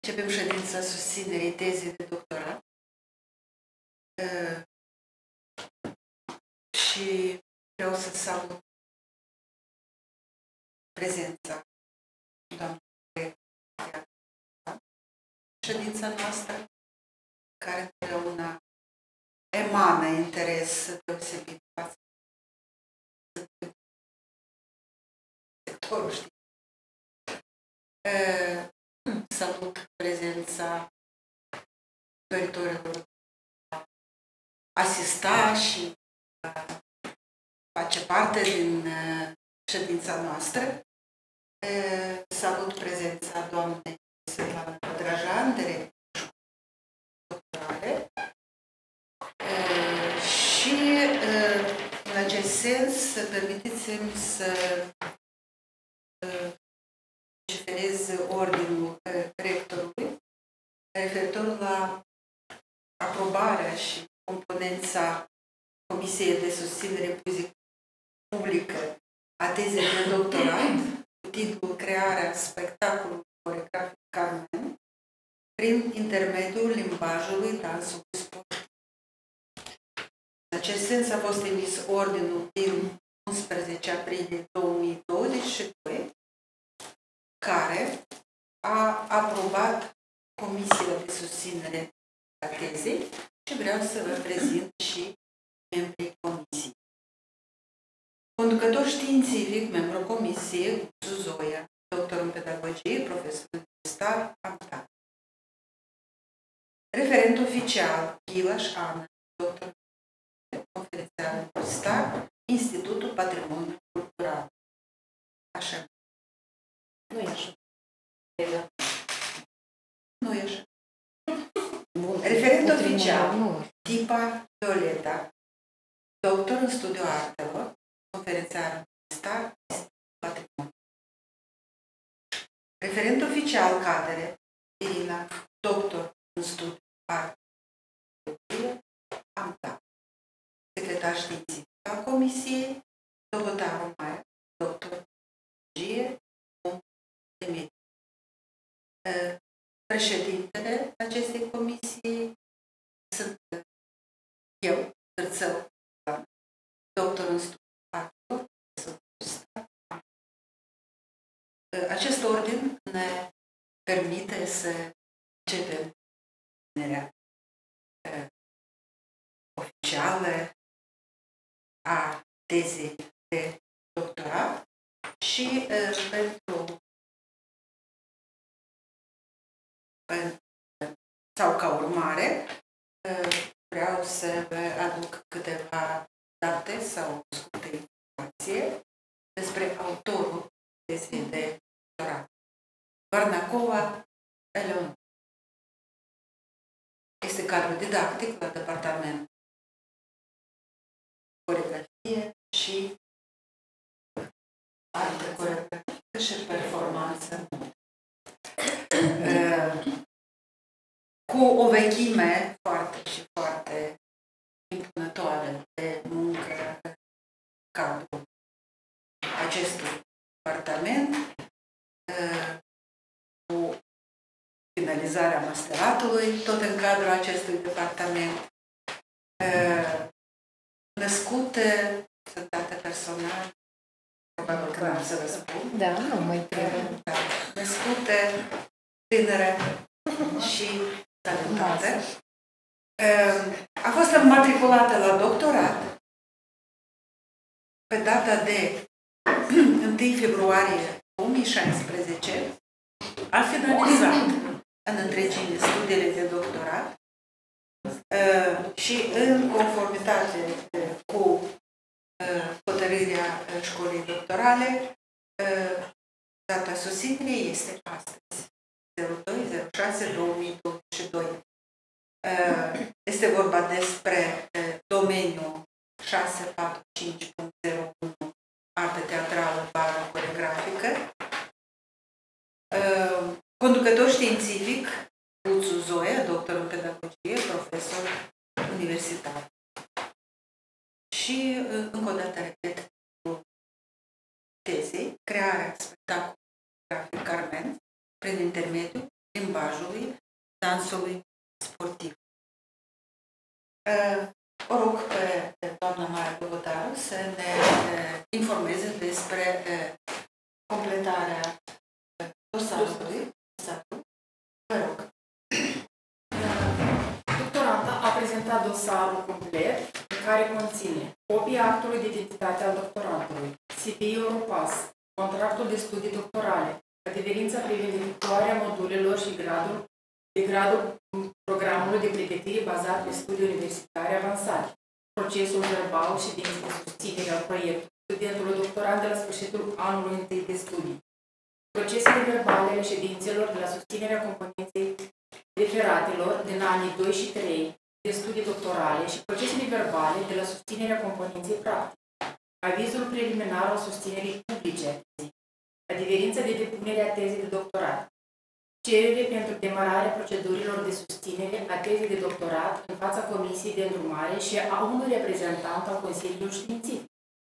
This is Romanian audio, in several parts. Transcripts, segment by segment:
Începem ședința susținerii tezei de doctorat și vreau să salut prezența doamnei Crearea, ședința noastră, care întotdeauna emană interes deosebit față de sectorul științific. Salut prezența doritorilor asista și face parte din ședința noastră. Salut prezența doamnei Svetlana de Doctorale și în acest sens permiteți-mi să legiferez ordinul rectorului referitor la aprobarea și componența Comisiei de Susținere Publică a tezei de doctorat cu titlul Crearea, spectacolului, coreografic, Carmen, prin intermediul limbajului, dansului, sportiv. În acest sens a fost emis ordinul din 11 aprilie 2022, care a aprobat Comisia de Susținere a tezei și vreau să vă prezint și membrii comisiei. Conducător științific, membru comisiei, Guțu, Zoia, doctor în pedagogie, profesor universitar, avea. Referent oficial, Ghilaș Ana, doctor conferențiar universitar, Institutul Patrimoniului Cultural. Așa. Nu e așa. Nu e așa. Referent oficial, Tipa Violeta, doctor în Studiul artelor, conferențiar universitar, Patrimoniul. Referent oficial cadere, Irina, doctor în Studiul artelor, avea. Secretar științific al Comisiei, Doctoral, doctor Doctoral, președintele acestei comisii sunt eu, Tîrțău, doctor în studiul artelor. Acest ordin ne permite să începem expunerea oficială a tezei de doctorat și sau ca urmare vreau să vă aduc câteva date sau scurte informație despre autorul tezei de doctorat. Varnacova Eleonora. Este cadru didactic la departament coreografie și arte coreografică și performanță. Cu o vechime foarte și foarte impunătoare de muncă în cadrul acestui departament, cu finalizarea masteratului, tot în cadrul acestui departament, născut, sunt date personale, probabil că n-am să vă spun. Da, nu mai trebuie. Născut, tânără și talentată. A fost înmatriculată la doctorat pe data de 1 februarie 2016. A finalizat în întregime studiile de doctorat și în conformitate cu hotărârea școlii doctorale, data susținerii este astăzi, 02/06/2022. Este vorba despre domeniul 645.01, artă teatrală, bară, coreografică. Conducător științific, Guțu, Zoia, doctor în pedagogie, profesor universitar. Și, încă o dată, repet, tezei, crearea spectacolului Carmen, prin intermediul limbajului, dansului sportiv. O rog pe doamna Mateevich să ne informeze despre completarea dosarului. Vă rog. Doctoranta a prezentat dosarul complet, care conține copia actului de identitate al doctorantului, CV-ul Europass, contractul de studii doctorale, adeverința privind efectuarea modulelor și gradul programului de pregătire bazat pe studii universitare avansate, procesul verbal și de susținere al proiectului studentului doctorant de la sfârșitul anului întâi de studii, procesele verbale ale ședințelor de la susținerea componenței referatelor din anii 2 și 3 de studii doctorale și procesele verbale de la susținerea componenței practice, avizul preliminar al susținerii publice, adeverința de depunere a tezei de doctorat, cerere pentru demararea procedurilor de susținere a tezei de doctorat în fața Comisiei de Îndrumare și a unui reprezentant al Consiliului Științific,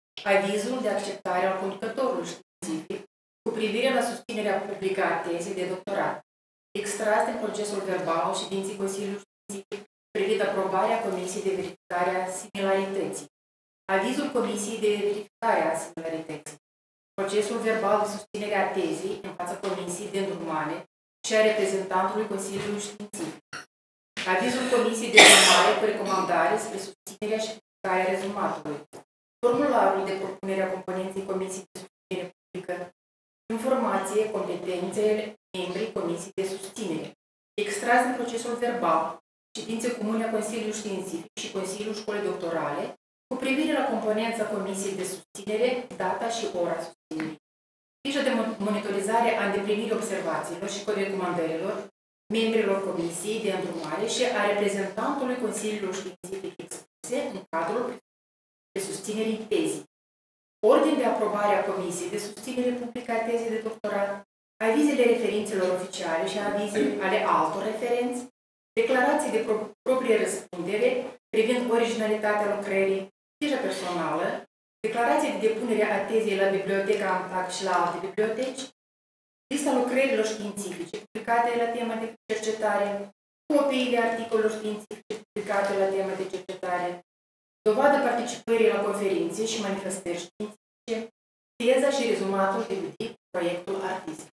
avizul de acceptare al conducătorului științific cu privire la susținerea publică a tezei de doctorat, extras din procesul verbal al ședinței Consiliului Științific privind aprobarea Comisiei de Verificare a Similarității, avizul Comisiei de Verificare a Similarității, procesul verbal de susținere a tezei în fața Comisiei de Îndrumare și a reprezentantului Consiliului Științific, avizul Comisiei de Îndrumare cu recomandare spre susținerea și verificarea rezumatului, formularul de propunere a componenței Comisiei de Susținere Publică, informație, competențele membrii Comisiei de Susținere, extras din procesul verbal, ședințe comune a Consiliului Științific și Consiliul Școlii Doctorale, cu privire la componența Comisiei de Susținere, data și ora susținerii, fișă de monitorizare a îndeplinirii observațiilor și recomandărilor membrilor Comisiei de Îndrumare și a reprezentantului Consiliului Științific expuse în cadrul de susținerii tezii, ordin de aprobare a Comisiei de Susținere Publică a tezei de doctorat, avizele referințelor oficiale și avizele ale altor referenți, declarații de proprie răspundere privind originalitatea lucrării, fișa personală, declarații de depunere a tezei la Biblioteca Antac și la alte biblioteci, lista lucrărilor științifice publicate la tema de cercetare, copiile articolelor științifice publicate la tema de cercetare, dovadă participării la conferințe și manifestări științifice, teza și rezumatul de proiectul artistic.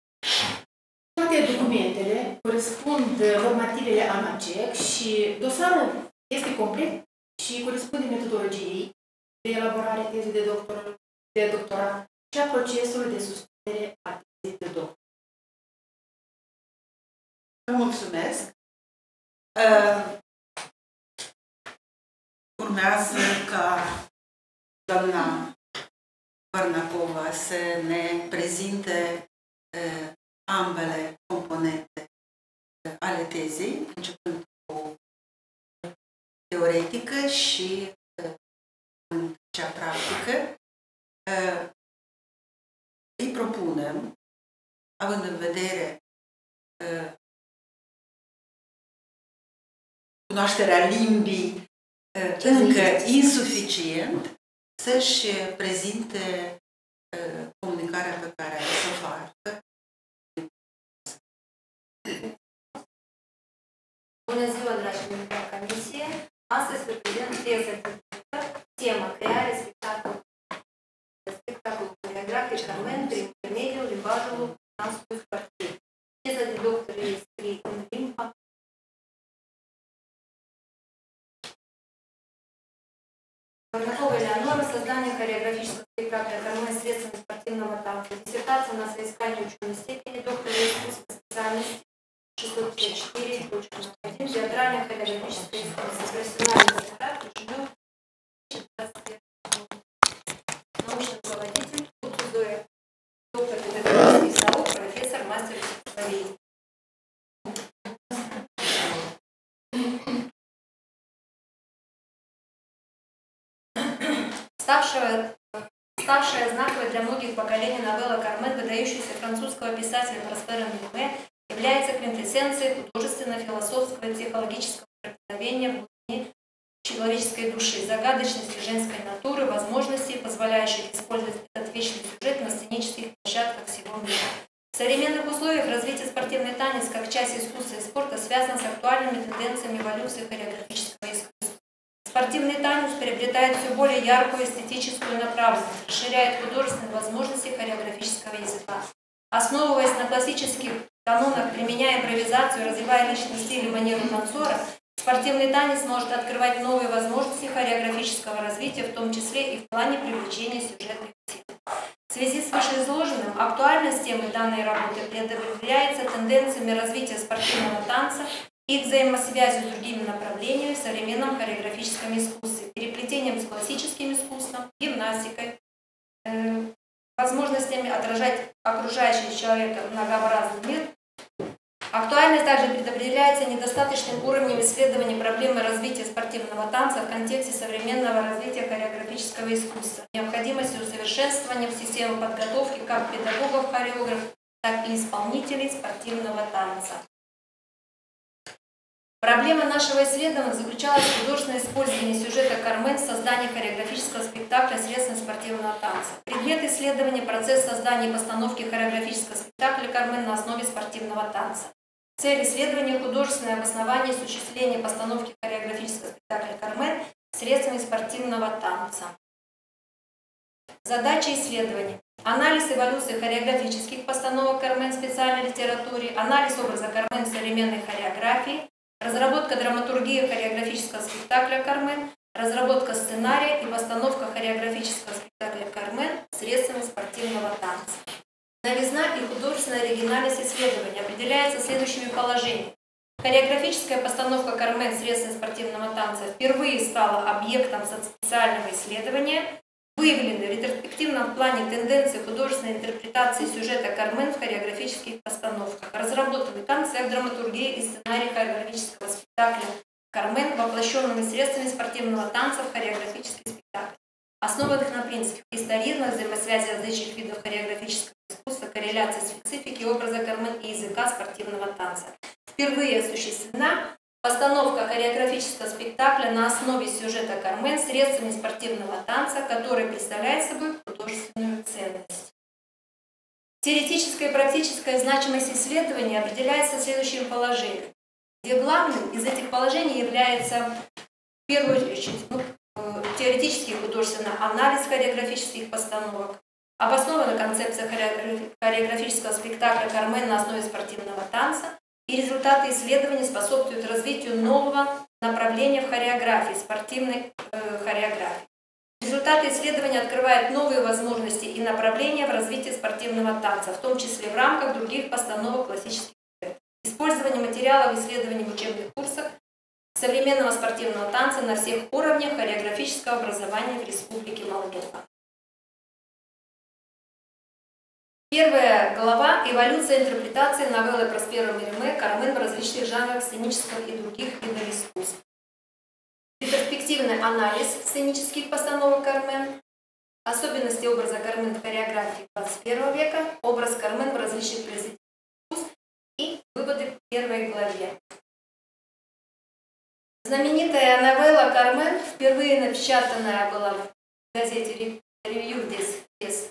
Toate documentele corespund normativele ANACEC și dosarul este complet și corespunde metodologiei de elaborare a tezei de doctorat și a procesului de susținere a tezei de doctorat. Vă mulțumesc. Urmează ca doamna Varnacova să ne prezinte ambele componente ale tezei, începând cu teoretică și cea practică. Îi propunem, având în vedere cunoașterea limbii încă insuficient, să-și prezinte comunicarea pe care să o facă. Bună ziua, dragi membri la comisie! Astăzi vă prezint teza de doctor, tema Crearea, spectacolului coreografic, Carmen, prin intermediul, limbajului, dansului, sportiv. Teza de doctor este scrisă în limba Varнакова Eleonора, создание хореографического спектакля «Carmen» средствами спортивного танца. Диссертация на соискание ученой степени доктора искусства специальности 654.1. Театральное хореографическое искусство. Профессиональный спектакль. Живет. Научный руководитель Guțu Zoia. Доктор педагогических наук, профессор, мастер психологии. Ставшая знаковой для многих поколений новелла «Кармен», выдающаяся французского писателя Проспера Милме, является квинтэссенцией художественно-философского и психологического проникновения в глубине человеческой души, загадочности женской натуры, возможностей, позволяющих использовать этот вечный сюжет на сценических площадках всего мира. В современных условиях развития спортивного спортивный танец как часть искусства и спорта связан с актуальными тенденциями эволюции хореографического искусства. Спортивный танец приобретает все более яркую эстетическую направленность, расширяет художественные возможности хореографического языка. Основываясь на классических канонах, применяя импровизацию, развивая личный стиль и манеру танцора, спортивный танец может открывать новые возможности хореографического развития, в том числе и в плане привлечения сюжетных тем. В связи с вышеизложенным, актуальность темы данной работы определяется тенденциями развития спортивного танца и их взаимосвязью с другими направлениями в современном хореографическом искусстве, переплетением с классическим искусством, гимнастикой, возможностями отражать окружающий человека многообразный мир. Актуальность также предопределяется недостаточным уровнем исследования проблемы развития спортивного танца в контексте современного развития хореографического искусства, необходимостью усовершенствования системы подготовки как педагогов-хореографов, так и исполнителей спортивного танца. Проблема нашего исследования заключалась в художественном использовании сюжета «Кармен» в создании хореографического спектакля средством спортивного танца. Предмет исследования – процесс создания и постановки хореографического спектакля «Кармен» на основе спортивного танца. Цель исследования – художественное обоснование и осуществление постановки хореографического спектакля «Кармен» средствами спортивного танца. Задача исследования – анализ эволюции хореографических постановок «Кармен» в специальной литературе, анализ образа «Кармен» в современной хореографии, разработка драматургии хореографического спектакля «Кармен», разработка сценария и постановка хореографического спектакля «Кармен» средствами спортивного танца. Новизна и художественная оригинальность исследования определяется следующими положениями. Хореографическая постановка «Кармен» средствами спортивного танца впервые стала объектом специального исследования. Выявлены в ретроспективном плане тенденции художественной интерпретации сюжета «Кармен» в хореографических постановках. Разработаны концепт, драматургии и сценарий хореографического спектакля «Кармен», воплощенными средствами спортивного танца в хореографический спектакль, основанных на принципах историзма, взаимосвязи различных видов хореографического искусства, корреляции специфики образа «Кармен» и языка спортивного танца. Впервые осуществлена постановка хореографического спектакля на основе сюжета «Кармен» средствами спортивного танца, который представляет собой художественную ценность. Теоретическая и практическая значимость исследования определяется следующим положением, где главным из этих положений является, в первую очередь, теоретический и художественный анализ хореографических постановок, обоснована концепция хореографического спектакля «Кармен» на основе спортивного танца, и результаты исследований способствуют развитию нового направления в хореографии, спортивной хореографии. Результаты исследования открывают новые возможности и направления в развитии спортивного танца, в том числе в рамках других постановок классических лет. Использование материалов исследований в учебных курсах современного спортивного танца на всех уровнях хореографического образования в Республике Молдова. Первая глава – эволюция интерпретации новеллы Проспера Мериме «Кармен» в различных жанрах сценического и других видов искусств. Ретроспективный анализ сценических постановок «Кармен», особенности образа «Кармен» в хореографии 21 века, образ «Кармен» в различных произведениях искусств и выводы в первой главе. Знаменитая новелла «Кармен», впервые напечатанная была в газете «Ревью Дес»,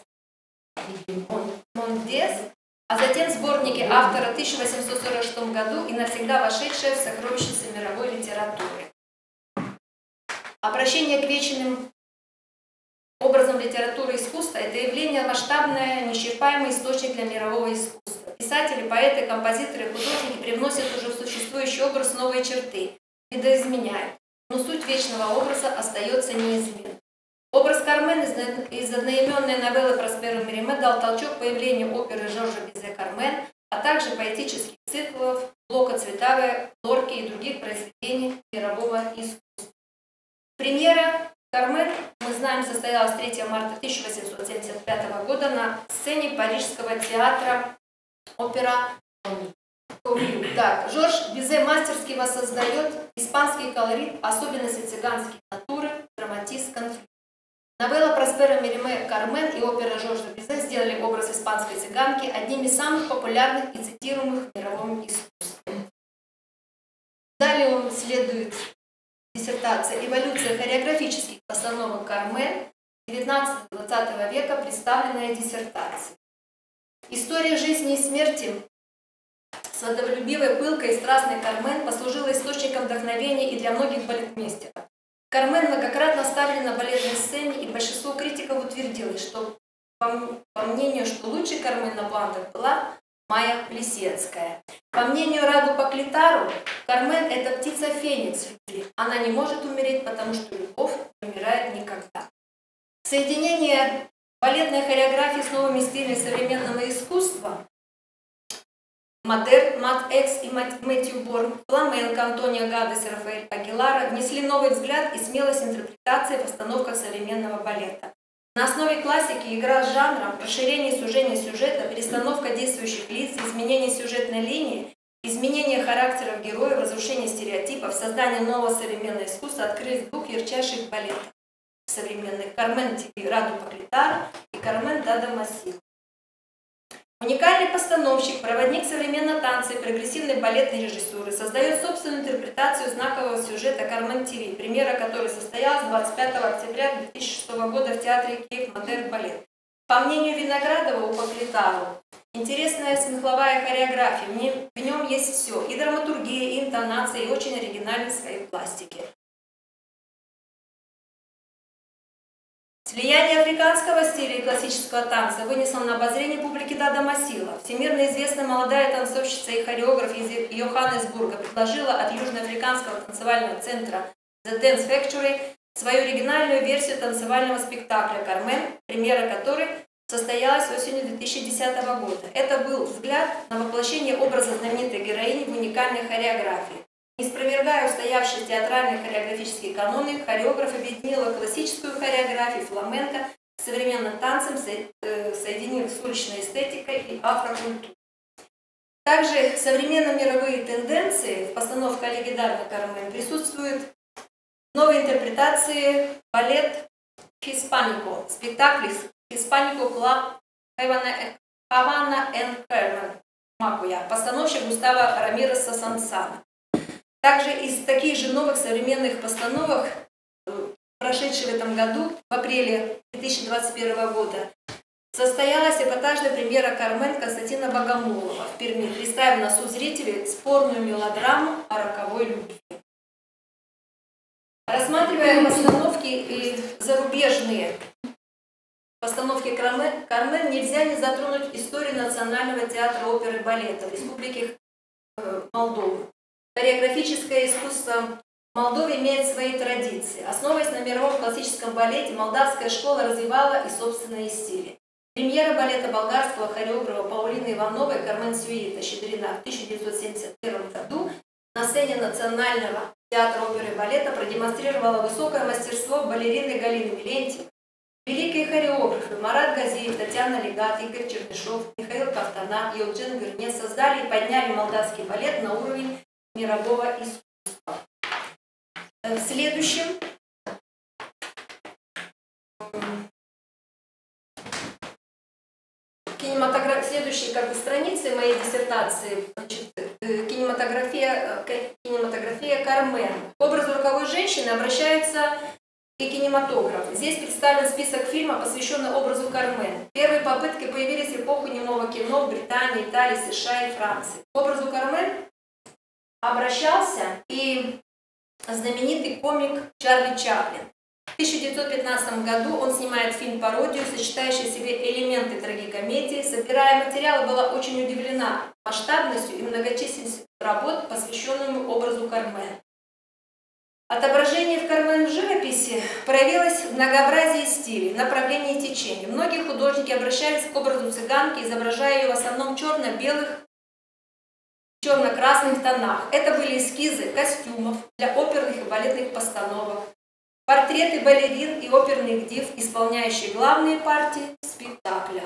а затем в сборнике автора в 1846 году и навсегда вошедшая в сокровищницы мировой литературы. Обращение к вечным образом литературы и искусства – это явление масштабное, неисчерпаемый источник для мирового искусства. Писатели, поэты, композиторы, художники привносят уже в существующий образ новые черты, видоизменяют, но суть вечного образа остается неизменной. Образ Кармен из одноименной новеллы Проспера Мериме дал толчок появлению оперы Жоржа Бизе «Кармен», а также поэтических циклов Блока Цветаевой, Лорки и других произведений мирового искусства. Премьера «Кармен», мы знаем, состоялась 3 марта 1875 года на сцене Парижского театра опера. Так, Жорж Бизе мастерски воссоздает испанский колорит, особенности цыганской натуры, драматизм, конфликт. Новелла Проспера Мериме «Кармен» и опера Жоржа Бизе сделали образ испанской цыганки одним из самых популярных и цитируемых в мировом искусстве. Далее следует диссертация «Эволюция хореографических постановок «Кармен» 19-20 века», представленная диссертацией. История жизни и смерти Свободолюбивая, пылкая и страстная Кармен послужила источником вдохновения и для многих балетмейстеров. Кармен многократно ставлена на балетной сцене, и большинство критиков утвердилось, что, по мнению, что лучшей Кармен на плантах была Майя Плесецкая. По мнению Раду Поклитару, Кармен – это птица Феникс любви. Она не может умереть, потому что любовь не умирает никогда. Соединение балетной хореографии с новыми стилями современного искусства модерн, Мат-Экс и Мэтью Борн, фламенко, Антонио Гадес и Рафаэль Агилара внесли новый взгляд и смелость интерпретации в постановках современного балета. На основе классики игра с жанром, расширение и сужение сюжета, перестановка действующих лиц, изменение сюжетной линии, изменение характеров героев, разрушение стереотипов, создание нового современного искусства открылись в двух ярчайших балетах современных: Кармен Раду Поклитара и Кармен Дада Масила. Уникальный постановщик, проводник современного танца и прогрессивной балетной режиссуры создает собственную интерпретацию знакового сюжета Кармен ТВ, премьера которой состоялась 25 октября 2006 года в театре Киев Модерн Балет. По мнению Виноградова у Поклитару, интересная смысловая хореография, в нем есть все: и драматургия, и интонация, и очень оригинальность своей пластики. Влияние африканского стиля и классического танца вынесла на обозрение публики Дада Масила. Всемирно известная молодая танцовщица и хореограф из Йоханнесбурга предложила от Южноафриканского танцевального центра The Dance Factory свою оригинальную версию танцевального спектакля «Кармен», премьера которой состоялась осенью 2010 года. Это был взгляд на воплощение образа знаменитой героини в уникальной хореографии. Не спровергая устоявшие театральные хореографические каноны, хореограф объединила классическую хореографию фламенко с современным танцем, соединив с уличной эстетикой и афрокультурой. Также современные мировые тенденции в постановке легендарной Кармен присутствуют новые интерпретации балет Хиспанико, спектакль Хиспанико Клаб Havana and Carmen Макуя, постановщик Густаво Рамиреса Сансана. Также из таких же новых современных постановок, прошедшей в этом году, в апреле 2021 года, состоялась эпатажная премьера «Кармен» Константина Богомолова в Перми, представив на суд зрителей спорную мелодраму о роковой любви. Рассматривая постановки и зарубежные постановки «Кармен», нельзя не затронуть историю Национального театра оперы и балета в Республике Молдова. Хореографическое искусство Молдовы имеет свои традиции. Основываясь на мировом классическом балете, молдавская школа развивала и собственные стили. Премьера балета болгарского хореографа Паулины Ивановой «Кармен Сюита Щедрина» в 1971 году на сцене Национального театра оперы и балета продемонстрировала высокое мастерство балерины Галины Милентьевой. Великие хореографы Марат Газиев, Татьяна Легат, Игорь Чернышов, Михаил Кафтана и Евген Гырне создали и подняли молдавский балет на уровень мирового искусства. В следующем следующей странице моей диссертации, значит, кинематография Кармен. К образу роковой женщины обращается и кинематограф. Здесь представлен список фильмов, посвященный образу Кармен. Первые попытки появились в эпоху немого кино в Британии, Италии, США и Франции. К образу Кармен обращался и знаменитый комик Чарли Чаплин. В 1915 году он снимает фильм-пародию, сочетающий в себе элементы трагикомедии. Собирая материалы, была очень удивлена масштабностью и многочисленностью работ, посвященному образу Кармен. Отображение в Кармен в живописи проявилось в многообразии стилей, направлений и течений. Многие художники обращались к образу цыганки, изображая ее в основном черно-белых, черно-красных тонах. Это были эскизы костюмов для оперных и балетных постановок, портреты балерин и оперных див, исполняющие главные партии в спектаклях.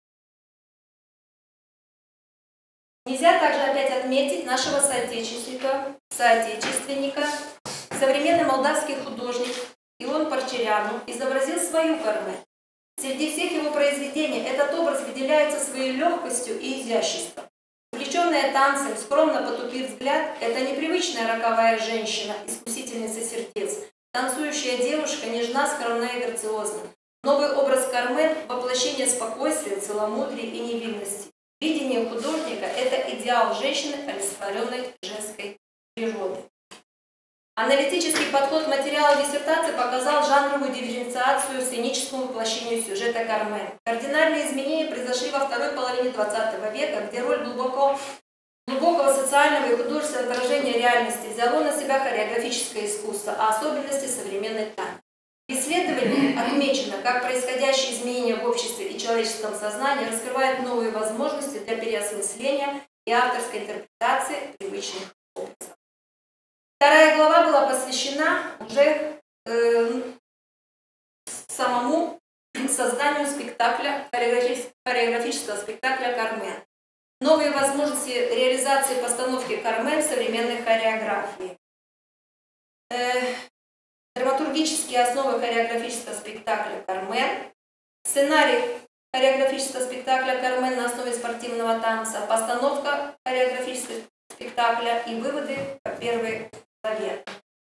Нельзя также опять отметить нашего соотечественника, современный молдавский художник Ион Парчеряну изобразил свою Кармен. Среди всех его произведений этот образ выделяется своей легкостью и изяществом. Увлеченная танцем, скромно потупив взгляд, это непривычная роковая женщина, искусительница сердец. Танцующая девушка нежна, скромна и грациозна. Новый образ Кармен – воплощение спокойствия, целомудрия и невинности. Видение художника – это идеал идеал женщины, олицетворенной женской природы. Аналитический подход материала диссертации показал жанровую дифференциацию сценическому воплощению сюжета Кармен. Кардинальные изменения произошли во второй половине XX века, где роль глубокого социального и художественного отражения реальности взяло на себя хореографическое искусство, а особенности современной танец. В исследовании отмечено, как происходящие изменения в обществе и человеческом сознании раскрывают новые возможности для переосмысления и авторской интерпретации привычных образов. Вторая глава была посвящена уже самому созданию спектакля, хореографического спектакля «Кармен». Новые возможности реализации постановки «Кармен» в современной хореографии. Драматургические основы хореографического спектакля «Кармен», сценарий хореографического спектакля «Кармен» на основе спортивного танца, постановка хореографического спектакля и выводы по первой главе.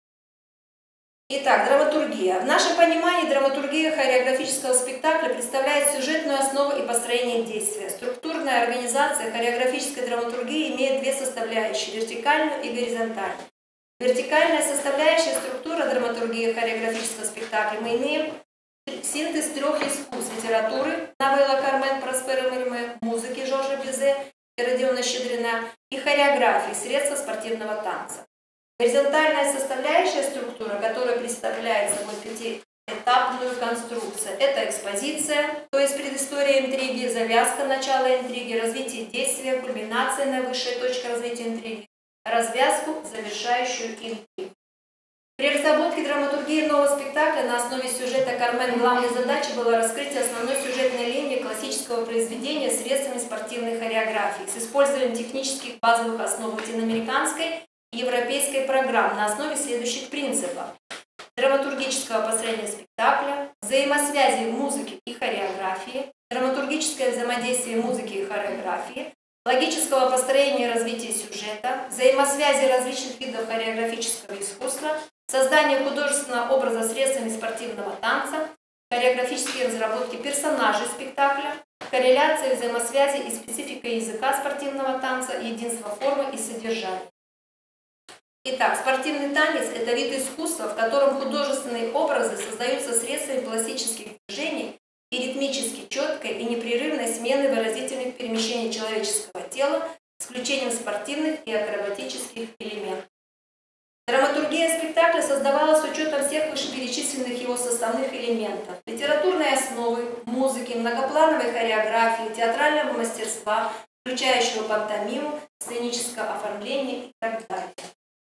Итак, драматургия. В нашем понимании драматургия хореографического спектакля представляет сюжетную основу и построение действия. Структурная организация хореографической драматургии имеет две составляющие – вертикальную и горизонтальную. Вертикальная составляющая структура драматургии хореографического спектакля. Мы имеем синтез трех искусств: литературы, новелла Кармен Проспера Мериме, музыки Жоржа Бизе и Родиона Щедрина и хореографии, средства спортивного танца. Горизонтальная составляющая структура, которая представляет собой пятиэтапную конструкцию. Это экспозиция, то есть предыстория интриги, завязка начала интриги, развитие действия, кульминация, наивысшая точка развития интриги, развязку, завершающую интригу. При разработке драматургии нового спектакля на основе сюжета «Кармен» главной задачей было раскрытие основной сюжетной линии классического произведения средствами спортивной хореографии с использованием технических базовых основ латиноамериканской и европейской программ на основе следующих принципов: драматургического построения спектакля, взаимосвязи музыки и хореографии, драматургическое взаимодействие музыки и хореографии, логического построения и развития сюжета, взаимосвязи различных видов хореографического искусства, создание художественного образа средствами спортивного танца, хореографические разработки персонажей спектакля, корреляция взаимосвязи и специфика языка спортивного танца, единство формы и содержания. Итак, спортивный танец – это вид искусства, в котором художественные образы создаются средствами пластических движений и ритмически четкой и непрерывной смены выразительных перемещений человеческого тела с включением спортивных и акробатических элементов. Драматургия спектакля создавалась с учетом всех вышеперечисленных его составных элементов: литературной основы, музыки, многоплановой хореографии, театрального мастерства, включающего пантомиму, сценическое оформление и так далее.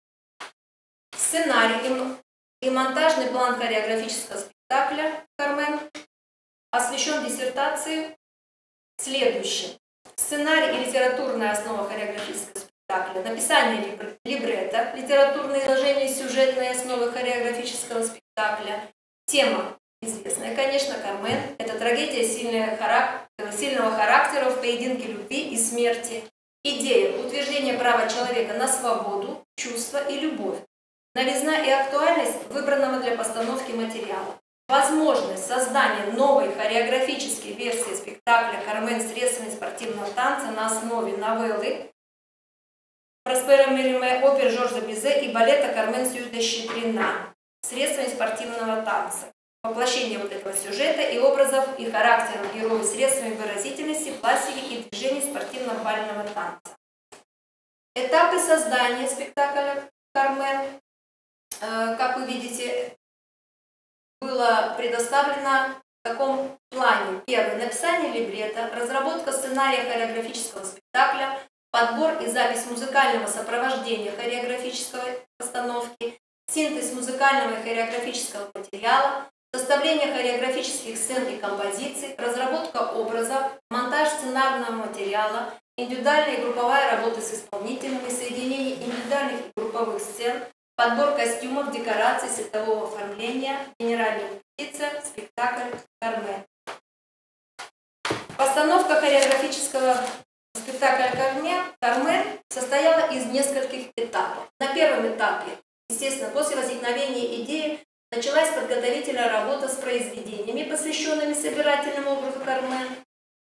Сценарий и монтажный план хореографического спектакля «Кармен» освещен диссертацией следующим. Сценарий и литературная основа хореографического спектакля, написание либретто, литературное изложение сюжетной основы хореографического спектакля, тема известная, конечно, «Кармен» – это трагедия сильного характера в поединке любви и смерти, идея утверждения права человека на свободу, чувство и любовь, новизна и актуальность выбранного для постановки материала, возможность создания новой хореографической версии спектакля «Кармен» средствами спортивного танца на основе новеллы Проспера Мериме, опер Жоржа Бизе и балета «Кармен» Сюда Щедрина средствами спортивного танца. Воплощение вот этого сюжета и образов и характеров героев средствами выразительности, пластики и движений спортивно-бального танца. Этапы создания спектакля «Кармен», как вы видите, было предоставлено в таком плане. Первое – написание либретто, разработка сценария хореографического спектакля, подбор и запись музыкального сопровождения хореографической постановки, синтез музыкального и хореографического материала, составление хореографических сцен и композиций, разработка образов, монтаж сценарного материала, индивидуальная и групповая работа с исполнителями, соединение индивидуальных и групповых сцен, подбор костюмов, декораций, светового оформления, генеральная репетиция, спектакль «Кармен». Постановка хореографического спектакля «Кармен» состояла из нескольких этапов. На первом этапе, естественно, после возникновения идеи, началась подготовительная работа с произведениями, посвященными собирательному образу «Кармен».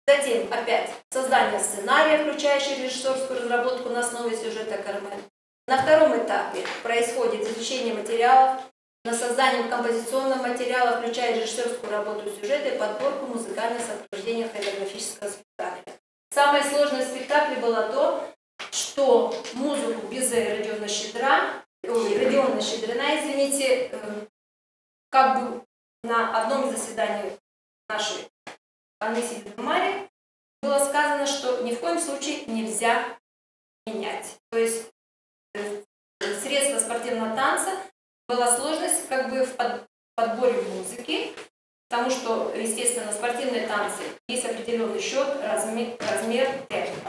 Затем опять создание сценария, включающего режиссерскую разработку на основе сюжета Кармен. На втором этапе происходит изучение материалов, на создание композиционного материала, включая режиссерскую работу сюжета и подборку музыкальных сопровождений хореографического спектакля. Самое сложное в спектакле было то, что музыку Безе Родиона Щедрина, извините, как бы на одном из заседаний нашей комиссии в Думаре было сказано, что ни в коем случае нельзя менять. То есть средства спортивного танца была сложность как бы в подборе музыки, потому что, естественно, спортивные танцы есть определенный счет, размер, темп.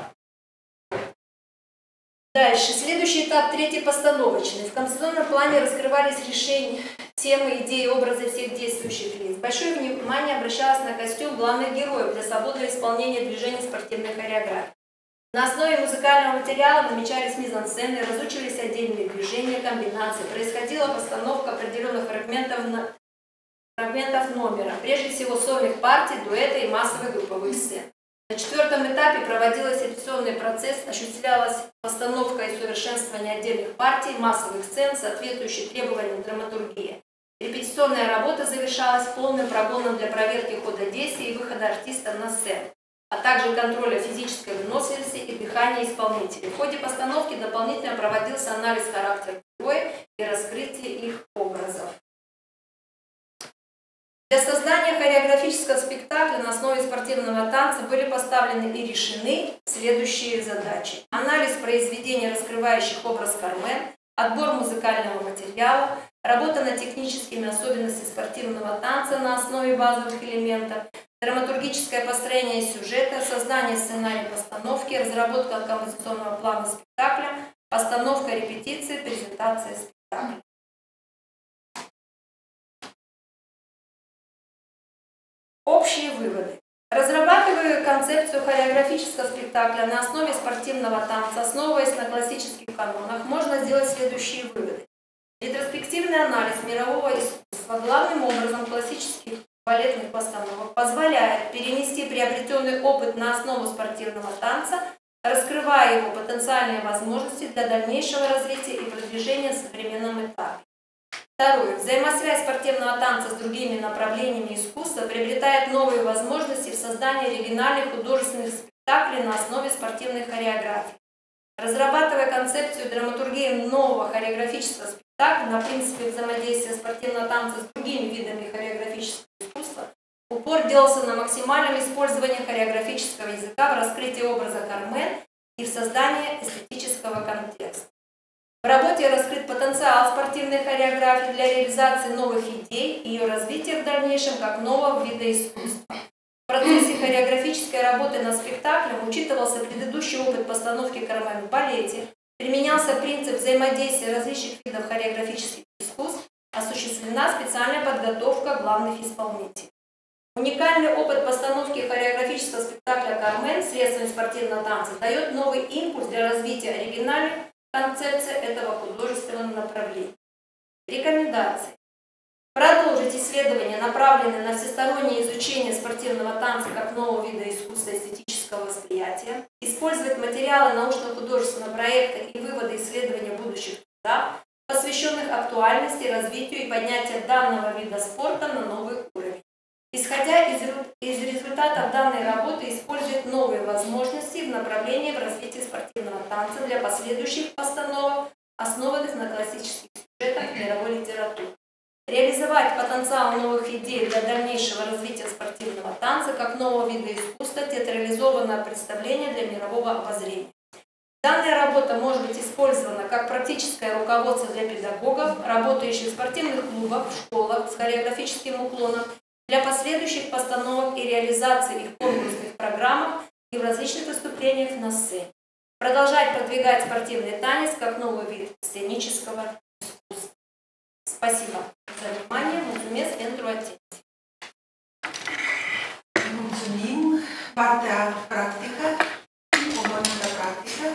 Дальше. Следующий этап, третий, постановочный. В концептуальном плане раскрывались решения, темы, идеи, образы всех действующих лиц. Большое внимание обращалось на костюм главных героев для свободного исполнения движений спортивной хореографии. На основе музыкального материала намечались мизансцены, разучивались отдельные движения, комбинации. Происходила постановка определенных фрагментов номера, прежде всего сольных партий, дуэта и массовых групповых сцен. На четвертом этапе проводился репетиционный процесс, осуществлялась постановка и совершенствование отдельных партий, массовых сцен, соответствующих требованиям драматургии. Репетиционная работа завершалась полным прогоном для проверки хода действий и выхода артистов на сцену, а также контроля физической выносливости и дыхания исполнителей. В ходе постановки дополнительно проводился анализ характера героев и раскрытие их образов. Для создания хореографического спектакля на основе спортивного танца были поставлены и решены следующие задачи. Анализ произведений, раскрывающих образ Кармен, отбор музыкального материала, работа над техническими особенностями спортивного танца на основе базовых элементов, драматургическое построение сюжета, создание сценария постановки, разработка композиционного плана спектакля, постановка репетиции, презентация спектакля. Общие выводы. Разрабатывая концепцию хореографического спектакля на основе спортивного танца, основываясь на классических канонах, можно сделать следующие выводы. Ретроспективный анализ мирового искусства, главным образом классических балетных постановок, позволяет перенести приобретенный опыт на основу спортивного танца, раскрывая его потенциальные возможности для дальнейшего развития и продвижения в современном этапе. Второе. Взаимосвязь спортивного танца с другими направлениями искусства приобретает новые возможности в создании оригинальных художественных спектаклей на основе спортивной хореографии. Разрабатывая концепцию драматургии нового хореографического спектакля на принципе взаимодействия спортивного танца с другими видами хореографического искусства, упор делался на максимальном использовании хореографического языка в раскрытии образа Кармен и в создании эстетического контекста. В работе раскрыт потенциал спортивной хореографии для реализации новых идей и ее развития в дальнейшем как нового вида искусства. В процессе хореографической работы над спектаклем учитывался предыдущий опыт постановки Кармен в балете, применялся принцип взаимодействия различных видов хореографических искусств, осуществлена специальная подготовка главных исполнителей. Уникальный опыт постановки хореографического спектакля Кармен средствами спортивного танца дает новый импульс для развития оригинальных концепции этого художественного направления. Рекомендации. Продолжить исследования, направленные на всестороннее изучение спортивного танца как нового вида искусства эстетического восприятия, использовать материалы научно-художественного проекта и выводы исследования будущих трудов, посвященных актуальности, развитию и поднятию данного вида спорта на новый уровень. Исходя из результатов данной работы, использовать новые возможности в направлении в развитии спортивного танца для последующих постановок, основанных на классических сюжетах мировой литературы. Реализовать потенциал новых идей для дальнейшего развития спортивного танца как нового вида искусства, театрализованное представление для мирового обозрения. Данная работа может быть использована как практическое руководство для педагогов, работающих в спортивных клубах, в школах с хореографическим уклоном, для последующих постановок и реализации их в конкурсных программах и в различных выступлениях на сцене. Продолжать продвигать спортивный танец как новый вид сценического искусства. Спасибо за внимание. Mulțumesc pentru atenție. Mulțumim. Partea practică, o monedă practică.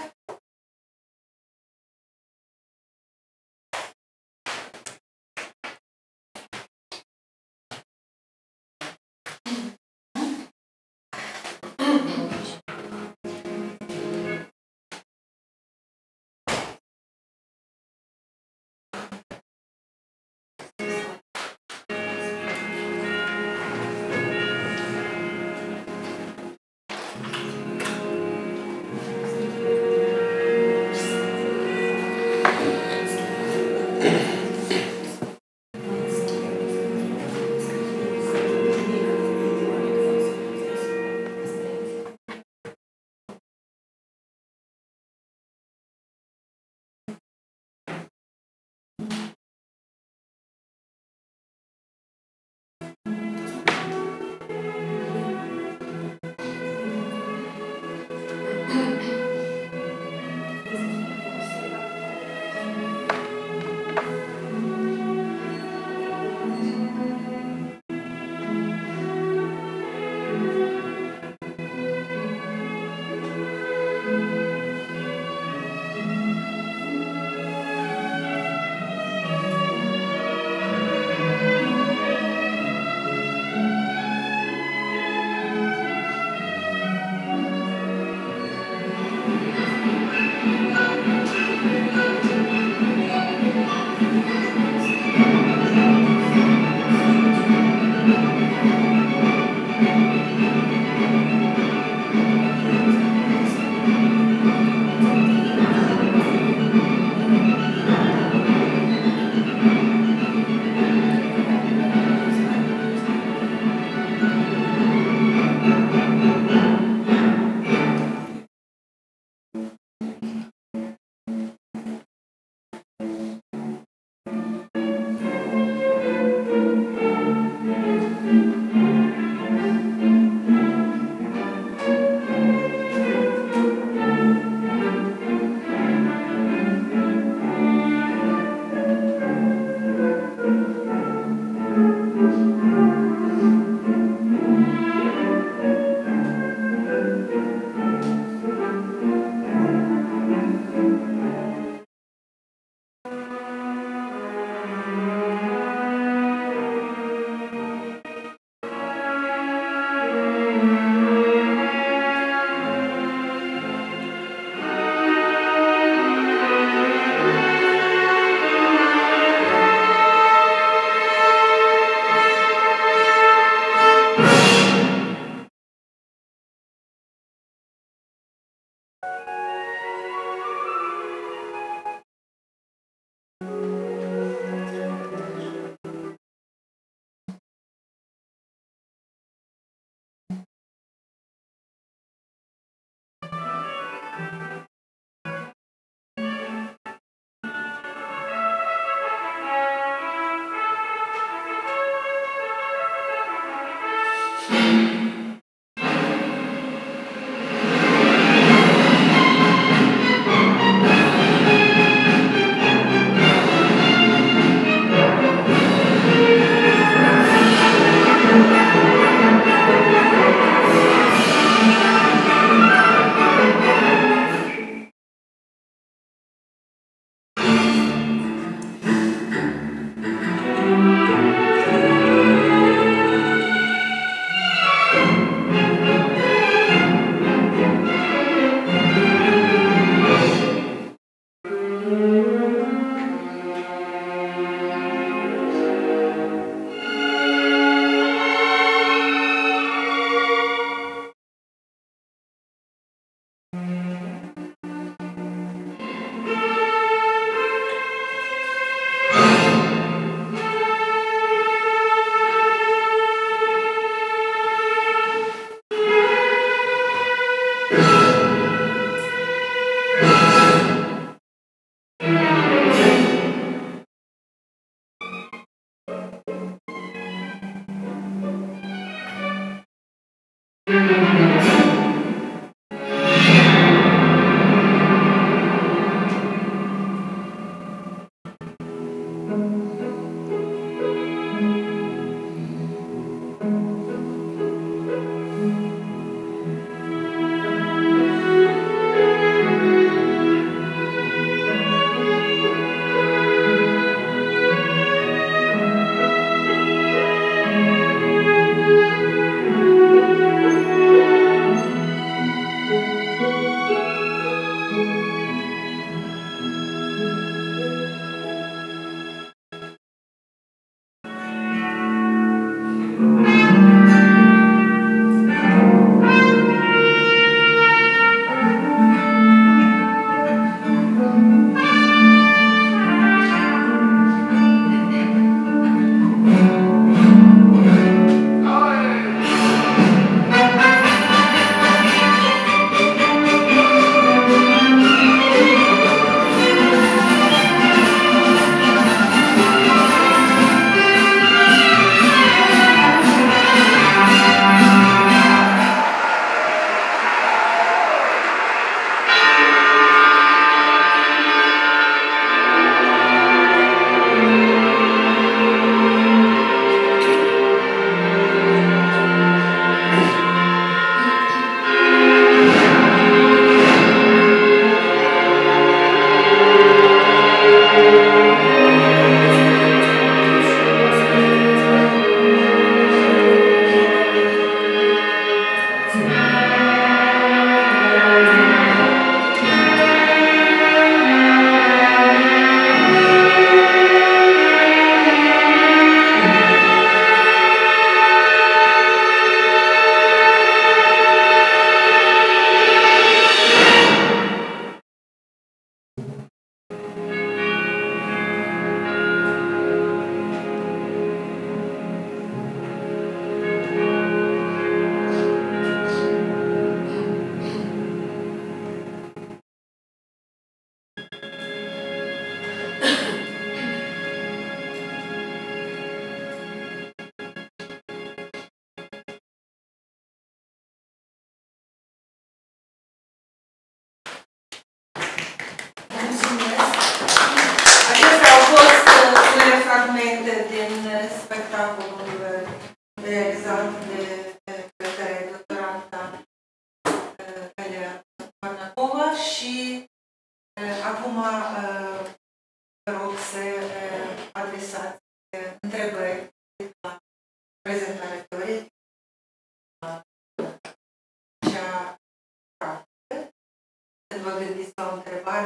când vă gândiți la o întrebare,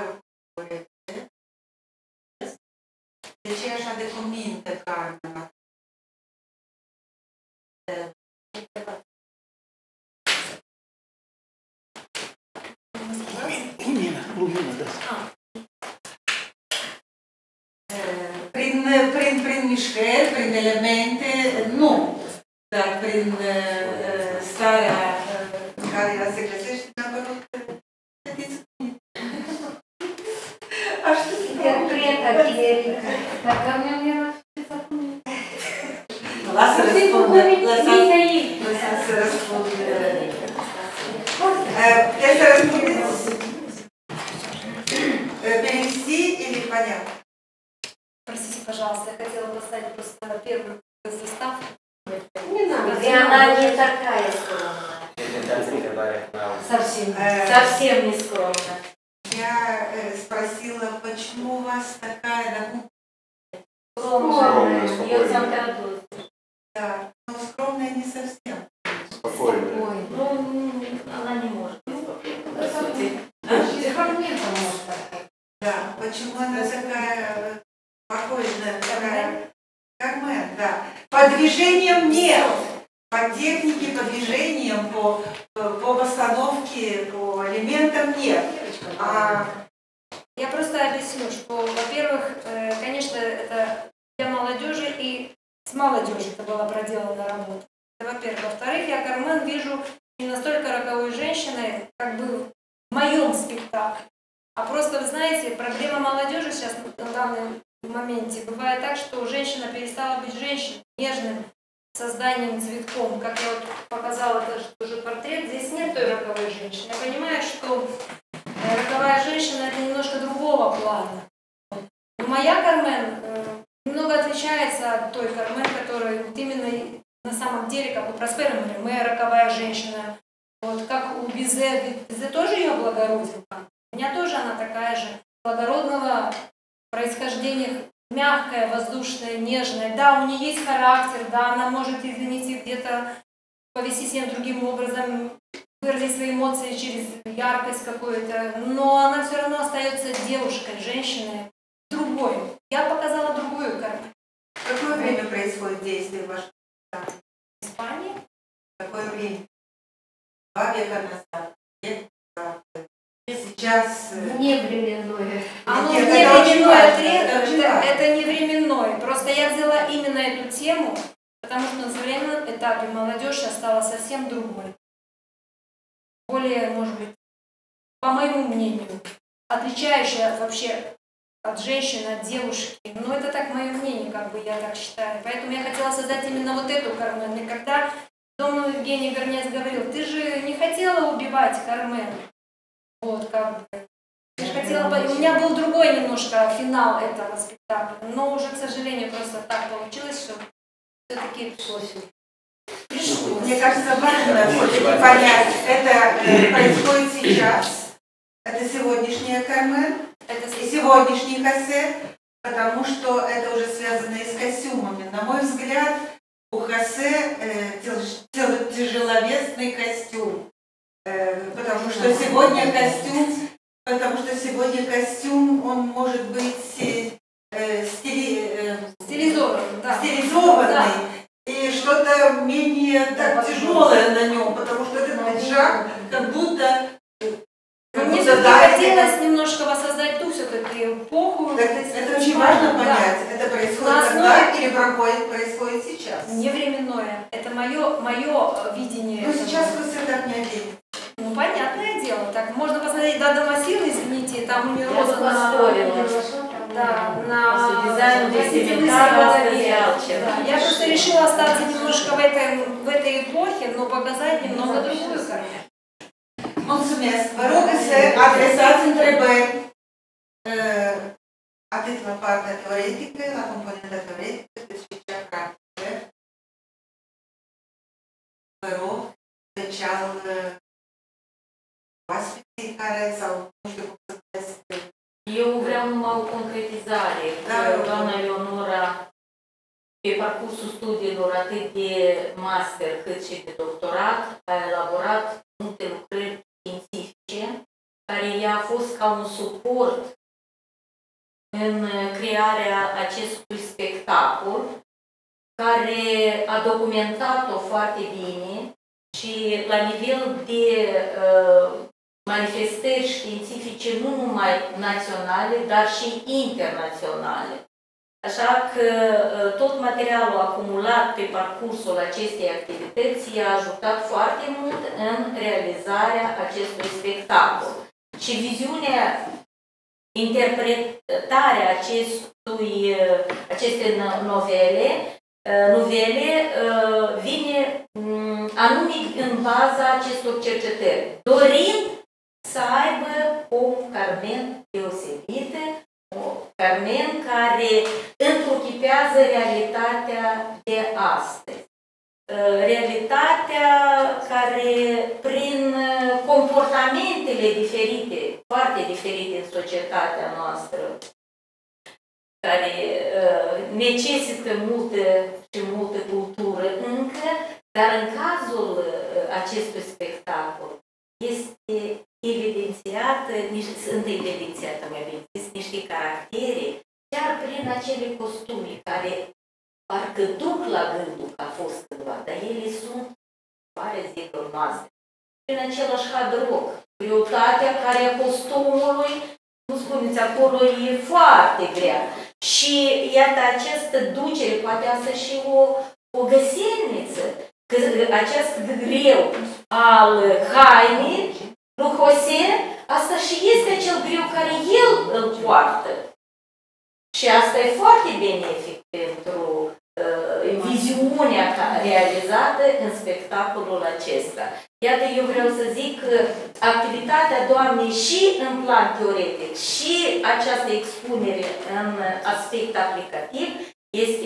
de ce e așa de cuminte, Carmen? Lumină, da. Prin mișcări, prin elemente, nu, dar prin starea în care ea se găsește, mi-am văzut că știți. Dacă mi-am era ce să pun. Lasă răspundă. Lăsați să răspundă. Puteți să răspundeți? Перевести или понятно? Простите, пожалуйста, я хотела поставить просто первый состав. Не надо. И она не такая скромная. Совсем не скромная. Я спросила, почему у вас такая скромная. Ее температура. Да, но скромная не совсем. Спокойная. Ну, она не может быть спокойной. Да, почему она такая спокойная, такая Кармен, да. По движениям нет, по технике, по движениям, по постановке, по элементам нет. Я просто объясню, что, во-первых, конечно, это для молодежи и с молодежью это была проделана работа. Во-первых. Во-вторых, я Кармен вижу не настолько роковой женщиной, как бы в моем спектакле. А просто, вы знаете, проблема молодежи сейчас на данном моменте бывает так, что женщина перестала быть женщиной, нежным созданием, цветком. Как я вот показала тоже портрет, здесь нет той роковой женщины. Я понимаю, что роковая женщина это немножко другого плана. Но моя Кармен немного отличается от той Кармен, которая вот именно на самом деле, как у Проспера моя роковая женщина. Вот как у Бизе, Бизе тоже ее облагородил. У меня тоже она такая же благородного происхождения, мягкая, воздушная, нежная. Да, у нее есть характер, да, она может, извините, где-то повести себя другим образом, выразить свои эмоции через яркость какую-то, но она все равно остается девушкой, женщиной, другой. Я показала другую Кармен. В какое время происходит действие вашего спектакля? В Испании? В какое время? 2 века назад, век назад. Сейчас... Вневременное. Это не временной. Просто я взяла именно эту тему, потому что на современном этапе молодежь стала совсем другой. Более, может быть, по моему мнению, отличающая вообще от женщины, от девушки. Но это так мое мнение, как бы я так считаю. Поэтому я хотела создать именно вот эту Кармен. И когда Домнул Евгений Горняц говорил, ты же не хотела убивать Кармен. Вот, как бы. Я же хотела, у меня был другой немножко финал этого спектакля, но уже, к сожалению, просто так получилось, что все-таки пришлось. Мне кажется, важно все-таки понять, это происходит сейчас, это сегодняшняя Кармен, это сегодняшний Хосе, потому что это уже связано и с костюмами. На мой взгляд, у Хосе тяжеловесный костюм. Потому что сегодня костюм, он может быть стилизованный, да. Да. И что-то менее так тяжелое на нем, потому что этот пиджак как будто... Мне хотелось немножко воссоздать ту все-таки эпоху. Это очень важно понять. Да. Это происходит тогда или происходит сейчас? Не временное. Это мое видение. Но сейчас Хосе так не оденет. Ну, понятное дело. Так, можно посмотреть Дада Масила, извините, там у нее роза на дизайн Я просто решила остаться немножко в этой эпохе, но показать немного другую картину. Mulțumesc. Vă rog să adresați întrebări atât la partea teoretică, la componenta teoretică, cât și cea practică. Vă rog, special oaspeții care sau nu știu cum să numesc. Eu vreau numai o concretizare. Doamna Eleonora, pe parcursul studiilor atât de master cât și de doctorat, a elaborat multe lucrări științifice care i-a fost ca un suport în crearea acestui spectacol, care a documentat-o foarte bine și la nivel de manifestări științifice nu numai naționale, dar și internaționale. Așa că tot materialul acumulat pe parcursul acestei activități i-a ajutat foarte mult în realizarea acestui spectacol. Și viziunea, interpretarea acestei novele vine anume în baza acestor cercetări, dorind să aibă o Carmen deosebită, o Carmen care întruchipează realitatea de astăzi. Realitatea care, prin comportamentele diferite, foarte diferite în societatea noastră, care necesită multă cultură încă, dar în cazul acestui spectacol este sunt evidențiate, mai bine zis, niște caractere, chiar prin acele costume care parcă duc la gândul că a fost cândva, dar ele sunt pare zilor noastre. Prin același hadroc, greutatea care a costumului, nu spuneți acolo, e foarte grea. Și iată, această ducere, poate asta și o găselniță, că acest greu al hainei lui Jose, asta și este acel greu care el îl poartă. Și asta e foarte benefic pentru viziunea realizată în spectacolul acesta. Iată, eu vreau să zic că activitatea doamnei și în plan teoretic și această expunere în aspect aplicativ este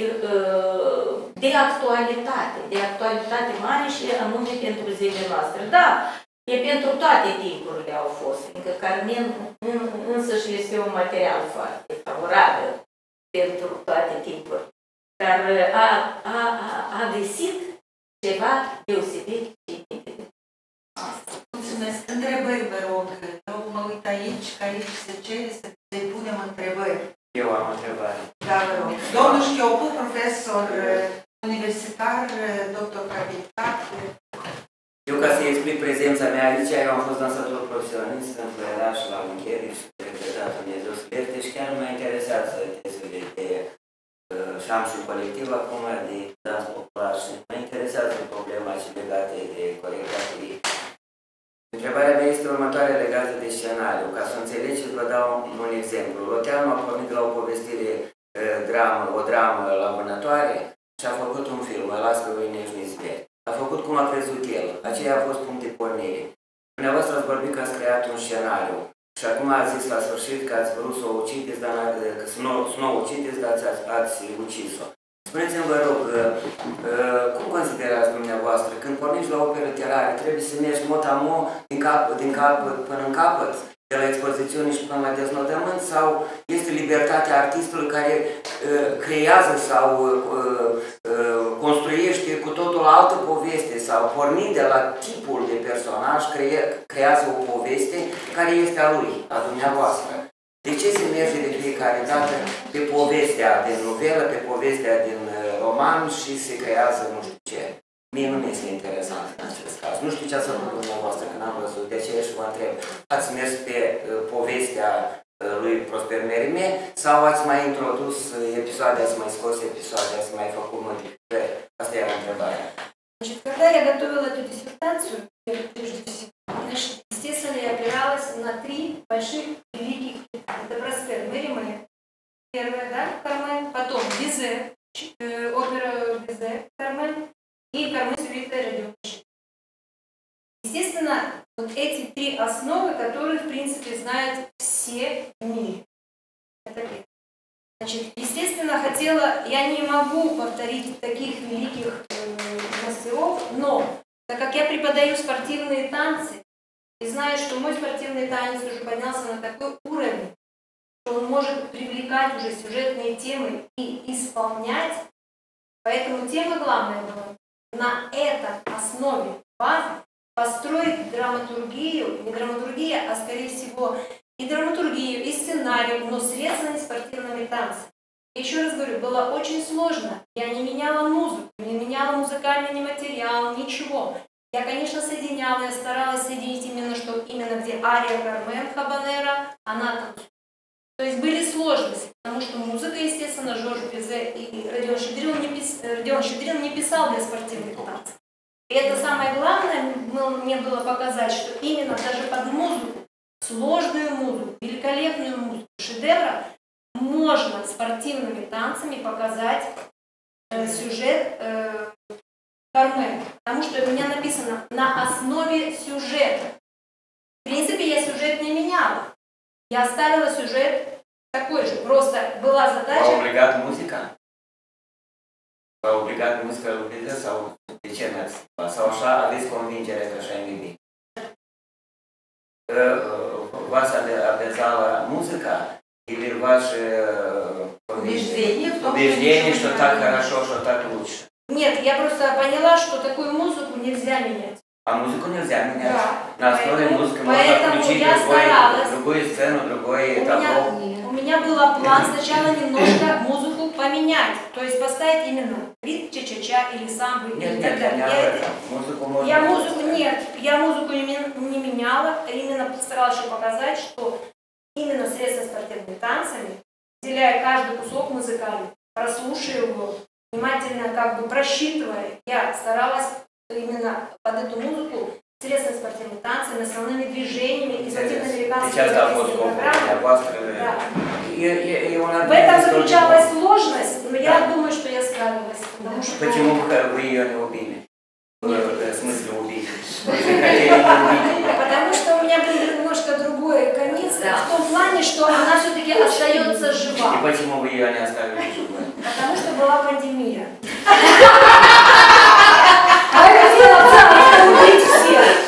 de actualitate mare și anume pentru zilele noastre. Da, e pentru toate timpurile au fost, fiindcă Carmen însăși este un material foarte favorabil pentru toate timpurile. Dar a găsit ceva deosebit și indiferent. Mulțumesc. Întrebări, vă rog. Eu mă uit aici, că aici se cere să depunem întrebări. Eu am întrebare. Da, vă rog. Domnul Șchiopu, profesor universitar, doctor cabilitat. Eu, ca să explic prezența mea aici, eu am fost dansator profesionist în Crearea și la Ungheri și reprezentat Dumnezeu să ierte și chiar m-a interesat să tezele de și am și un colectiv acum de dans popular și mă interesează problema și legate de coreografie. Întrebarea mea este următoarea legată de scenariu. Ca să înțelegeți, vă dau un exemplu. Loteanu a pornit la o povestire, o dramă la vânătoare și a făcut un film, Las că voi nești zberi. A făcut cum a crezut el. Aceea a fost punct de pornire. Dumneavoastră ați vorbit că ați creat un scenariu. Și acum ați zis la sfârșit că ați vrut să o ucideți, dar să nu o ucideți, dar ați ucis-o. Spuneți-mi, vă rog, cum considerați dumneavoastră, când pornești la o literară, trebuie să mergi mot-a-mot din capăt până în capăt, de la expozițiune și până la deznodământ, sau este libertatea artistului care creează sau construiește cu totul altă poveste sau pornind de la tipul de personaj, creează o poveste care este a lui, a dumneavoastră. De ce se merge de fiecare dată pe povestea din novelă, pe povestea din roman și se creează nu știu ce? Mie nu mi este interesant în acest caz. Nu știu ce ați făcut dumneavoastră când am văzut, de aceea și vă întreb. Ați mers pe povestea lui Prosper Merime sau ați mai introdus episoade, ați mai scos episoade, ați mai făcut modificări? Asta era întrebarea. Значит, когда я готовила эту диссертацию, прежде всего, значит, естественно, я опиралась на три больших, великих. Это Проспер Мериме, первая, да, Кармен, потом Бизе, опера Бизе, Кармен, и Кармен Сюрикта Радиовича. Естественно, вот эти три основы, которые, в принципе, знают все в мире. Это первое. Значит, естественно, я не могу повторить таких великих мастеров, но так как я преподаю спортивные танцы и знаю, что мой спортивный танец уже поднялся на такой уровень, что он может привлекать уже сюжетные темы и исполнять, поэтому тема главная была на этой основе базы построить драматургию, не драматургия, а скорее всего и драматургию, и сценарий, но средствами спортивными танцами. Еще раз говорю, было очень сложно. Я не меняла музыку, не меняла музыкальный материал, ничего. Я, конечно, соединяла, я старалась соединить именно, что именно где ария Кармен Хабанера, она танцует. То есть были сложности, потому что музыка, естественно, Жорж Бизе и Родион Щедрин не писал для спортивных танцев. И это самое главное мне было показать, что именно даже под музыку, сложную музыку, великолепную музыку, шедевра, можно спортивными танцами показать сюжет Кармен. Потому что у меня написано на основе сюжета. В принципе, я сюжет не меняла. Я оставила сюжет такой же. Просто была задача... Va obligat muzica? V-a obligat muzica lucrurile sau de ce n-ați? Sau așa aveți convingerea că așa e bine? Вас обязала музыка или ваши убеждения, что так хорошо, что так лучше? Нет, я просто поняла, что такую музыку нельзя менять. А музыку нельзя менять. Да. На основе музыки можно включить другую сцену, другой этап. У меня был план сначала немножко музыку поменять. То есть поставить именно ритм ча-ча-ча или самбо. Нет, я музыку не меняла. Именно постаралась показать, что именно средством спортивными танцами, выделяя каждый кусок музыкальный, прослушивая его, внимательно как бы просчитывая, я старалась именно под эту музыку средством спортивными танцами, основными движениями и латиноамериканскими программами. В этом заключалась сложность, но я думаю, что я справилась. Почему вы ее не убили? В смысле убили? Вы хотели не убить ее? Потому что у меня был немножко другой конец, в том плане, что она все-таки остается жива. И почему вы ее не оставили живой? Потому что была пандемия. Убить всех.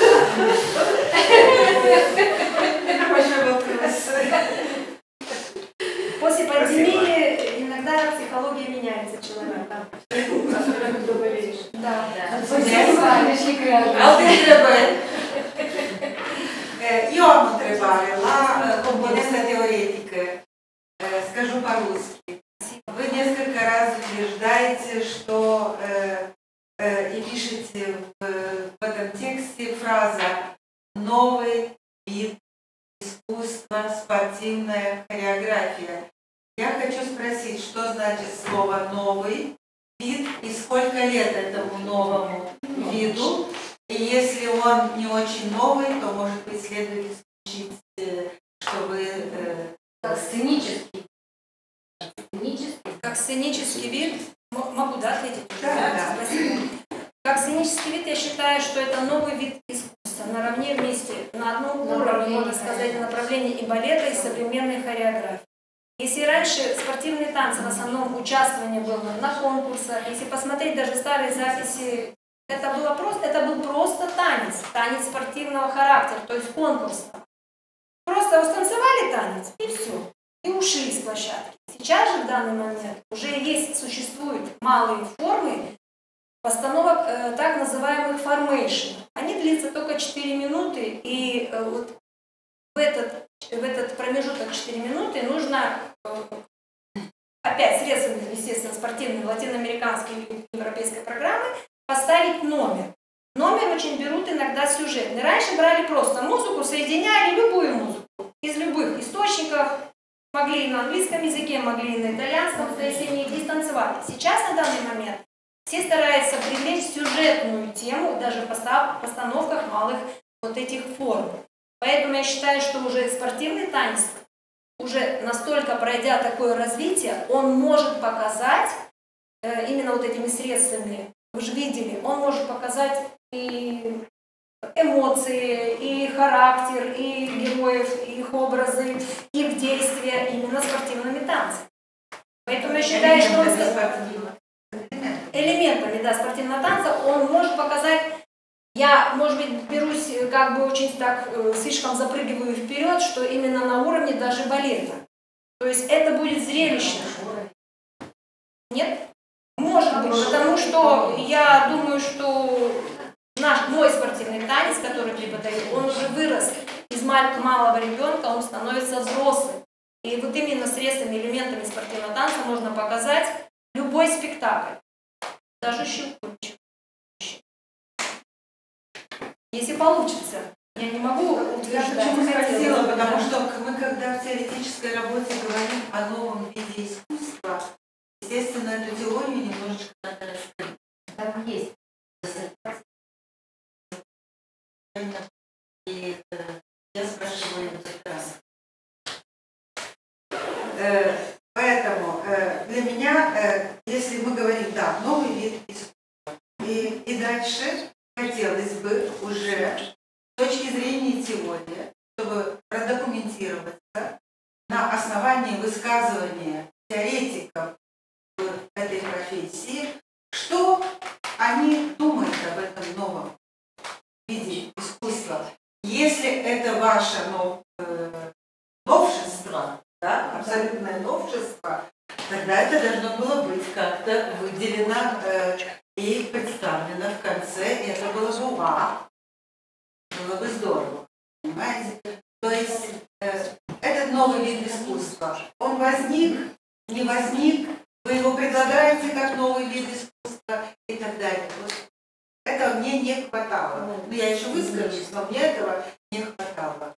После пандемии иногда психология меняется человека. Да. Eu am o întrebare la componenta teoretică. Скажу по-русски. Вы несколько раз утверждаете, что и пишете в этом тексте фраза «новый вид искусства, спортивная хореография». Я хочу спросить, что значит слово «новый вид» и сколько лет этому новому виду? И если он не очень новый, то, может быть, следует исключить, чтобы... Как сценический. Как сценический вид, могу, да, ответить? Да. Спасибо. Как сценический вид, я считаю, что это новый вид искусства, наравне вместе, на одном уровне, можно сказать, направление и балета, и современной хореографии. Если раньше спортивные танцы в основном участвование было на конкурсах, если посмотреть даже старые записи, это был просто танец спортивного характера, то есть конкурсного. Просто устанцевали танец и все, и ушли с площадки. Сейчас же в данный момент уже существуют малые формы постановок так называемых формейшн. Они длятся только 4 минуты, и вот в этот промежуток 4 минуты нужно опять средствами, естественно, спортивной латиноамериканской и европейской программы поставить номер. Номер очень берут иногда сюжетный. Раньше брали просто музыку, соединяли любую музыку из любых источников. Могли и на английском языке, могли и на итальянском, то есть они здесь танцевали. Сейчас, на данный момент, все стараются привлечь сюжетную тему даже в постановках малых вот этих форм. Поэтому я считаю, что уже спортивный танец, уже настолько пройдя такое развитие, он может показать именно вот этими средствами, вы же видели, он может показать и эмоции, и характер, и героев, и их образы, их действия именно спортивными танцами. Поэтому я считаю, что элементами спортивного танца он может показать. Я, может быть, берусь, как бы очень так слишком запрыгиваю вперед, что именно на уровне даже балета. То есть это будет зрелищно. Нет? Может быть, потому что я думаю, что мой спортивный учебный танец, который преподает, он уже вырос. Из малого ребенка он становится взрослым. И вот именно средствами, элементами спортивного танца можно показать любой спектакль. Даже щелкунчик. Если получится. Я не могу утверждать. Я почему спросила, потому что мы, когда в теоретической работе говорим о новом виде искусства, естественно, эту теорию немножечко надо раскрыть. Там есть. И я спрашиваю как раз. Поэтому для меня, если мы говорим, да, новый вид искусства, и дальше хотелось бы уже с точки зрения теории, чтобы продокументироваться на основании высказывания теоретиков в этой профессии, что они думают об этом новом виде искусства. Если это ваше новшество, да, абсолютное новшество, тогда это должно было быть как-то выделено и представлено в конце. И это было бы вау. Было бы здорово. Понимаете? То есть этот новый вид искусства, он возник, не возник, вы его предлагаете как новый вид искусства и так далее. Вот этого мне не хватало. Ну, я еще выскажусь, но мне этого не хватало.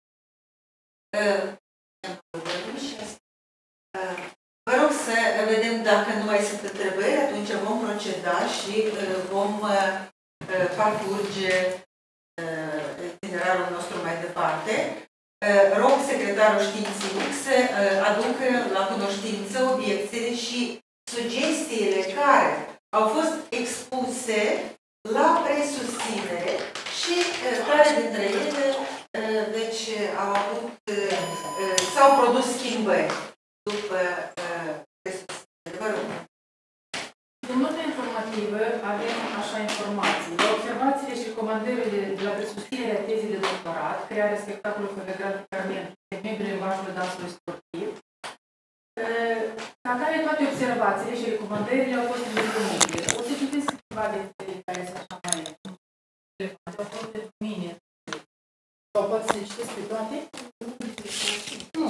Vă rog să vedem dacă nu mai sunt întrebări, atunci vom proceda și vom parcurge itinerarul nostru mai departe. Rog secretarul științific să aducă la cunoștință obiecțiile și sugestiile care au fost expuse la presusținere și care dintre ele deci s-au produs schimbări după presusținere. Vă rog. În notă informativă avem așa informații. La observațiile și recomandările de la Susţinerea Tezei de Doctorat, Crearea spectacolului coreografic Carmen, intermediul limbajului, dansului, sportiv, ca care toate observațiile și recomandările au fost îndeplinite. O să citesc câteva detalii care sunt așa mai relevante. Au fost pentru mine. Sau poate să le citesc pe toate? Nu.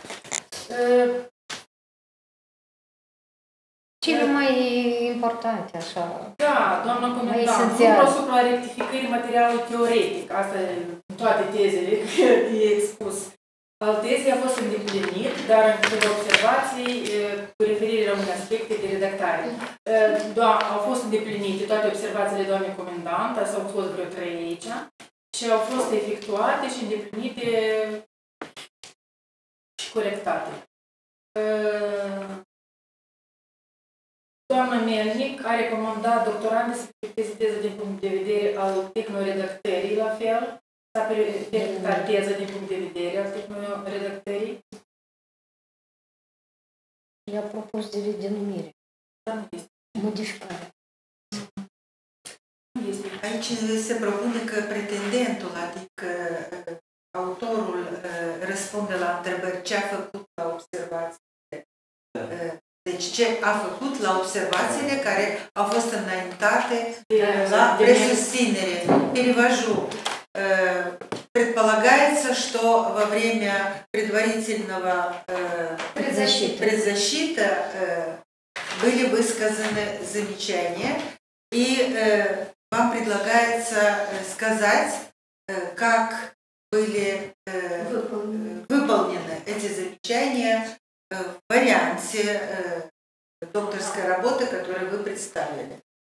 Cele mai importante, așa. Da, doamna comandant, nu asupra rectificării materialului teoretic, asta e în toate tezele care e expus. Al tezei a fost îndeplinit, dar în câteva observații cu referire la unele aspecte de redactare. Au fost îndeplinite toate observațiile doamnei comandant, au fost vreo 3 aici, și au fost efectuate și îndeplinite și corectate. Doamna Melnic a recomandat doctorandei să pregăteze teză din punct de vedere al tehnoredactării, la fel. S-a pregătit teză din punct de vedere al tehnoredactării. I-a propus de denumire. Dar nu este. Modificare. Nu este. Aici se propune că pretendentul, adică autorul, răspunde la întrebări ce a făcut la observațiile. Deci ce a făcut la observațiile care au fost înaintate la преsusținere. Перевожу. Предполагается, что во время предварительного предзащита были высказаны замечания, и вам предлагается сказать, как были выполнены эти замечания в варианте докторской работы, которую вы представили.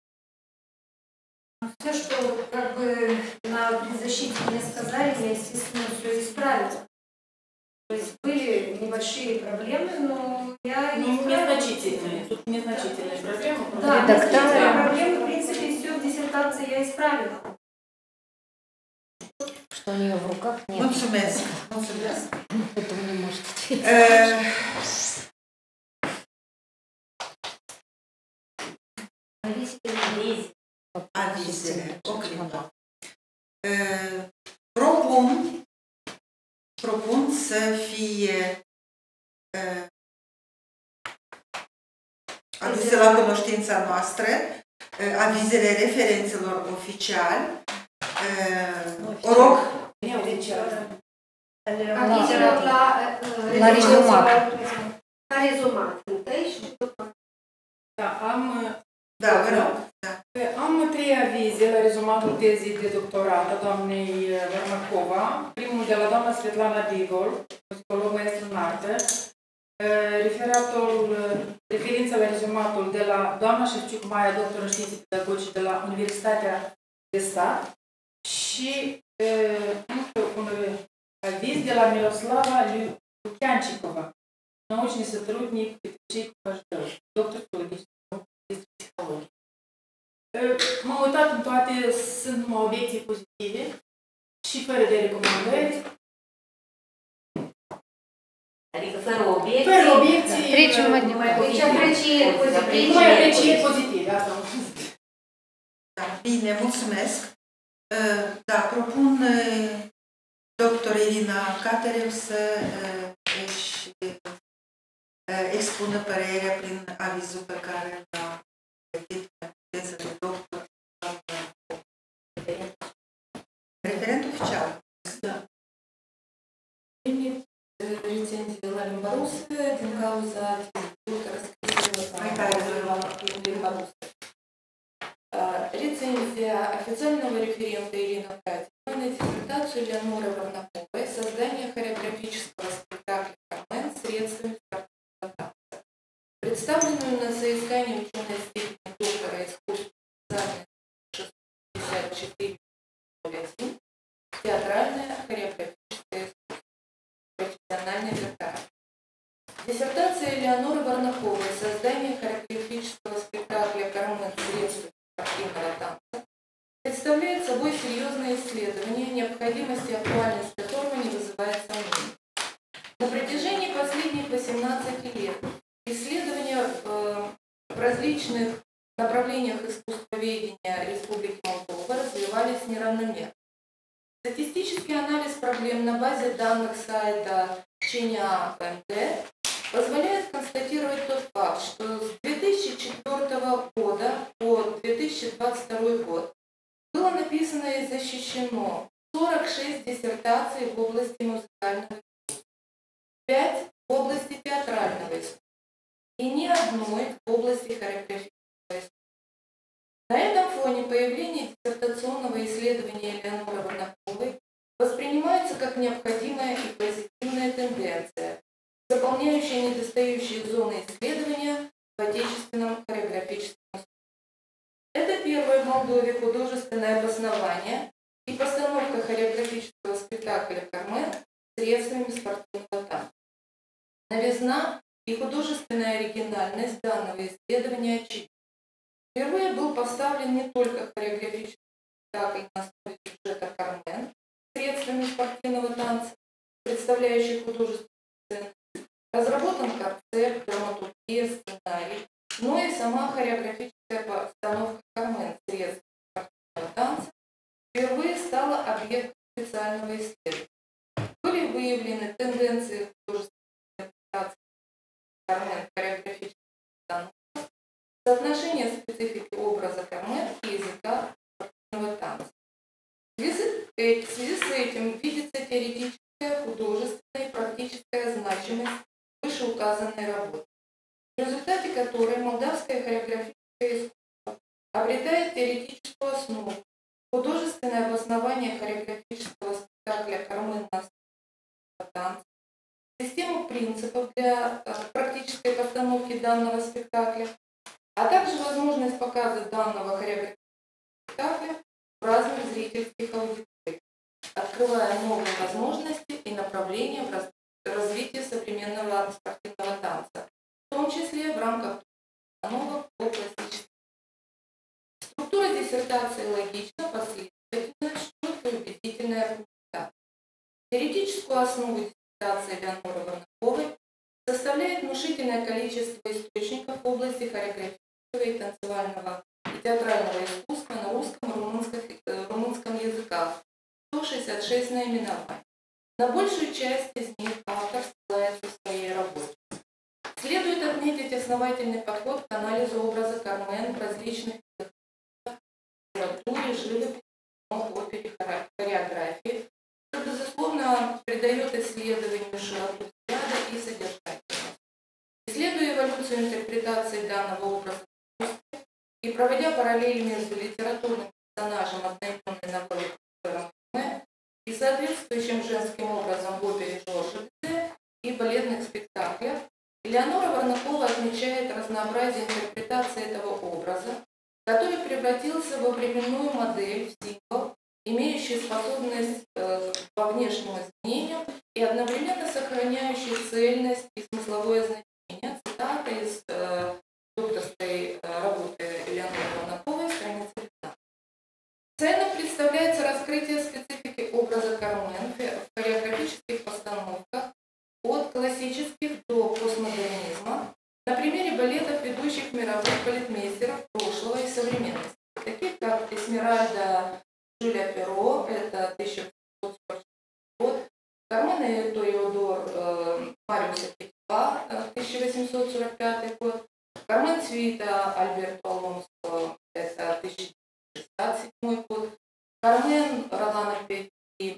Все, что как бы на предзащите мне сказали, я, естественно, все исправила. То есть были небольшие проблемы, но я не незначительные. Тут незначительные проблемы. Да, незначительные проблемы, в принципе, все в диссертации я исправила. Что у нее в руках нет. Mulțumesc. Поэтому не может ответить. Avizele. Propun să fie aduse la cunoștința noastră avizele referențelor oficiali Урок. Achiziilor la rezumat. La rezumat. Întâi și după. Da, Da, vă rog. am 3 avize la rezumatul tezei de doctorat a doamnei Varnacova. Primul de la doamna Svetlana, psiholog maestru în artă. Referința la rezumatul de la doamna Șefciuc Maia, doctor în științe pedagogice de la Universitatea de Stat și un aviz de la Miroslava Luciancicova, научный сотрудник Pedagogy, doctor filologie, psihologie. M-am uitat în toate, sunt numai obiecții pozitive și fără de recomandări. Adică fără obiecții. Fără obiecții. Trecem mai departe. Deci aprecieri pozitive. Numai aprecieri pozitive, asta am spus. Da, bine, mulțumesc. Da, propun doctor Irina Caterev să își expună părerea prin avizul pe care l-a pregătit teză de doctor. Referent oficial. Da. Recenzia la limba rusă din cauza limba rusă. Рецензия официального референта Ирины Катина на диссертацию Элеоноры Варнаковой «Создание хореографического спектакля «Carmen» средствами спортивного танца». Представленную на соискание ученой степени доктора искусств 654 театральное хореографическое искусство. Профессиональная графика. Диссертация Элеоноры Варнаковой «Создание хореографического спектакля «Carmen» средствами спортивного танца» представляет собой серьезное исследование, необходимость и актуальность которого не вызывает сомнений. На протяжении последних 18 лет исследования в различных направлениях искусствоведения Республики Молдова развивались неравномерно. Статистический анализ проблем на базе данных сайта ЧНА-МТ позволяет констатировать тот факт, что с 2004 года по 2022 год было написано и защищено 46 диссертаций в области музыкального искусства, 5 в области театрального искусства и ни одной в области хореографического искусства. На этом фоне появление диссертационного исследования Элеоноры Варнаковой воспринимается как необходимая и позитивная тенденция, заполняющая недостающие зоны исследования в отечественном хореографическом искусстве. Это первое в Молдове художественное обоснование и постановка хореографического спектакля «Carmen» средствами спортивного танца. Новизна и художественная оригинальность данного исследования очевидна. Впервые был поставлен не только хореографический спектакль на основе сюжета «Carmen» средствами спортивного танца, представляющий художественную сцену, разработан концепт, драматургия, сценарий, но и сама хореографическая постановка «Carmen» средствами спортивного танца впервые стала объектом специального исследования. Были выявлены тенденции художественной интерпретации «Carmen» хореографических постановок, соотношение специфики образа «Carmen» и языка спортивного танца. В связи с этим видится теоретическая, художественная и практическая значимость вышеуказанной работы, в результате которой молдавское хореографическое искусство обретает теоретическую основу, художественное обоснование хореографического спектакля «Carmen» на основе танца, систему принципов для практической постановки данного спектакля, а также возможность показа данного хореографического спектакля в разных зрительских аудиториях, открывая новые возможности и направления в развитии современного спортивного танца, в том числе в рамках постановок по классическому. Структура диссертации логична, последовательна, четкая и убедительная аргументация. Теоретическую основу диссертации Элеоноры Варнаковой составляет внушительное количество источников в области хореографического и танцевального и театрального искусства на русском и румынском языках, 166 наименований. На большую часть из них автор ссылается в своей работе. Следует отметить основательный подход к анализу образа Carmen в различных литературе, живописи, опере, широту взгляда и содержательность. Исследуя эволюцию интерпретации данного образа и проводя параллели между литературным персонажем одноименной новеллы и соответствующим женским образом в опере Жоржа и балетных спектаклях, Элеонора Варнакова отмечает разнообразие интерпретации этого образа, который превратился во временную модель, в символ, имеющий способность по внешним изменениям и одновременно сохраняющий цельность и смысловое значение. Цитата из докторской работы Элеоноры Варнаковой, страница 15. Ценным представляется раскрытие специфики образа Кармен в хореографических постановках от классических до постмодернизма на примере балетов ведущих мировых балетмейстеров прошлого и современности, таких как Эсмеральда Жюля Перро, это 1846 год, Кармен и Теодор Мариуса Петьва, 1845 год, Кармен Цвита Альберто Алонсо, это 1967 год, Кармен Ролана Петти,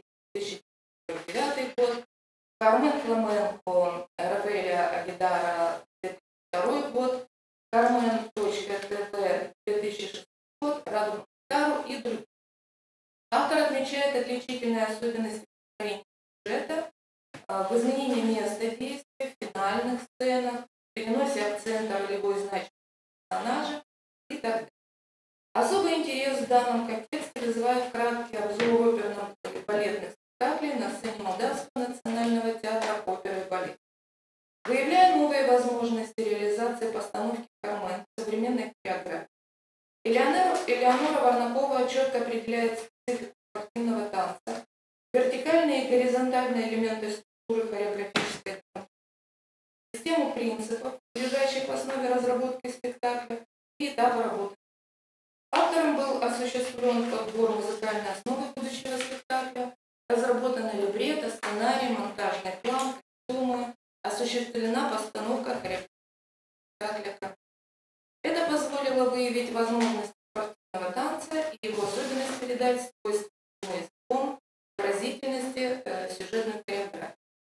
1949 год, Кармен Фламенко Рафаэля Агидара, 2002 год, Кармен ТТ, 2006 год, Радуга Гитару и другие. Автор отмечает отличительные особенности сюжета в изменении места действия, в финальных сценах, переносе акцента ролевой значимости персонажа и так далее. Особый интерес в данном контексте вызывает краткий обзор оперных и балетных спектаклей на сцене Молдавского национального театра оперы и балета. Выявляя новые возможности реализации постановки Кармен в современной хореографии, Элеонора Варнакова четко определяет специфику спортивного танца, вертикальные и горизонтальные элементы структуры хореографической танцы, систему принципов, лежащих в основе разработки спектакля и этапы работы. Автором был осуществлен подбор музыкальной основы будущего спектакля, разработаны либретто, сценарий, монтажный план, костюмы, осуществлена постановка хореографии. Это позволило выявить возможности спортивного танца и его особенность передать свойственным языком выразительности сюжетной хореографии.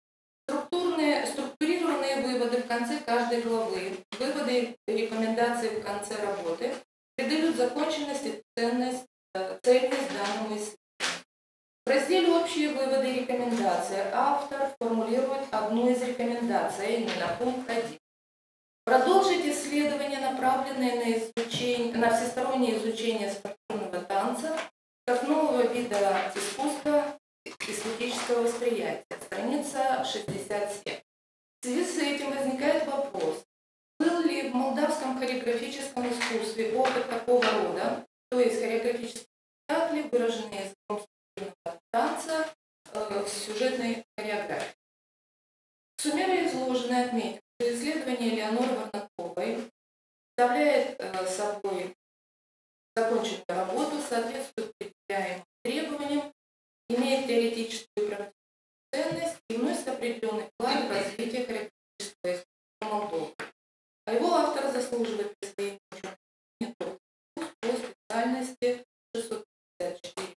Структурированные выводы в конце каждой главы, выводы и рекомендации в конце работы придают законченность и цельность данному исследованию. В разделе «Общие выводы и рекомендации» автор формулирует одну из рекомендаций, а именно пункт 1. Продолжить исследования, направленные на всестороннее изучение спортивного танца как нового вида искусства эстетического восприятия. Страница 67. В связи с этим возникает вопрос, был ли в молдавском хореографическом искусстве опыт такого рода, то есть хореографические спектакли, выраженные языком спортивного танца в сюжетной хореографии. Суммируя изложенное, отметим, что исследование Элеоноры Варнаковой представляет собой законченную работу, соответствует предъявляемым требованиям, имеет теоретическую и практическую ценность и вносит определенный вклад в развитие хореографического искусства Молдовы. А его автор заслуживает присвоения ученых по специальности 654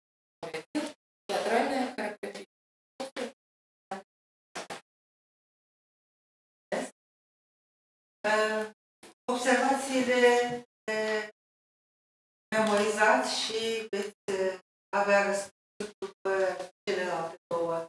театральная хореография. Observațiile memorizați și veți avea răspunsuri după celelalte două.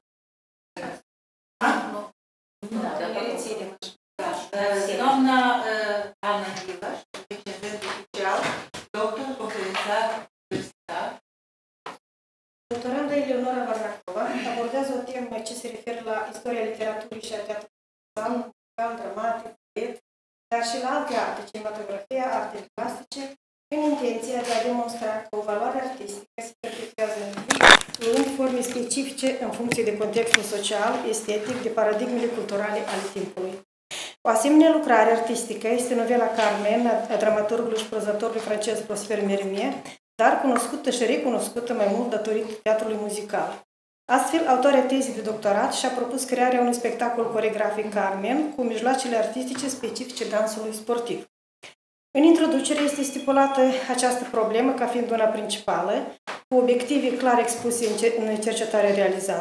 Doamna Ana Divaș, recenzent oficial, doctor, conferențiar, universitar. Doctoranda Eleonora Varnacova abordează o temă ce se referă la istoria literaturii și a teatrului musical, dramatic, poet, dar și la alte arte, cinematografia, arte plastice, în intenția de a demonstra că o valoare artistică se perpetuează în timp, luând forme specifice în funcție de contextul social, estetic, de paradigmele culturale ale timpului. O asemenea lucrare artistică este novela Carmen a dramaturgului și prozătorului francez Prosper Mérimée, dar cunoscută și recunoscută mai mult datorită teatrului muzical. Astfel, autoarea tezii de doctorat și-a propus crearea unui spectacol coreografic Carmen cu mijloacele artistice specifice dansului sportiv. În introducere este stipulată această problemă ca fiind una principală, cu obiective clar expuse în cercetarea realizată,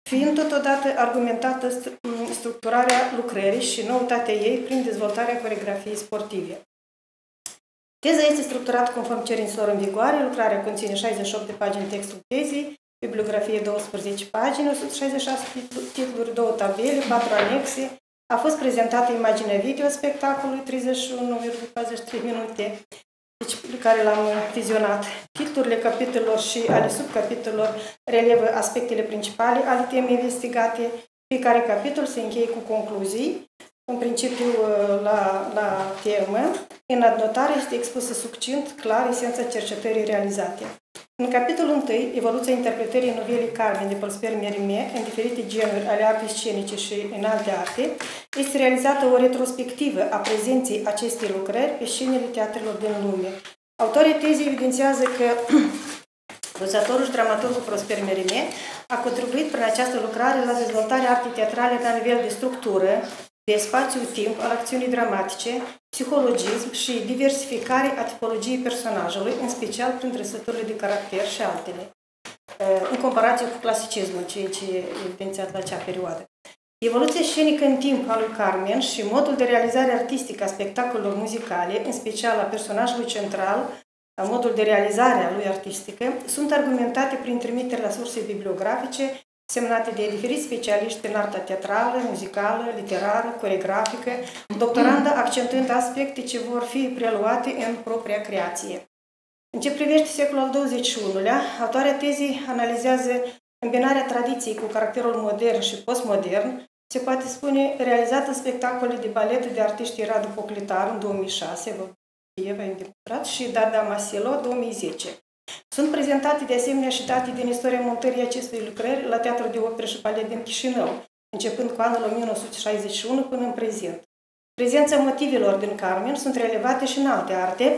fiind totodată argumentată structurarea lucrării și noutatea ei prin dezvoltarea coreografiei sportive. Teza este structurată conform cerințelor în vigoare, lucrarea conține 68 de pagini textul tezei, bibliografie 12 pagini, 166 titluri, 2 tabele, 4 anexe. A fost prezentată imaginea video spectacolului, 31,43 minute, deci, pe care l-am vizionat. Titlurile capitolelor și ale subcapitolelor relevă aspectele principale ale temei investigate. Fiecare capitol se încheie cu concluzii, în principiu la temă. În adnotare este expusă succint, clar, esența cercetării realizate. În capitolul 1, evoluția interpretării novelei Carmen de Prosper Mérimée în diferite genuri ale artei scenice și în alte arte, este realizată o retrospectivă a prezenței acestei lucrări pe scenele teatrelor din lume. Autorii tezei evidențiază că învățătorul și dramaturgul Prosper Mérimée a contribuit prin această lucrare la dezvoltarea artei teatrale la nivel de structură, de spațiu-timp al acțiunii dramatice, psihologism și diversificare a tipologiei personajului, în special prin trăsăturile de caracter și altele, în comparație cu clasicismul, ceea ce e evidențiat la acea perioadă. Evoluția scenică în timp a lui Carmen și modul de realizare artistică a spectacolelor muzicale, în special a personajului central, a modul de realizare a lui artistică, sunt argumentate prin trimitere la surse bibliografice semnate de diferiți specialiști în arta teatrală, muzicală, literară, coreografică, doctoranda accentuând aspecte ce vor fi preluate în propria creație. În ce privește secolul al XXI-lea, autoarea tezei analizează îmbinarea tradiției cu caracterul modern și postmodern, se poate spune realizată spectacole de balet de artiștii Radu Pocletar în 2006, și Dada Masilo 2010. Sunt prezentate de asemenea și date din istoria montării acestei lucrări la Teatrul de Operă și Balet din Chisinau, începând cu anul 1961 până în prezent. Prezența motivelor din Carmen sunt relevate și în alte arte.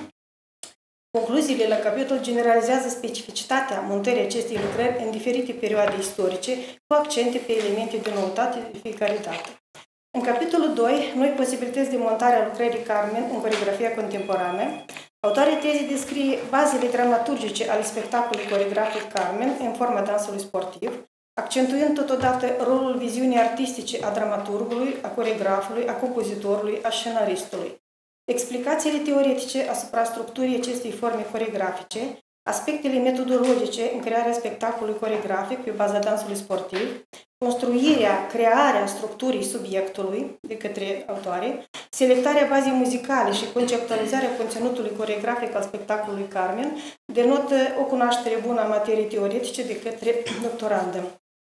Concluziile la capitol generalizează specificitatea montării acestei lucrări în diferite perioade istorice, cu accente pe elemente de noutate de fiecare dată. În capitolul 2, noi posibilități de montare a lucrării Carmen în coreografia contemporană. Autoarea tezei descrie bazele dramaturgice ale spectacolului coreografic Carmen în forma dansului sportiv, accentuând totodată rolul viziunii artistice a dramaturgului, a coreografului, a compozitorului, a scenaristului. Explicațiile teoretice asupra structurii acestei forme coreografice, aspectele metodologice în crearea spectacolului coreografic pe baza dansului sportiv, construirea, crearea structurii subiectului de către autoare, selectarea bazei muzicale și conceptualizarea conținutului coreografic al spectacolului Carmen denotă o cunoaștere bună a materiei teoretice de către doctorandă.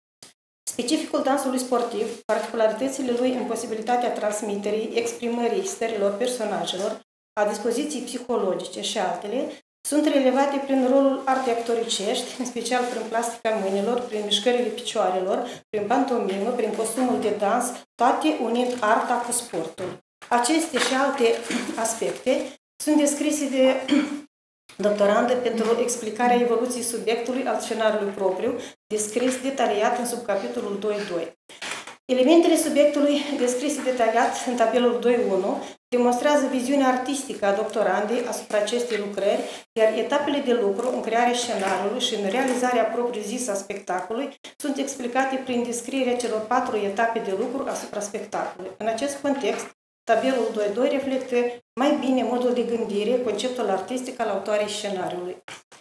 Specificul dansului sportiv, particularitățile lui în posibilitatea transmiterii, exprimării stărilor personajelor, a dispoziției psihologice și altele, sunt relevate prin rolul artei actoricești, în special prin plastica mâinilor, prin mișcările picioarelor, prin pantomimă, prin costumul de dans, toate unind arta cu sportul. Aceste și alte aspecte sunt descrise de doctorandă pentru explicarea evoluției subiectului al scenariului propriu, descris detaliat în subcapitolul 2.2. Elementele subiectului descrise detaliat în tabelul 2.1 demonstrează viziunea artistică a doctorandei asupra acestei lucrări, iar etapele de lucru în crearea scenariului și în realizarea propriu-zisă a spectacolului sunt explicate prin descrierea celor 4 etape de lucru asupra spectacolului. În acest context, tabelul 2.2 reflectă mai bine modul de gândire, conceptul artistic al autoarei scenariului.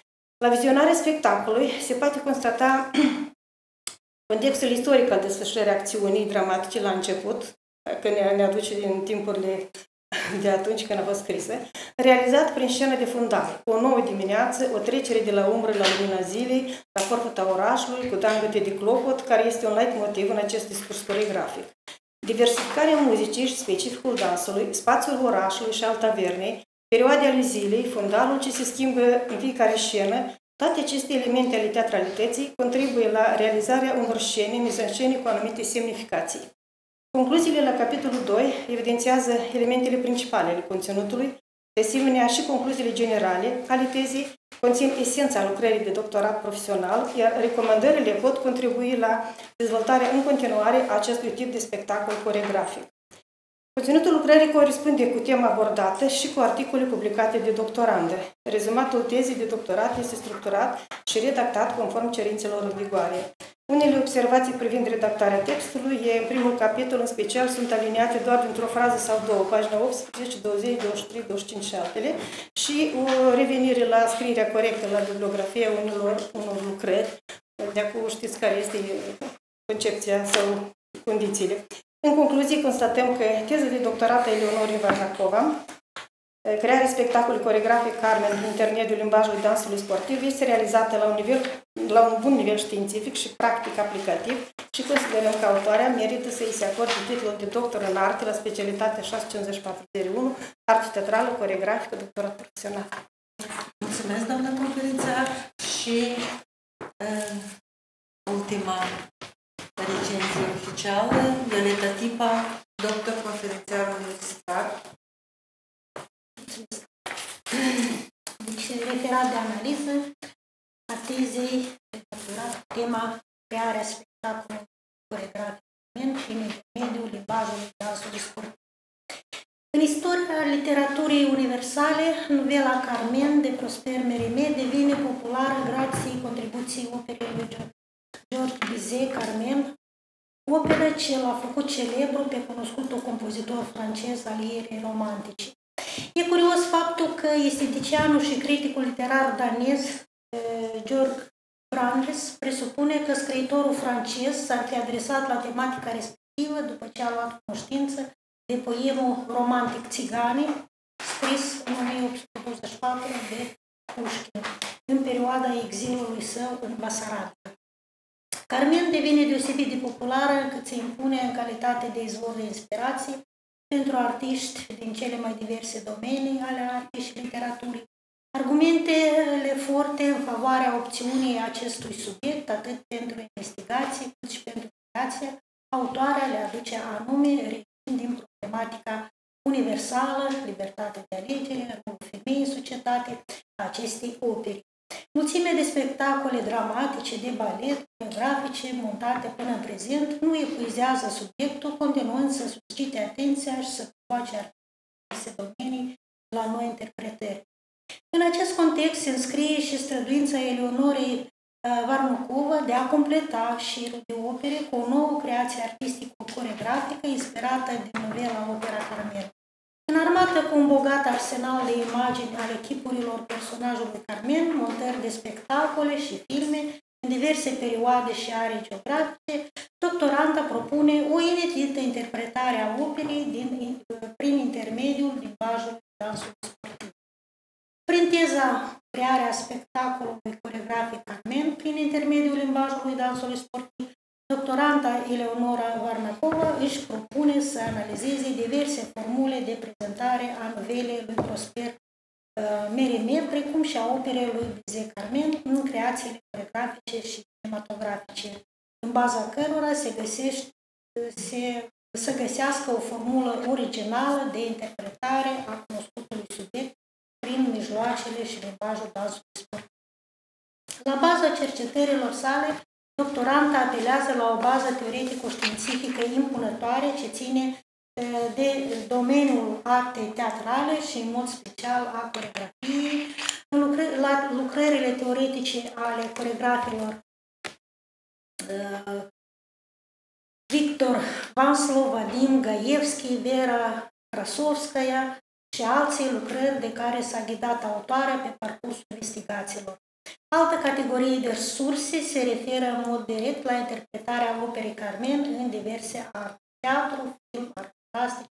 La vizionarea spectacolului se poate constata contextul istoric al desfășurării acțiunii dramatice la început, că ne aduce din timpurile de atunci când a fost scrisă, realizat prin scenă de fundare, cu o nouă dimineață, o trecere de la umbră la lumina zilei, la corpul orașului, cu tangăte de clopot, care este un leitmotiv în acest discurs coreografic. Diversificarea muzicii și specificul dansului, spațiul orașului și al tavernei, perioade ale zilei, fundalul ce se schimbă în fiecare scenă, toate aceste elemente ale teatralității contribuie la realizarea unor scene, mizanscene cu anumite semnificații. Concluziile la capitolul 2 evidențiază elementele principale ale conținutului, de asemenea și concluziile generale ale tezei conțin esența lucrării de doctorat profesional, iar recomandările pot contribui la dezvoltarea în continuare a acestui tip de spectacol coreografic. Conținutul lucrării corespunde cu tema abordată și cu articole publicate de doctorandă. Rezumatul tezei de doctorat este structurat și redactat conform cerințelor în vigoare. Unele observații privind redactarea textului, în primul capitol în special, sunt aliniate doar dintr-o frază sau două, pagina 18, 20, 23, 25 și altele, și o revenire la scrierea corectă, la bibliografia unor lucrări. De acum știți care este concepția sau condițiile. În concluzie, constatăm că teza de doctorat a Eleonorii Varnacova, Crearea spectacolului coreografic Carmen prin intermediul limbajului dansului sportiv, este realizată la un bun nivel științific și practic aplicativ și considerăm că autoarea merită să îi se acorde titlul de doctor în arte la specialitatea 65401, arte teatrală, coreografică, doctorat profesional. Mulțumesc, doamna conferința, și ultima recenzie oficială, Violeta Tipa, doctor conferențiar universitar. Deci, referat de analiză a tezei de doctorat, tema Crearea spectacolului coreografic prin intermediul limbajului dansului sportiv. În istoria literaturii universale, novela Carmen de Prosper Mérimée devine populară grație contribuției operei lui George Bizet, Carmen, operă ce l-a făcut celebru pe cunoscutul compozitor francez al ierii romantice. E curios faptul că esteticianul și criticul literar danez George Brandes presupune că scriitorul francez s-ar fi adresat la tematica respectivă după ce a luat cunoștință de poemul romantic Țigane, scris în 1824 de Pușkin, în perioada exilului său în Basarabia. Carmen devine deosebit de populară încât se impune în calitate de izvor de inspirație pentru artiști din cele mai diverse domenii ale artei și literaturii. Argumentele forte în favoarea opțiunii acestui subiect, atât pentru investigație cât și pentru creație, autoarea le aduce anume reind din problematica universală, libertatea de alegere, rolul femeii în societate, a acestei opere. Mulțime de spectacole dramatice, de balet, coreografice, montate până în prezent, nu epuizează subiectul, continuând să suscite atenția și să provoace aceste domenii la noi interpretări. În acest context se înscrie și străduința Eleonorei Varnacova de a completa șirul de opere cu o nouă creație artistico-coreografică inspirată din novela Opera Carmen. Înarmată cu un bogat arsenal de imagini ale chipurilor personajului Carmen, montări de spectacole și filme în diverse perioade și arii geografice, doctoranta propune o inedită interpretare a operei prin intermediul limbajului dansului sportiv. Prin teza Crearea spectacolului coreografic Carmen prin intermediul limbajului dansului sportiv, doctoranta Eleonora Varnacova își propune să analizeze diverse formule de prezentare a novelei lui Prosper Mérimée, precum și a operei lui Bizet Carmen în creațiile coreografice și cinematografice, în baza cărora să găsească o formulă originală de interpretare a cunoscutului subiect prin mijloacele și limbajul dansului sportiv. La baza cercetărilor sale, doctoranta apelează la o bază teoretico-științifică impunătoare ce ține de domeniul artei teatrale și în mod special a coreografiei, la lucrările teoretice ale coreografilor Victor Vanslov, Vadim Gaevski, Vera Krasovskaya și alții lucrări de care s-a ghidat autoarea pe parcursul investigațiilor. Altă categorie de surse se referă în mod direct la interpretarea operei Carmen în diverse arte, teatru, film, arte plastică.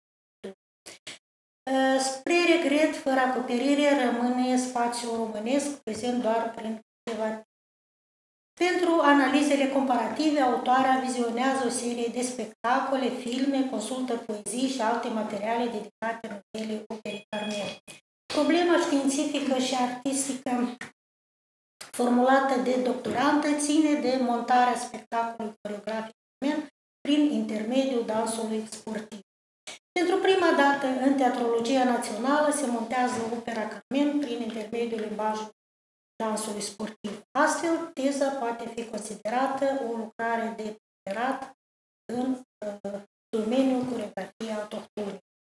Spre regret, fără acoperire, rămâne spațiul românesc, prezent doar prin câteva. Pentru analizele comparative, autoarea vizionează o serie de spectacole, filme, consultă poezii și alte materiale dedicate novelei operei Carmen. Problema științifică și artistică formulată de doctorantă ține de montarea spectacolului coreografic Carmen prin intermediul dansului sportiv. Pentru prima dată, în teatrologia națională se montează opera Carmen prin intermediul limbajului dansului sportiv. Astfel, teza poate fi considerată o lucrare de preferat în domeniul coreografiei autohtone.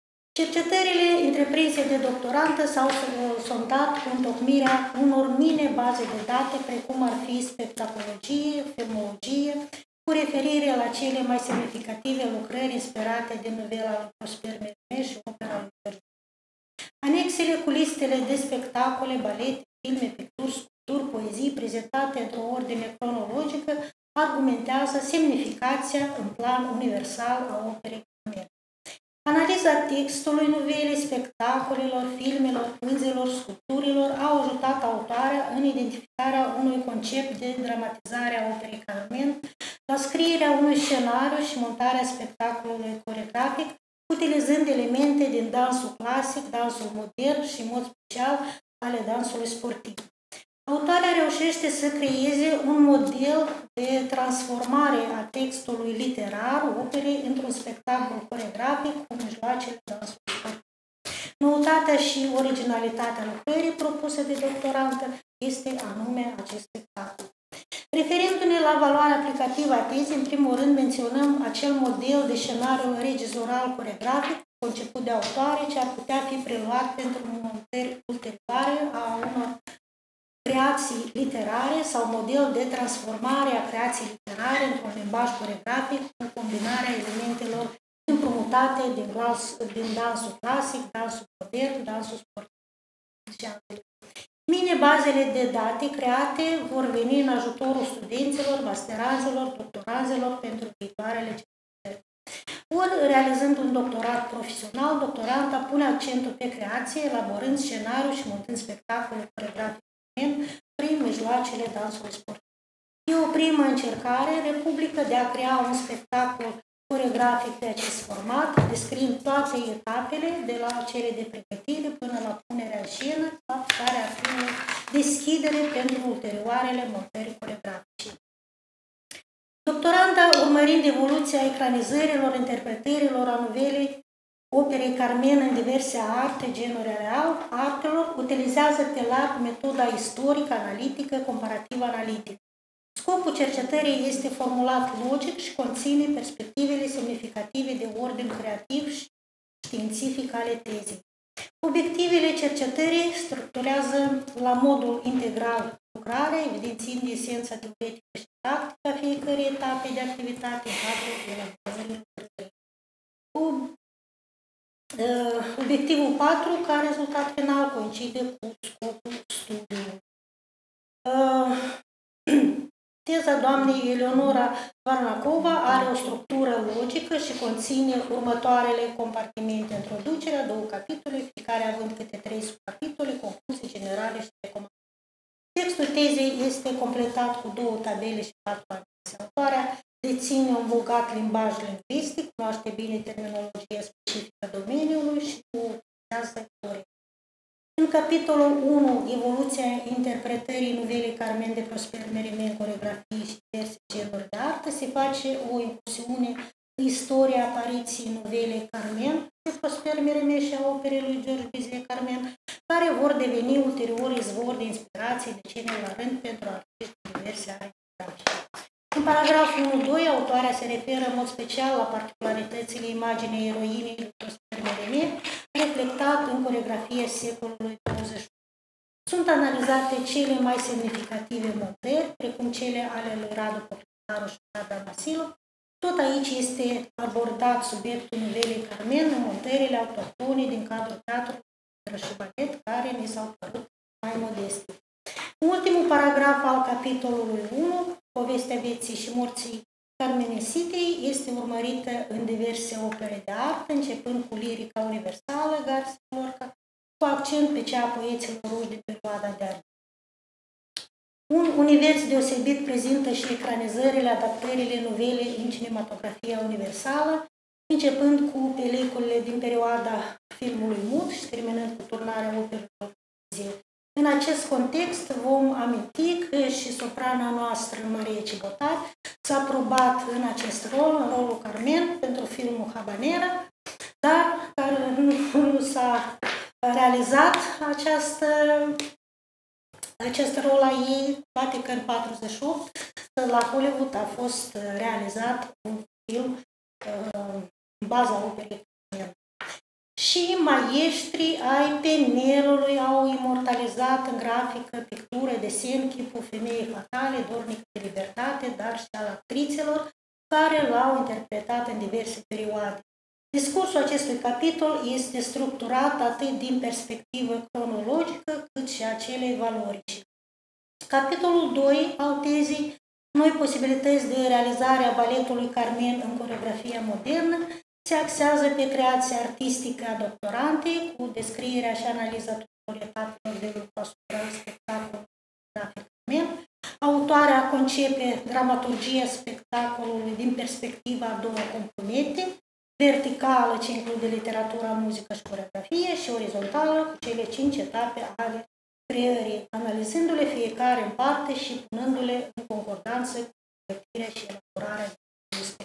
prinse de doctorantă s-au sondat cu întocmirea unor mini-baze de date, precum ar fi spectacologie, filmologie, cu referire la cele mai semnificative lucrări inspirate din novela lui Prosper Mérimée și opera lui Tîrțău. Anexele cu listele de spectacole, balete, filme, picturi, sculpturi, poezii prezentate într-o ordine cronologică argumentează semnificația în plan universal a operei Carmen. Analiza textului novelei, spectacolelor, filmelor, pânzelor, sculpturilor au ajutat autoarea în identificarea unui concept de dramatizare a operei Carmen, la scrierea unui scenariu și montarea spectacolului coreografic, utilizând elemente din dansul clasic, dansul modern și, în mod special, ale dansului sportiv. Autoarea reușește să creeze un model de transformare a textului literar operei într-un spectacol coreografic cu mijloacele dansului sportiv. Noutatea și originalitatea lucrării propuse de doctorantă este anume acest spectacol. Referindu-ne la valoarea aplicativă a tezei, în primul rând menționăm acel model de scenariu regizoral coreografic conceput de autoare, ce ar putea fi preluat pentru montări ulterioare a unor creații literare sau model de transformare a creației literare într-un limbaj coreografic cu combinarea elementelor împrumutate din dansul clasic, dansul modern, dansul sportiv. Mini-bazele de date create vor veni în ajutorul studenților, masteranților, doctoranților pentru viitoarele cercetări. Ori, realizând un doctorat profesional, doctoranta pune accentul pe creație, elaborând scenariul și montând spectacolul coreografic prin mijloacele dansului sportiv. E o primă încercare în Republică de a crea un spectacol coreografic de acest format, descriind toate etapele, de la cele de pregătire până la punerea în scenă, care ar fi o deschidere pentru ulterioarele montări coreografice. Doctoranda, urmărind evoluția ecranizărilor, interpretărilor a novelei operei Carmen în diverse arte, genuri real, artelor, utilizează telar metoda istorică, analitică, comparativ-analitică. Scopul cercetării este formulat logic și conține perspectivele semnificative de ordin creativ și științific ale tezei. Obiectivele cercetării structurează la modul integral lucrarea, evidențiind esența teoretică și practică a fiecărei etape de activitate în cadrul elaborării lucrării. Obiectivul 4, ca rezultat final, coincide cu scopul studiului. Teza doamnei Eleonora Varnacova are o structură logică și conține următoarele compartimente: introducerea, 2 capitole, fiecare având câte 3 subcapitole, concluzii generale și recomandări. Textul tezei este completat cu 2 tabele și 4 anexe. Autoarea deține un bogat limbaj lingvistic, cunoaște bine terminologia specifică domeniului și utilizează teorie. În capitolul 1, evoluția interpretării novelei Carmen de Prosper Mérimée în coreografie și diverse genuri de artă, se face o incursiune în istoria apariției novelei Carmen de Prosper Mérimée și a operei lui George Bizet Carmen, care vor deveni ulterior izvor de inspirație decenii la rând pentru artiști de diverse arete grafice. În paragraful 1-2, autoarea se referă în mod special la particularitățile imaginii eroinei lui Prosper Mérimée, reflectat în coreografia secolului 21. Sunt analizate cele mai semnificative montări, precum cele ale lui Radu Poplicaru și Radu Vasilov. Tot aici este abordat subiectul novelei Carmen în montările autohtone din cadrul teatrului și balet, care mi s-au părut mai modeste. Ultimul paragraf al capitolului 1, povestea vieții și morții Carmenesitei, este urmărită în diverse opere de artă, începând cu lirica universală, Garcia Lorca, cu accent pe cea a poeților ruși din perioada de artă. Un univers deosebit prezintă și ecranizările, adaptările novelei în cinematografia universală, începând cu peliculele din perioada filmului mut și terminând cu turnarea operelor. În acest context vom aminti că și soprana noastră, Maria Cibotar, s-a probat în acest rol, în rolul Carmen, pentru filmul Habanera, dar care nu s-a realizat acest rol a ei, toate că în 48 la Hollywood a fost realizat un film în baza operei Carmen. și maestrii ai penelului au imortalizat în grafică, pictură, desen, chipul femeii fatale, dornică de libertate, dar și al actrițelor care l-au interpretat în diverse perioade. Discursul acestui capitol este structurat atât din perspectivă cronologică cât și a celei valorice. Capitolul 2 al tezii, noi posibilități de realizare a baletului Carmen în coreografia modernă, se axează pe creația artistică a doctorantei, cu descrierea și analiza tuturor etapelor de lucru asupra spectacolului Carmen. Autoarea concepe dramaturgia spectacolului din perspectiva a două componente, verticală, ce include literatura, muzică și coreografie, și orizontală, cu cele 5 etape ale creării, analizându-le fiecare în parte și punându-le în concordanță cu pregătirea și elaborarea de spectacol.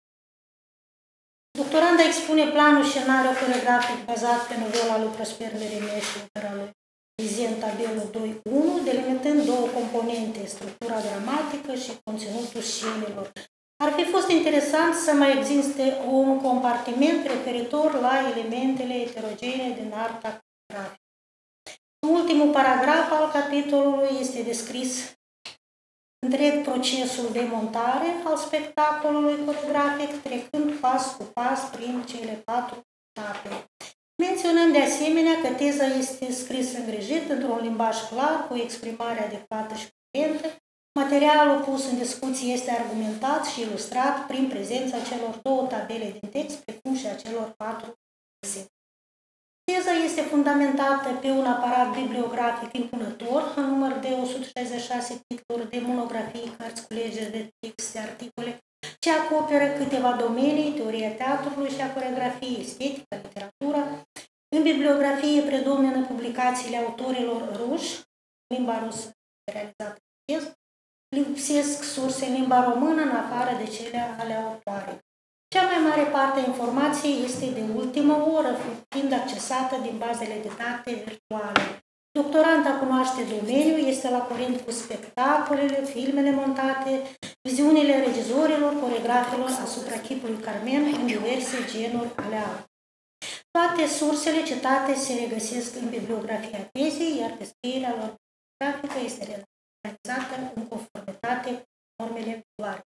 Doctoranda expune planul scenariu coreografic bazat pe novela lui Prosper Merime și opera lui Lizien, tabelul 2.1, delimitând două componente, structura dramatică și conținutul scenelor. Ar fi fost interesant să mai existe un compartiment referitor la elementele heterogene din arta coreografică. În ultimul paragraf al capitolului este descris întreg procesul de montare al spectacolului coreografic, trecând pas cu pas prin cele 4 etape. Menționăm de asemenea că teza este scrisă îngrijit într-un limbaj clar, cu exprimare adecvată și coerentă. Materialul pus în discuție este argumentat și ilustrat prin prezența celor 2 tabele din text, precum și a celor 4 verse. Teza este fundamentată pe un aparat bibliografic impunător, în număr de 166 titluri de monografii, cărți, culegeri de texte, articole, ce acoperă câteva domenii, teoria teatrului și a coreografiei, estetica, literatura. În bibliografie predomină publicațiile autorilor ruși, limba rusă realizată în teză, lipsesc surse în limba română, în afară de cele ale autoarei. Cea mai mare parte a informației este de ultimă oră, fiind accesată din bazele de date virtuale. Doctoranta cunoaște domeniul, este la curent cu spectacolele, filmele montate, viziunile regizorilor, coreografilor asupra chipului Carmen în diverse genuri ale artei. Toate sursele citate se regăsesc în bibliografia tezei, iar descrierea lor bibliografică este realizată în conformitate cu normele în vigoare.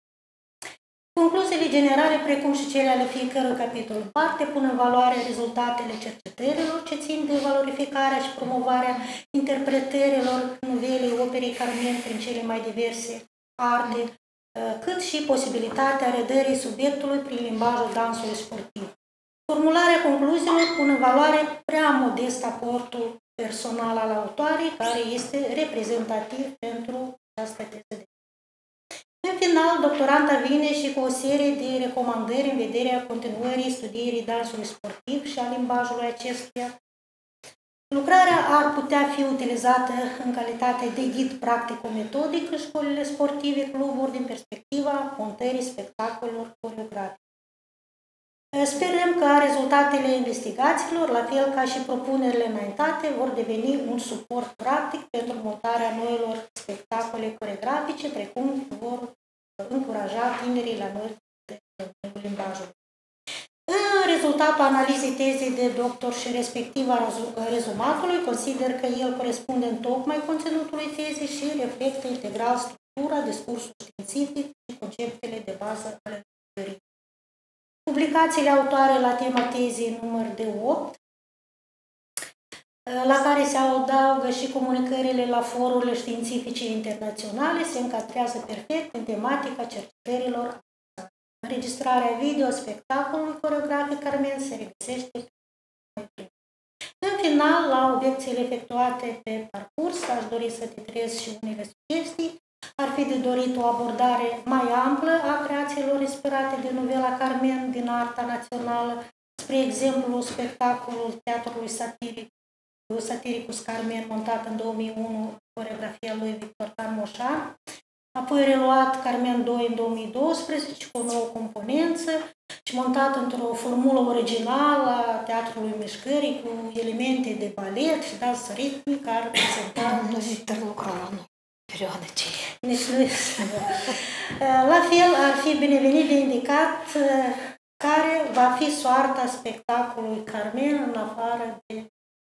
Concluziile generale, precum și cele ale fiecărui capitol în parte, pun în valoare rezultatele cercetărilor ce țin de valorificarea și promovarea interpretărilor novelei operei Carmen prin cele mai diverse arte, cât și posibilitatea redării subiectului prin limbajul dansului sportiv. Formularea concluziilor pune în valoare prea modest aportul personal al autoarei, care este reprezentativ pentru această teză. În final, doctoranta vine și cu o serie de recomandări în vederea continuării studierii dansului sportiv și a limbajului acestuia. Lucrarea ar putea fi utilizată în calitate de ghid practico-metodic în școlile sportive, cluburi, din perspectiva montării spectacolelor coreografice. Sperăm că rezultatele investigațiilor, la fel ca și propunerile înaintate, vor deveni un suport practic pentru montarea noilor spectacole coreografice, precum vor încuraja tinerii la noi de limbajul. În rezultatul analizei tezei de doctor și respectiv a rezumatului, consider că el corespunde întocmai conținutului tezei și reflectă integral structura, discursul științific și conceptele de bază ale teoriei. Publicațiile autoare la tema tezei număr de 8, la care se adaugă și comunicările la forurile științifice internaționale, se încadrează perfect în tematica cercetărilor. Înregistrarea video spectacolului coreografic Carmen se regăsește pe. În final, la obiecțiile efectuate pe parcurs, aș dori să titrez și unele sugestii. Ar fi de dorit o abordare mai amplă a creațiilor inspirate de novela Carmen din arta națională, spre exemplu spectacolul teatrului Satiricus Carmen, montat în 2001, coreografia lui Victor Moșan, apoi reluat Carmen 2 în 2012 cu o nouă componență și montat într-o formulă originală a teatrului mișcării cu elemente de balet și dans ritmic, ar prezenta la fel, ar fi binevenit de indicat care va fi soarta spectacolului Carmen în afară de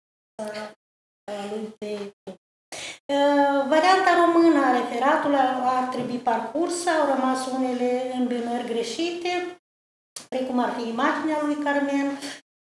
lui Pedagogy. Varianta română a referatului ar trebui parcursă, au rămas unele îmbinări greșite, precum ar fi imaginea lui Carmen,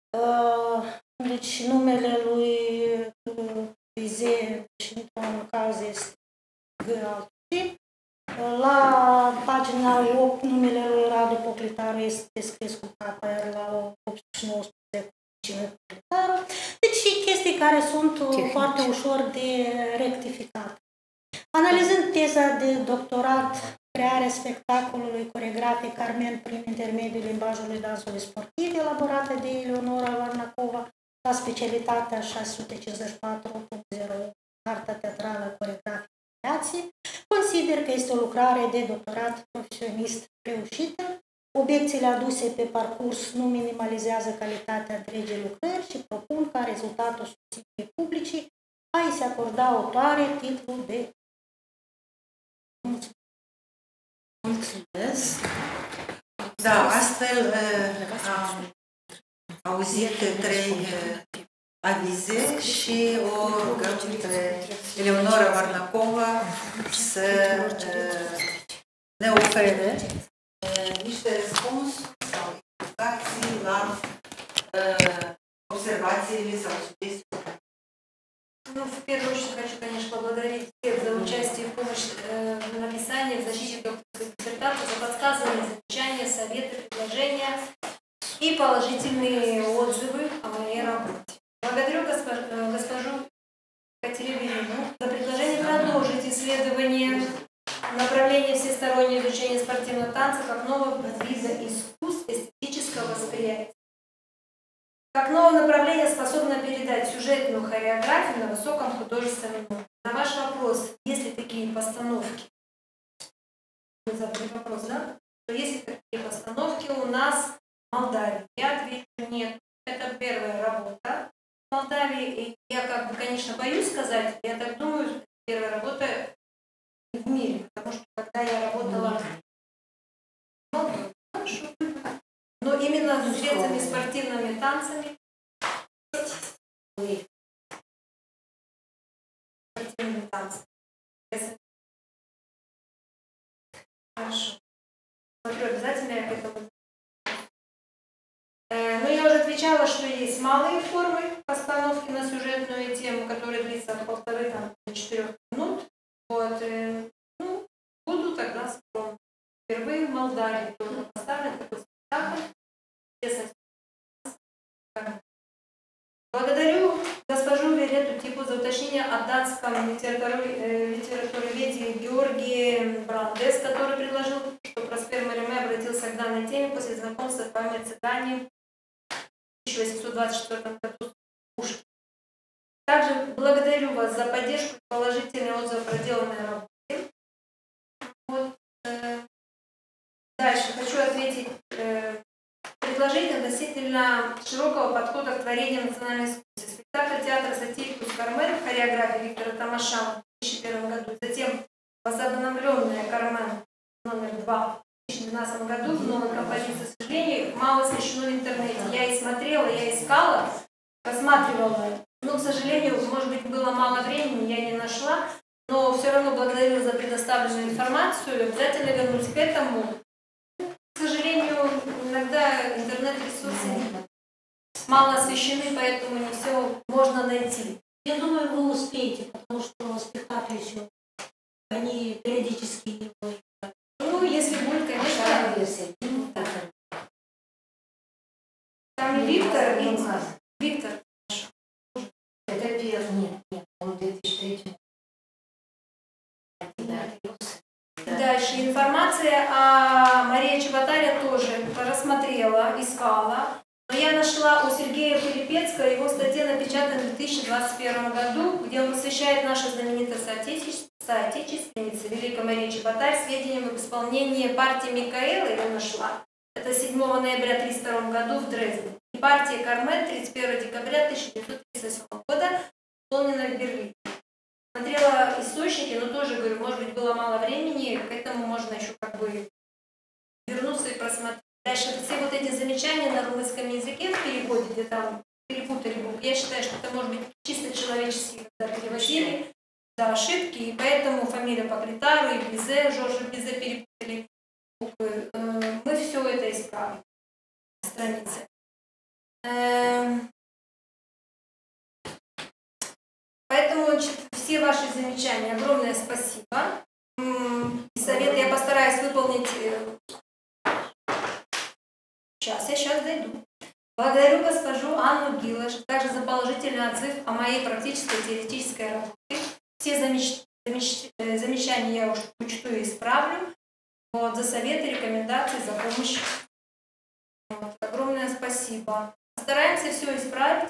deci numele lui Tezei, și într-un caz este G. La pagina 8, numele lui Radu Poclitaru este scris cu K, iar la 819 cu cine Poclitaru. Deci chestii care sunt foarte ușor de rectificat. Analizând teza de doctorat, Crearea spectacolului coreografic Carmen prin intermediul limbajului dansului sportiv, elaborată de Eleonora Varnacova la specialitatea 654.0 Arta teatrală coreografică creație, consider că este o lucrare de doctorat profesionist reușită. Obiecțiile aduse pe parcurs nu minimalizează calitatea întregii lucrări și propun ca rezultatul susținerii publice a se acorda autoare titlul de. Mulțumesc! Da, astfel am auzit 3 avize și o rugăm pe Eleonora Varnacova să ne ofere niște răspunsuri sau explicații la обсервациями sau sugestii. Ну, в первую очередь хочу, конечно, поблагодарить всех за участие в помощи в написании, в защите докторской диссертации, за подсказывания, замечания, советы, предложения и положительные отзывы о моей работе. Благодарю госпожу Катерину за предложение продолжить исследование направления всестороннего изучения спортивного танца как нового вида искусств эстетического восприятия. Как новое направление способно передать сюжетную хореографию на высоком художественном уровне. На ваш вопрос, есть ли такие постановки? Вы задали вопрос, да? То есть ли такие постановки у нас в Молдавии? Я отвечу нет. Это первая работа в Молдавии. И я конечно, боюсь сказать, я так думаю, первая работа в мире. Потому что когда я работала в Молдове, но именно с средствами спортивными танцами, Хорошо. Смотрю, обязательно я к этому. Но я уже отвечала, что есть малые формы постановки на сюжетную тему, которые длится от 1,5–4 минут. Вот. Ну, буду тогда скромна. Впервые в Молдавии тоже поставлен такой спектакль. Благодарю госпожу Виолетту Типу за уточнение о датском литературоведе Георгии Брандес, который предложил, что Проспер Мариме обратился к данной теме после знакомства с поэмой «Цыгане» в 1824 году. Также благодарю вас за поддержку и положительный отзыв о проделанной работе. Вот. Дальше хочу ответить предложение относительно широкого подхода к творениям национальной искусства. Спектакль театра «Сатирикус Кармен» в хореографии Виктора Томаша в 2001 году, затем возобновленная «Кармен» номер 2 в 2012 году в новой композиции, к сожалению, мало освещено в интернете. Я и смотрела, я искала, просматривала, но, к сожалению, может быть, было мало времени, я не нашла, но все равно благодарю за предоставленную информацию, обязательно вернусь к этому. К сожалению, иногда интернет-ресурсы мало освещены, поэтому не все можно найти. Я думаю, вы успеете, потому что спектакли еще, они периодически не будут. Ну, если будет, конечно. Там и Виктор, и Виктор. Это первый, нет, он 2003. Дальше информация о Марии Чеботаре тоже рассмотрела, искала. Но я нашла у Сергея Пилипецкого его статья, напечатанная в 2021 году, где он посвящает нашей знаменитой соотечественнице Великой Марии Чеботарь сведениям об исполнении партии Микаэла, я нашла. Это 7 ноября 1932 году в Дрездене. И партия Кармен 31 декабря 1938 года исполнена в Берлине. Смотрела источники, но тоже, говорю, может быть, было мало времени, к этому можно еще вернуться и просмотреть. Дальше все вот эти замечания на переводе там перепутали буквы. Я считаю, что это может быть чисто человечески, когда переводили, да, ошибки, и поэтому фамилия по Критару и Бизе, Жоржа Бизе перепутали буквы. Мы все это исправим на странице. Поэтому, значит, все ваши замечания, огромное спасибо. И совет я постараюсь выполнить. Сейчас дойду. Благодарю госпожу Анну Гилаш также за положительный отзыв о моей практической теоретической работе. Все замечания я уж учту и исправлю. Вот, за советы, рекомендации, за помощь. Вот, огромное спасибо. Постараемся все исправить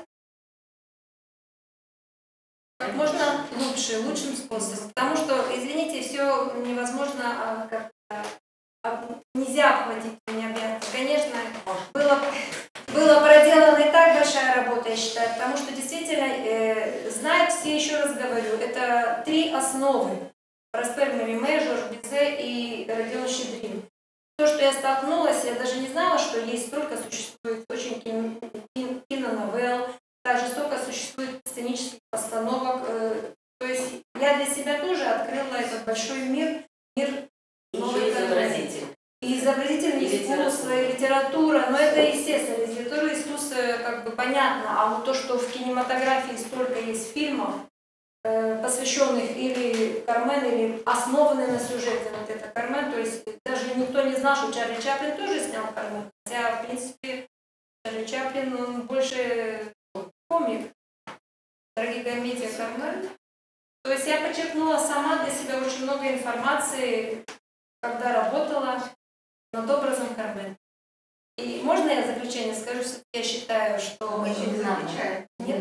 как можно лучше, лучшим способом. Потому что, извините, все невозможно, нельзя обхватить необъятно. Конечно, было проделана и так большая работа, я считаю, потому что действительно знают все, еще раз говорю, это 3 основы. Распер Мериме, Жорж Бизе и Родион Щедрин. То, что я столкнулась, я даже не знала, что есть столько существует очень киноновелл, также столько существует сценических постановок. То есть я для себя тоже открыла этот большой мир новой изобразительный. И изобразительное искусство, и литература, но это естественно, литература и искусство как бы понятно, а вот то, что в кинематографии столько есть фильмов, посвященных или Кармен, или основанных на сюжете, вот это Кармен, то есть даже никто не знал, что Чарли Чаплин тоже снял Кармен, хотя, в принципе, Чарли Чаплин, он больше комик, трагикомедия Кармен. То есть я подчеркнула сама для себя очень много информации, когда работала над образом Кармен. И можно я в заключение скажу, что я считаю, что... Мы еще не замечаем. Нет.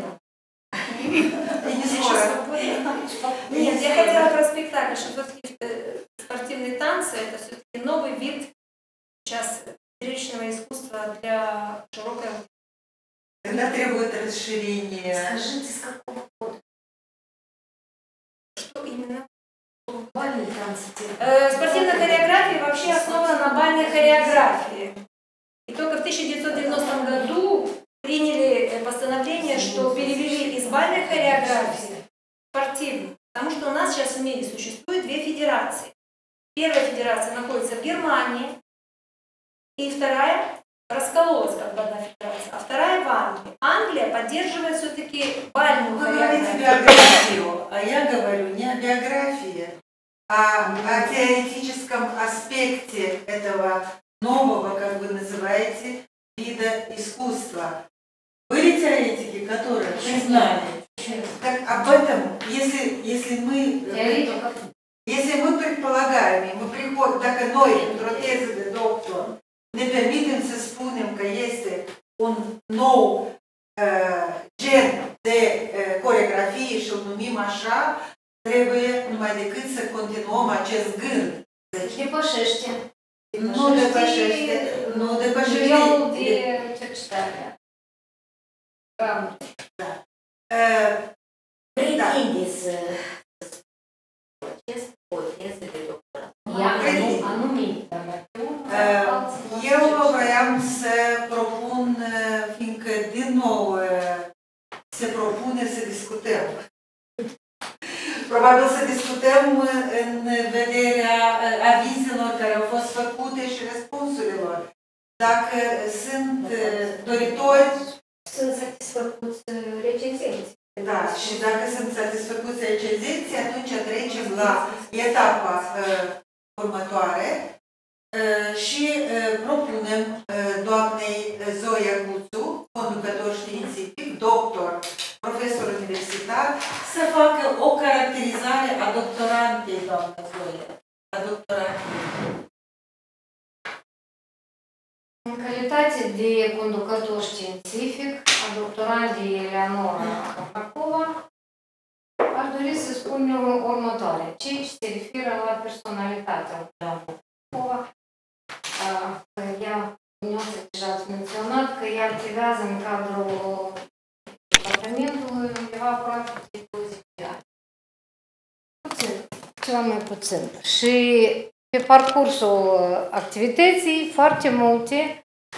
Нет, я хотела про спектакль, что все-таки спортивные танцы — это все-таки новый вид сейчас зрелищного искусства для широкой аудитории. Когда требует расширения... Скажите, с какого года? Что именно? Бальные танцы. Спортивная хореография вообще основана на бальной хореографии. И только в 1990 году приняли постановление, что перевели из бальной хореографии в спортивную. Потому что у нас сейчас в мире существует 2 федерации. Первая федерация находится в Германии, и вторая раскололась как бы одна федерация, а вторая в Англии. Англия поддерживает все-таки бальную хореографию. Вы говорите биографию, а я говорю не о биографии, а о теоретическом аспекте этого нового, как вы называете, вида искусства. Были теоретики, которые признали. Так об этом, если мы предполагаем, и мы приходим, dacă noi, într-o teză de doctor, ne permitem să spunem că este un nou gen de coreografie și îl numim așa, trebuie numai decât să continuăm acest gând. Depășește. Nu depășește. Nu depășește. Nivelul de cercetare. Da. Pretinde să acest o teză de doctorat. Eu vreau să propun, fiindcă din nou se propune să discutăm. Probabil să discutăm în vederea avizelor care au fost făcute și răspunsurilor. Dacă sunt doritori... Sunt satisfăcuți recenzenții. Da, și dacă sunt satisfăcuți recenzenții, atunci trecem la etapa următoare și propunem doamnei Zoia Guțu, conducător științific, doctor, profesor universitar, să facă o caracterizare a doctorantei, doamna Zoia, a doctorantei. În calitate de conducător științific a doctorandei Eleonora Varnacova, aș dori să spun următoare. Ceea ce se referă la personalitatea Varnacova, ea, deja ați menționat că ea activează în cadrul departamentului undeva aproape de 20 de ani. Puțin, ceva mai puțin. Și pe parcursul activității, foarte multe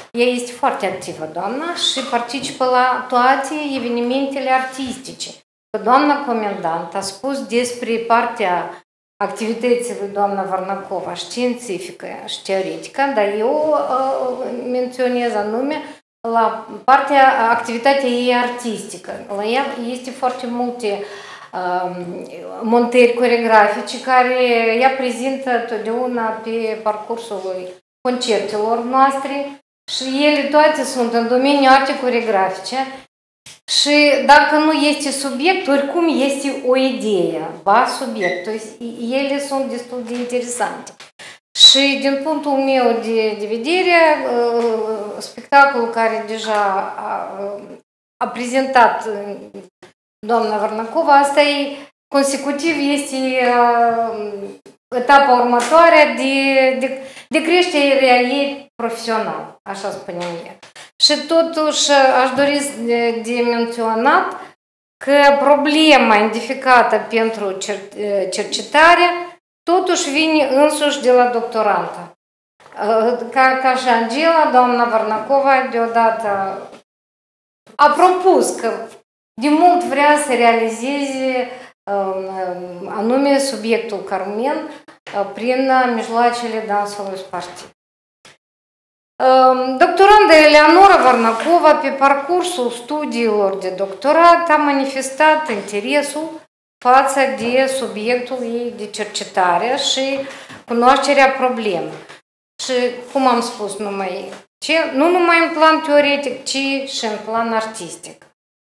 Ea este foarte activă, doamna, și participă la toate evenimentele artistice. Doamna comandant a spus despre partea activității lui doamna Varnacova, științifică și teoretică, dar eu menționez anume la partea, activitatea ei artistică. La ea este foarte multe montări coreografice care ea prezintă totdeauna pe parcursul concertelor noastre și ele toate sunt în domeniul arte coreografice și dacă nu este subiect, oricum este o idee, ba subiect, ele sunt destul de interesante. Și din punctul meu de vedere, spectacolul care deja a prezentat doamna Varnacova, asta e consecutiv, este etapa următoare de creșterea ei profesională, așa spunem eu. Și totuși aș dori de menționat că problema identificată pentru cercetare totuși vine însuși de la doctorantă. Ca și Angela, doamna Varnacova deodată a propus că de mult vrea să realizeze anume subiectul Carmen prin mijloacele dansului sportiv. Doctoranda Eleonora Varnacova pe parcursul studiilor de doctorat a manifestat interesul față de subiectul ei de cercetare și cunoașterea problemei. Și, cum am spus, nu numai în plan teoretic, ci și în plan artistic.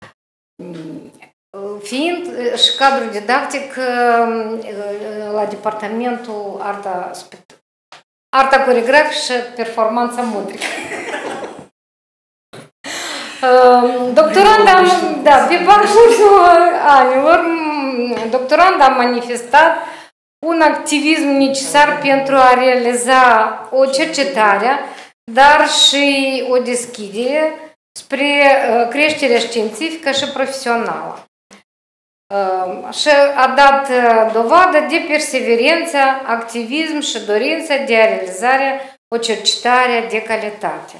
Fiind și cadrul didactic la departamentul arta coreografică și performanța motrică. Doctoranda, pe parcursul anilor, doctoranda a manifestat un activism necesar pentru a realiza o cercetare, dar și o deschidere spre creșterea științifică și profesională. Și a dat dovadă de perseverență, activism și dorință de a realizarea o cercetare de calitate.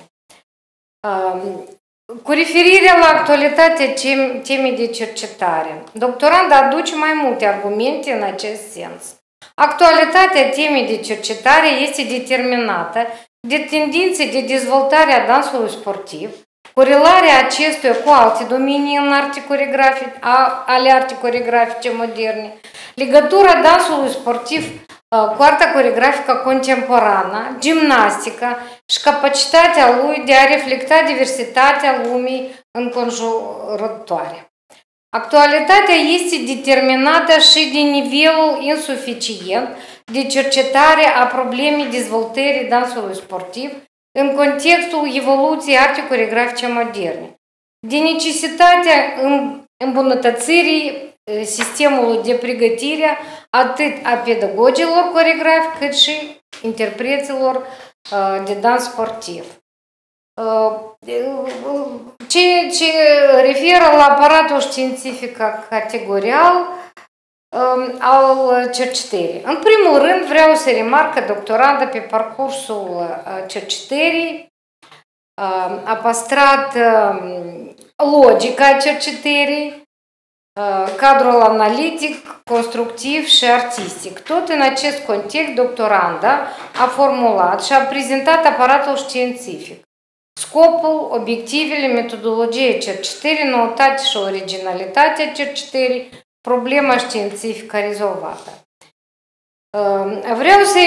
Cu referire la actualitatea temei de cercetare, doctoranda aduce mai multe argumente în acest sens. Actualitatea temei de cercetare este determinată de tendințe de dezvoltare a dansului sportiv, corelarea acestuia cu alte domenii în ale arte coreografice moderne, legătura dansului sportiv cu arta coreografică contemporană, gimnastică și capacitatea lui de a reflecta diversitatea lumii înconjurătoare. Actualitatea este determinată și de nivelul insuficient de cercetare a problemei dezvoltării dansului sportiv în contextul evoluției artei coreografice moderne, de necesitatea îmbunătățirii sistemului de pregătire atât a pedagogilor coreografi cât și interpreților de dans sportiv. Ce referă la aparatul științific categorial al cercetării. În primul rând vreau să remarc că doctoranda pe parcursul cercetării a păstrat logica cercetării, cadrul analitic, constructiv și artistic. Tot în acest context, doctoranda a formulat și a prezentat aparatul științific. Scopul, obiectivele, metodologia cercetării, noutate și originalitatea cercetării, problema științifică rezolvată. Vreau să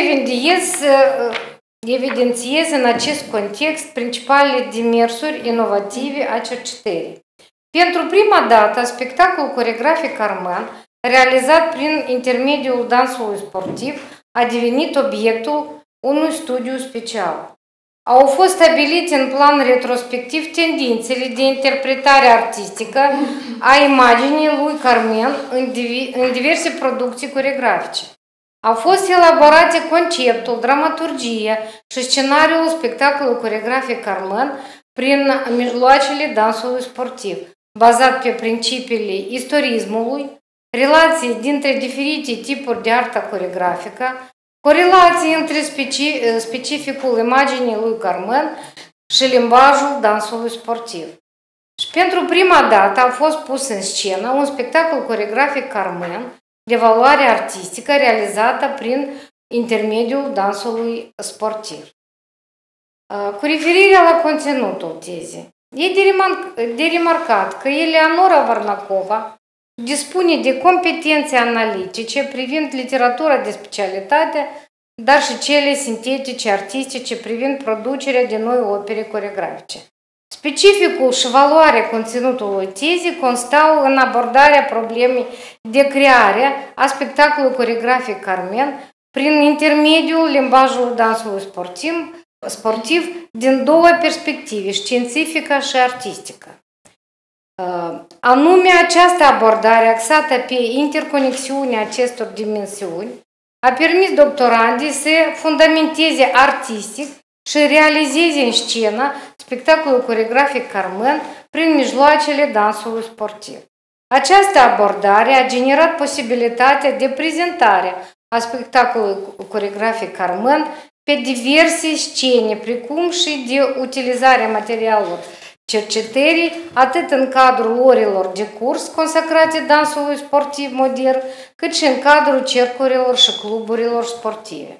evidențiez în acest context principalele demersuri inovative a cercetării. Pentru prima dată, spectacolul coreografic Carmen, realizat prin intermediul dansului sportiv, a devenit obiectul unui studiu special. Au fost stabilite în plan retrospectiv tendințele de interpretare artistică a imaginii lui Carmen în diverse producții coreografice. Au fost elaborate conceptul, dramaturgia și scenariul spectacolului coreografic Carmen prin mijloacele dansului sportiv, bazat pe principiile istorismului, relații dintre diferite tipuri de artă coreografică, corelații între specificul imaginii lui Carmen și limbajul dansului sportiv. Și pentru prima dată a fost pus în scenă un spectacol coreografic Carmen de valoare artistică realizată prin intermediul dansului sportiv. Cu referire la conținutul tezei, e de remarcat că Eleonora Varnacova dispune de competențe analitice privind literatura de specialitate, dar și cele sintetice artistice privind producerea de noi opere coreografice. Specificul și valoarea conținutului tezei constau în abordarea problemei de creare a spectacolului coreografic Carmen prin intermediul limbajului dansului sportiv din două perspective, științifică și artistică. Anume, această abordare axată pe interconexiunea acestor dimensiuni a permis doctorandii să fundamenteze artistic și realizeze în scenă spectacolul coreografic Carmen prin mijloacele dansului sportiv. Această abordare a generat posibilitatea de prezentare a spectacolului coreografic Carmen pe diverse scene, precum și de utilizarea materialelor cercetării, atât în cadrul orelor de curs consacrate dansului sportiv modern, cât și în cadrul cercurilor și cluburilor sportive.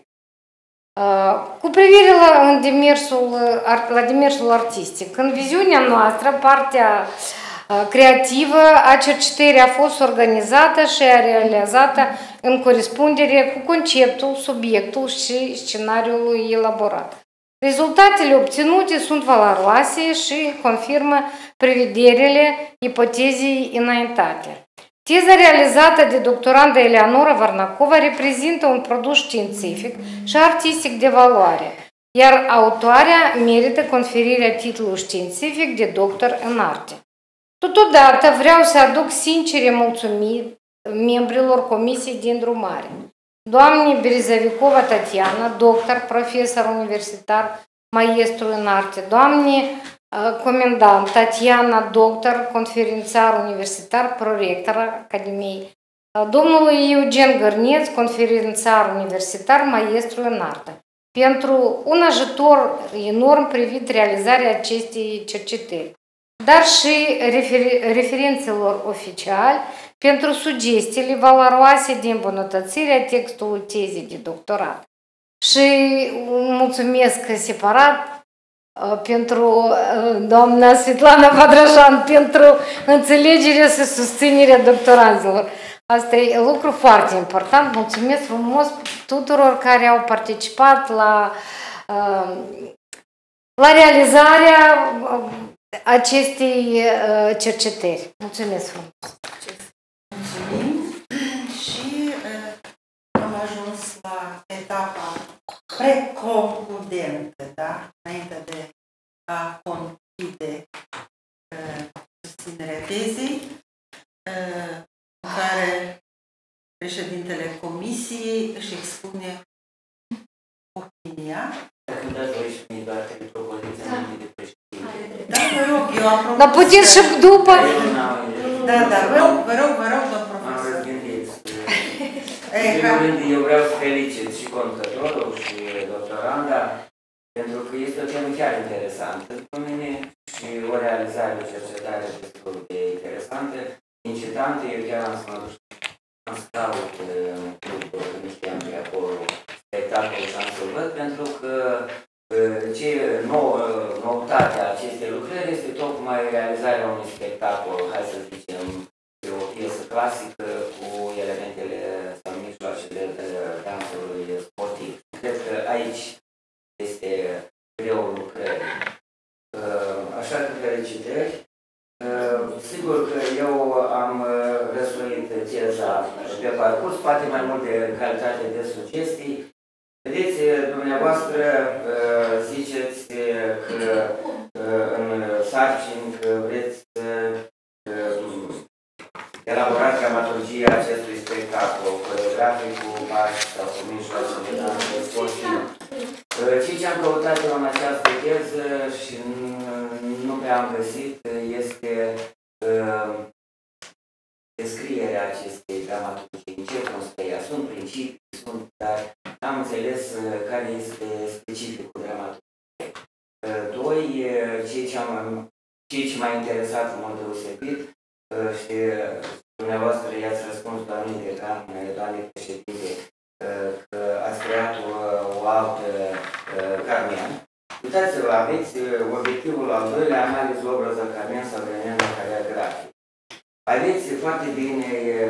Cu privire la demersul artistic, în viziunea noastră, partea creativă a cercetării a fost organizată și realizată în corespundere cu conceptul, subiectul și scenariul elaborat. Rezultatele obținute sunt valoroase și confirmă prevederile ipotezei înaintate. Teza realizată de doctoranda Eleonora Varnacova reprezintă un produs științific și artistic de valoare, iar autoarea merită conferirea titlului științific de doctor în arte. Totodată vreau să aduc sincere mulțumiri membrilor Comisiei de Îndrumare. Doamne Berizavikova Tatiana, doctor, profesor universitar, maestru în arte. Doamne comandant Tatiana, doctor, conferențiar universitar, prorector Academiei. Domnului Eugen Gărneț, conferențiar universitar, maestru în artă, pentru un ajutor enorm privind realizarea acestei cercetări, dar și referențelor oficiali pentru sugestiile valoroase de îmbunătățire a textului tezei de doctorat. Și mulțumesc separat pentru doamna Svetlana Padrașan pentru înțelegerea și susținerea doctoranților. Asta e lucru foarte important. Mulțumesc frumos tuturor care au participat la realizarea acestei cercetări. Mulțumesc frumos! Mulțumim și am ajuns la etapa preconcludentă, da? Înainte de a conchide susținerea tezei, în care președintele comisiei își expune opinia. Dacă dați voi și mie doar trei propoziții înainte de președinte. Da, vă rog, eu am propus. Dar puteți și după. Da, vă rog, domn profesor. M-am răzgândit. În primul rând, eu vreau să felicit și conducătorul și doctoranda, pentru că este o temă chiar interesantă pentru mine și o realizare, o cercetare destul de interesantă, incitantă. Eu chiar am să mă duc în scaut când nu știam de acolo spectacolul și am să-l văd, pentru că noutatea acestei lucrări este tocmai realizarea unui spectacol, hai să zicem, o piesă clasică cu elementele sau mijloacele dansului sportiv. Cred că aici este greu lucrării. Așa că felicitări. Sigur că eu am răsuit teza pe parcurs, poate mai mult de calitate de sugestii. Vedeți, dumneavoastră ziceți că în sarcini că vreți să elaborați dramaturgia acestui spectacol coreografic cu pași sau cu mijloacele de dans sportiv. Ceea ce am căutat eu în această teză și nu prea am găsit este descrierea acestei dramaturgii. În ce constă ea? Sunt principii, dar n-am înțeles care este specificul dramaturgiei. Doi, ceea ce m-a interesat în mod deosebit și dumneavoastră i-ați răspuns doamne președinte, că ați creat o altă Carmen. Uitați-vă, aveți obiectivul al doilea, analiză obrază Carmen sau vremenă coreografic. Aveți foarte bine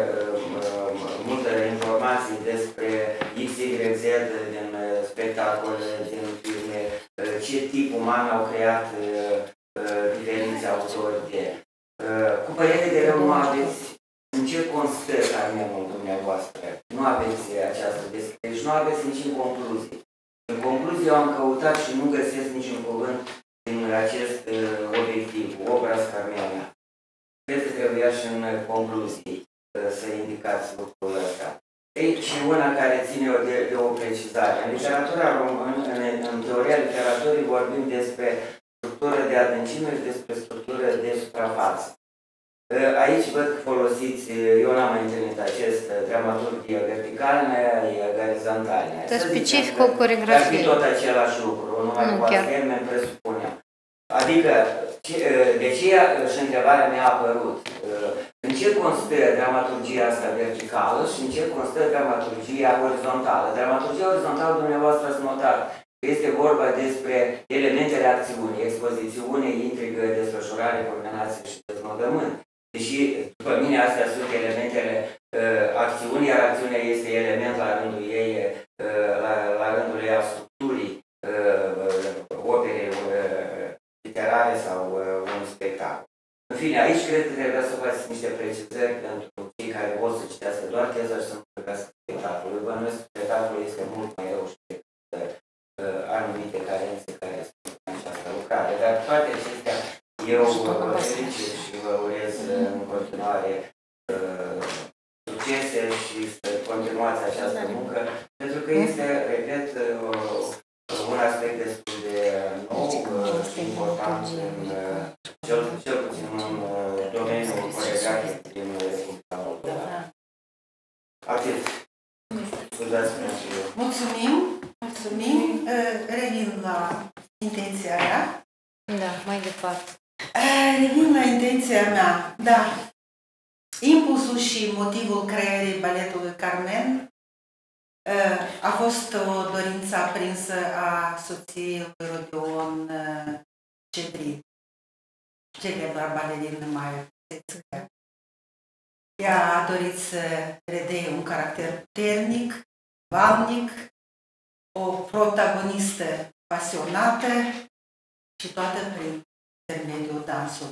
multă informație despre X, Y, Z din spectacole, din filme, ce tip uman au creat diferiți autori de. Cu părere de rău nu aveți în ce constă Carmenul dumneavoastră. Nu aveți această descriere și nu aveți nici în concluzie. În concluzie am căutat și nu găsesc niciun cuvânt din acest obiectiv, obraz Carmena. Cred că trebuia și în concluzii să indicați lucrul ăsta. Ei, și una care ține de o precizare. În literatura română, în teoria literaturii, vorbim despre structură de adâncime și despre structură de suprafață. Aici văd că folosiți, eu n-am mai întâlnit acest dramaturgie verticală, orizontală. Este specific o coreografie. Ar fi tot același lucru, numai cu termen presupunem. Adică, de ce și întrebarea mea a apărut? În ce constă dramaturgia asta verticală și în ce constă dramaturgia orizontală? Dramaturgia orizontală, dumneavoastră ați notat, este vorba despre elementele acțiunii, expozițiune, intrigă, desfășurare, culminație și deznodământ. Deși, după mine, astea sunt elementele acțiunii, iar acțiunea este element la rândul ei, la rândul ei a structurii operei literare sau un spectacol. În fine, aici cred că trebuie să faceți niște precizări pentru cei care pot să citească doar teza și să nu privească spectacolul. Bănuiesc că spectacolul este mult mai rău și decât anumite carențe care sunt în această lucrare. Dar toate acestea, eu vă felicit și vă urez în continuare succese și să continuați această muncă, pentru că este, repet, un aspect destul de nou și important, cel puțin în domeniul coreografic din Republica Moldova. Atât. Mulțumim. Revin la intenția mea. Da, mai departe. Revin la intenția mea. Da. Impulsul și motivul creării baletului Carmen a fost o dorință aprinsă a soției lui Rodion Cedrin, celebra balerină mai sexică. Ea a dorit să redea un caracter puternic, valnic, o protagonistă pasionată și toată prin intermediul dansului.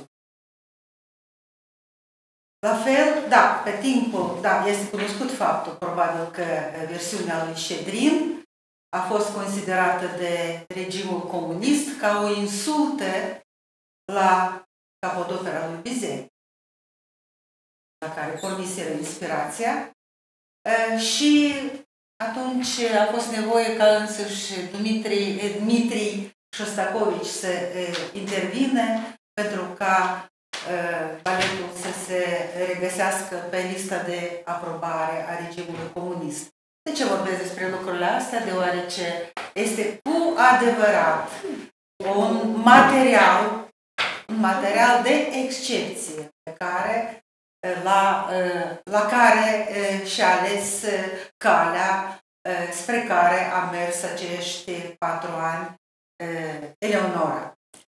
La fel, da, pe timpul, da, este cunoscut faptul, probabil că versiunea lui Cedrin a fost considerată de regimul comunist ca o insultă la capodopera lui Bizet, la care porniseră inspirația, și atunci a fost nevoie ca însăși Dmitri Shostakovich să intervină pentru ca baletul să se regăsească pe lista de aprobare a regimului comunist. De ce vorbesc despre lucrurile astea? Deoarece este cu adevărat un material de excepție pe care, la care și-a ales calea spre care a mers acești 4 ani Eleonora.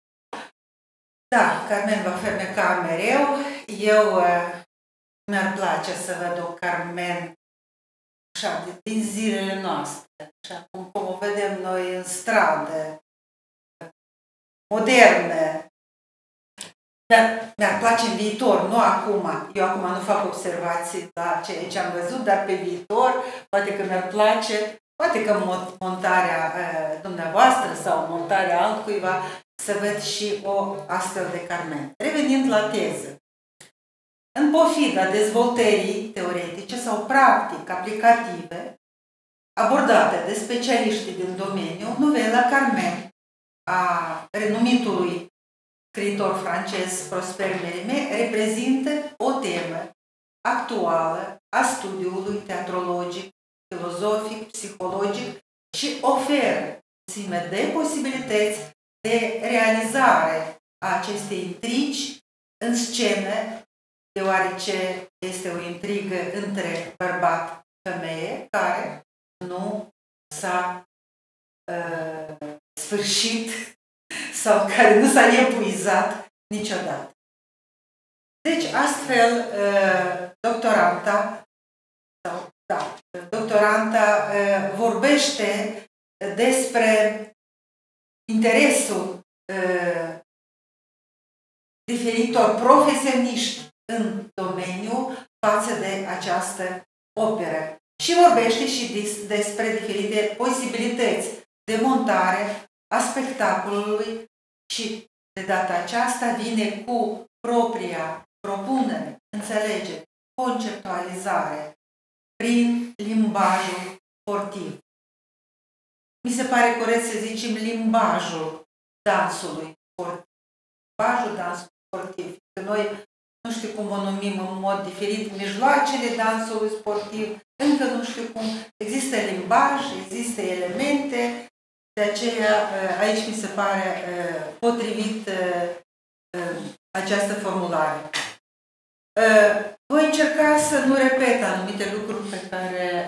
Da, Carmen va fermeca mereu. Eu mi-ar place să văd o Carmen așa, din zilele noastre, așa cum o vedem noi în stradă, modernă. Dar mi-ar place în viitor, nu acum. Eu acum nu fac observații la ceea ce am văzut, dar pe viitor poate că mi-ar place, poate că montarea dumneavoastră sau montarea altcuiva, să văd și o astfel de Carmen. Revenind la teză. În pofida dezvoltării teoretice sau practic aplicative abordate de specialiștii din domeniu, novela Carmen a renumitului scriitor francez Prosper Mérimée reprezintă o temă actuală a studiului teatrologic, filozofic, psihologic și oferă mulțime de posibilități de realizare a acestei intrigi în scenă, deoarece este o intrigă între bărbat-femeie care nu s-a sfârșit sau care nu s-a epuizat niciodată. Deci, astfel, doctoranta vorbește despre interesul diferitor profesioniști în domeniu față de această operă. Și vorbește și despre diferite posibilități de montare a spectacolului și de data aceasta vine cu propria propunere, înțelegere, conceptualizare prin limbajul sportiv. Mi se pare corect să zicem limbajul dansului sportiv. Limbajul dansului sportiv. Că noi nu știu cum o numim în mod diferit, mijloacele dansului sportiv, încă nu știu cum. Există limbaj, există elemente, de aceea aici mi se pare potrivit această formulare. Voi încerca să nu repet anumite lucruri pe care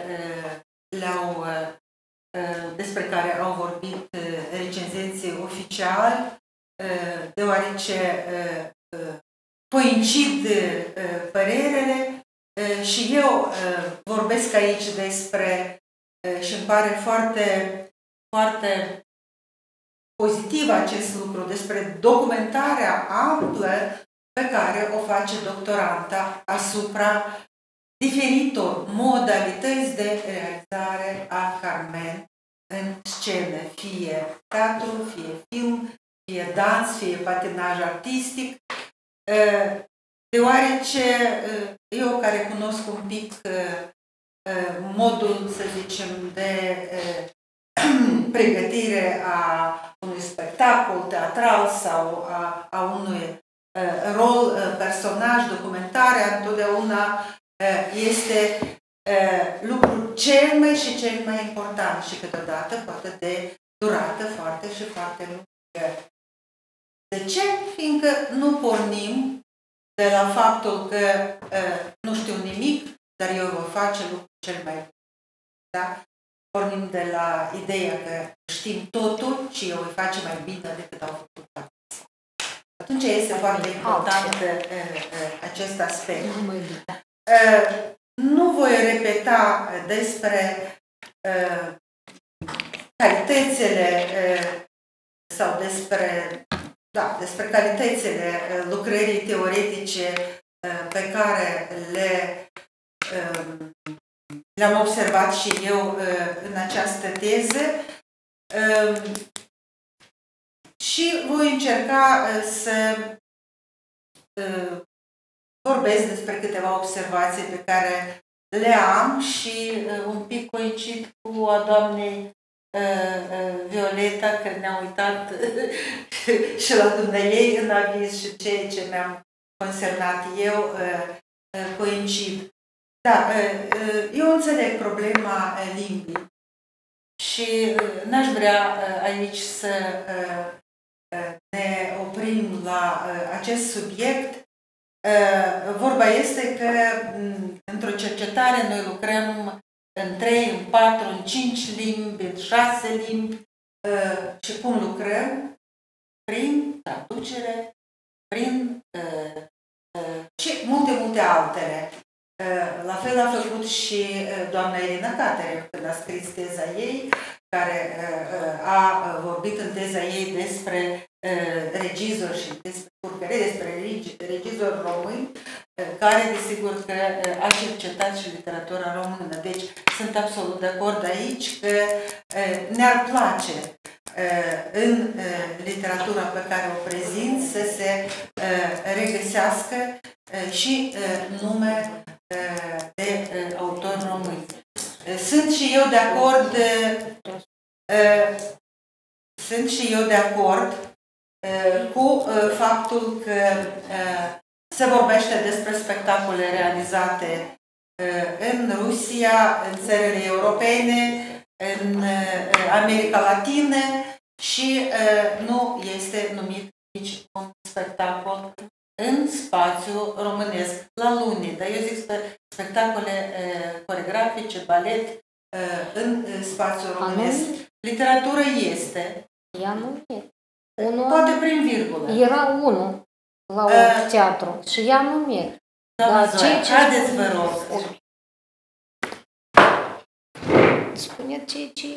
despre care au vorbit recenzenții oficiali, deoarece coincid părerele și eu vorbesc aici despre, și îmi pare foarte, foarte pozitiv acest lucru, despre documentarea amplă pe care o face doctoranta asupra diferitor modalități de realizare a Carmen în scenă, fie teatru, fie film, fie dans, fie patinaj artistic, deoarece eu care cunosc un pic modul, să zicem, de pregătire a unui spectacol teatral sau a unui rol, personaj, documentarea, întotdeauna este lucrul cel mai important și câteodată poate de durată foarte și foarte lungă. De ce? Fiindcă nu pornim de la faptul că nu știu nimic, dar eu voi face lucrul cel mai bun. Da? Pornim de la ideea că știm totul și eu voi face mai bine decât au făcut alții. Atunci este foarte important acest aspect. Nu voi repeta despre calitățile sau despre calitățile lucrării teoretice pe care le-am observat și eu în această teză și voi încerca să vorbesc despre câteva observații pe care le am și un pic coincid cu a doamnei Violeta, că ne-a uitat și la dumneiei în aviz și ceea ce mi-am consemnat eu coincid. Da, eu înțeleg problema limbii și n-aș vrea aici să ne oprim la acest subiect. Vorba este că într-o cercetare noi lucrăm în 3, în 4, în 5 limbi, în 6 limbi. Și cum lucrăm? Prin traducere, prin și multe altele. La fel a făcut și doamna Irina Catere când a scris teza ei, care a vorbit în teza ei despre regizori și despre curcării, despre regizori români, care desigur că a cercetat și literatura română. Deci sunt absolut de acord aici că ne-ar place în literatura pe care o prezint să se regăsească și nume de autori români. Sunt și eu de acord cu faptul că se vorbește despre spectacole realizate în Rusia, în țările europene, în America Latină și nu este numit nici un spectacol în spațiu românesc, la luni, dar eu zic spectacole coreografice, balet în spațiu românesc. Literatură este. Ea nu e. Poate prin virgulă. Era unul la un teatru și ea nu merge. Doamna Zoia, haideți vă rog. Spuneți ce...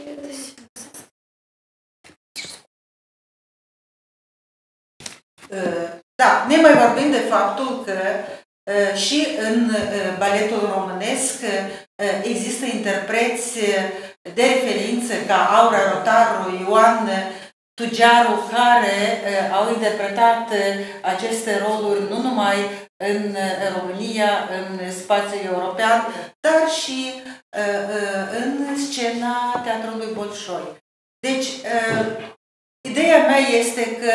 Da, ne mai vorbim de faptul că și în baletul românesc există interpreți de referință ca Aura Rotaru, Ioan Tugiaru, care au interpretat aceste roluri nu numai în România, în spațiul european, dar și în scena Teatrului Bolșoi. Deci, ideea mea este că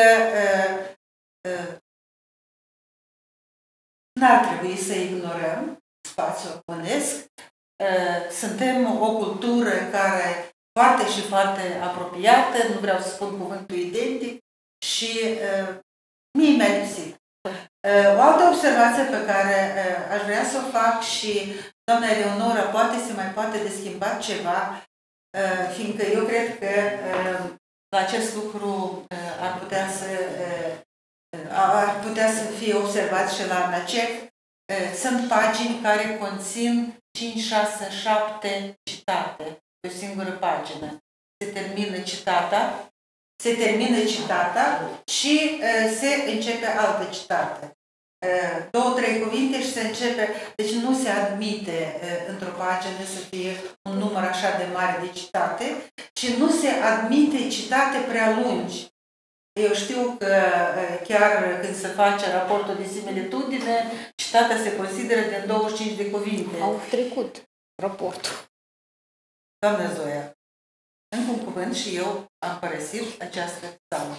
n-ar trebui să ignorăm spațiul românesc. Suntem o cultură care foarte și foarte apropiată, nu vreau să spun cuvântul identic, și mie mi-a lipsit. O altă observație pe care aș vrea să o fac și doamna Eleonora poate se mai poate de schimbat ceva, fiindcă eu cred că la acest lucru ar putea să fie observat și la ANACEC. Sunt pagini care conțin 5, 6, 7 citate pe o singură pagină. Se termină citata și se începe altă citată. 2-3 cuvinte și se începe, deci nu se admite într-o pagină să fie un număr așa de mare de citate și nu se admite citate prea lungi. Eu știu că chiar când se face raportul de similitudine, citatea se consideră de 25 de cuvinte. Au trecut raportul. Doamna Zoia, încă un cuvânt și eu am părăsit această sală.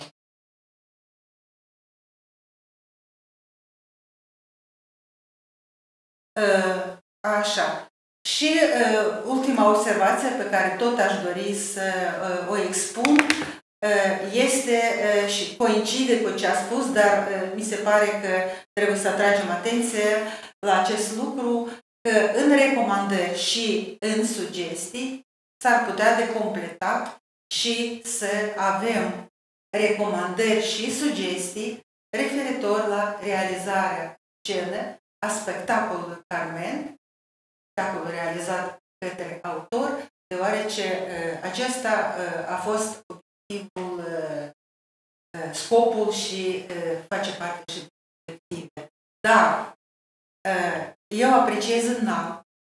Așa. Și ultima observație pe care tot aș dori să o expun este și coincide cu ce a spus, dar mi se pare că trebuie să atragem atenție la acest lucru, că în recomandări și în sugestii s-ar putea de completat și să avem recomandări și sugestii referitor la realizarea scenă a spectacolului Carmen, spectacolul realizat către autor, deoarece acesta a fost obiectivul, scopul și face parte și din obiective. Dar eu apreciez înalt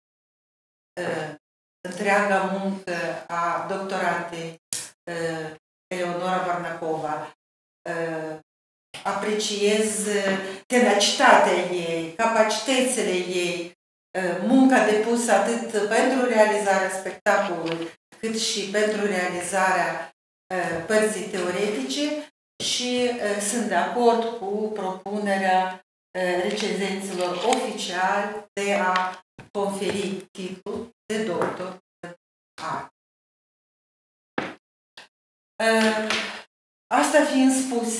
întreaga muncă a doctorantei Eleonora Varnacova, apreciez tenacitatea ei, capacitățile ei, munca depusă atât pentru realizarea spectacolului, cât și pentru realizarea părții teoretice și sunt de acord cu propunerea recenzenților oficiali de a conferi titlul de doctor art. Asta fiind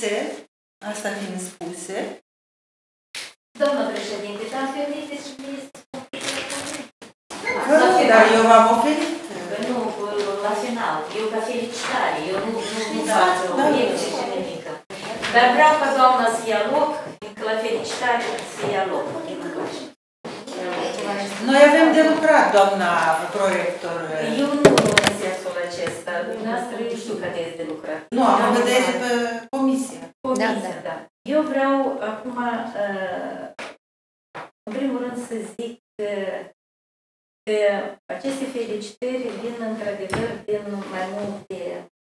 spuse, Doamnă președinte, dar permiteți și mie să spun. Dar eu v-am oferit. Nu, la final. Eu ca felicitare. Eu nu fac obiecție și nimică. Dar vreau ca doamna să ia loc, fiindcă la felicitare să ia loc. Noi avem de lucrat, doamna proiector. Eu nu în sensul acesta. Dumneavoastră eu știu că aveți de lucrat. Nu, am în vedere pe comisie. Comisia, da. Eu vreau acum, în primul rând, să zic că aceste felicitări vin într-adevăr din mai multe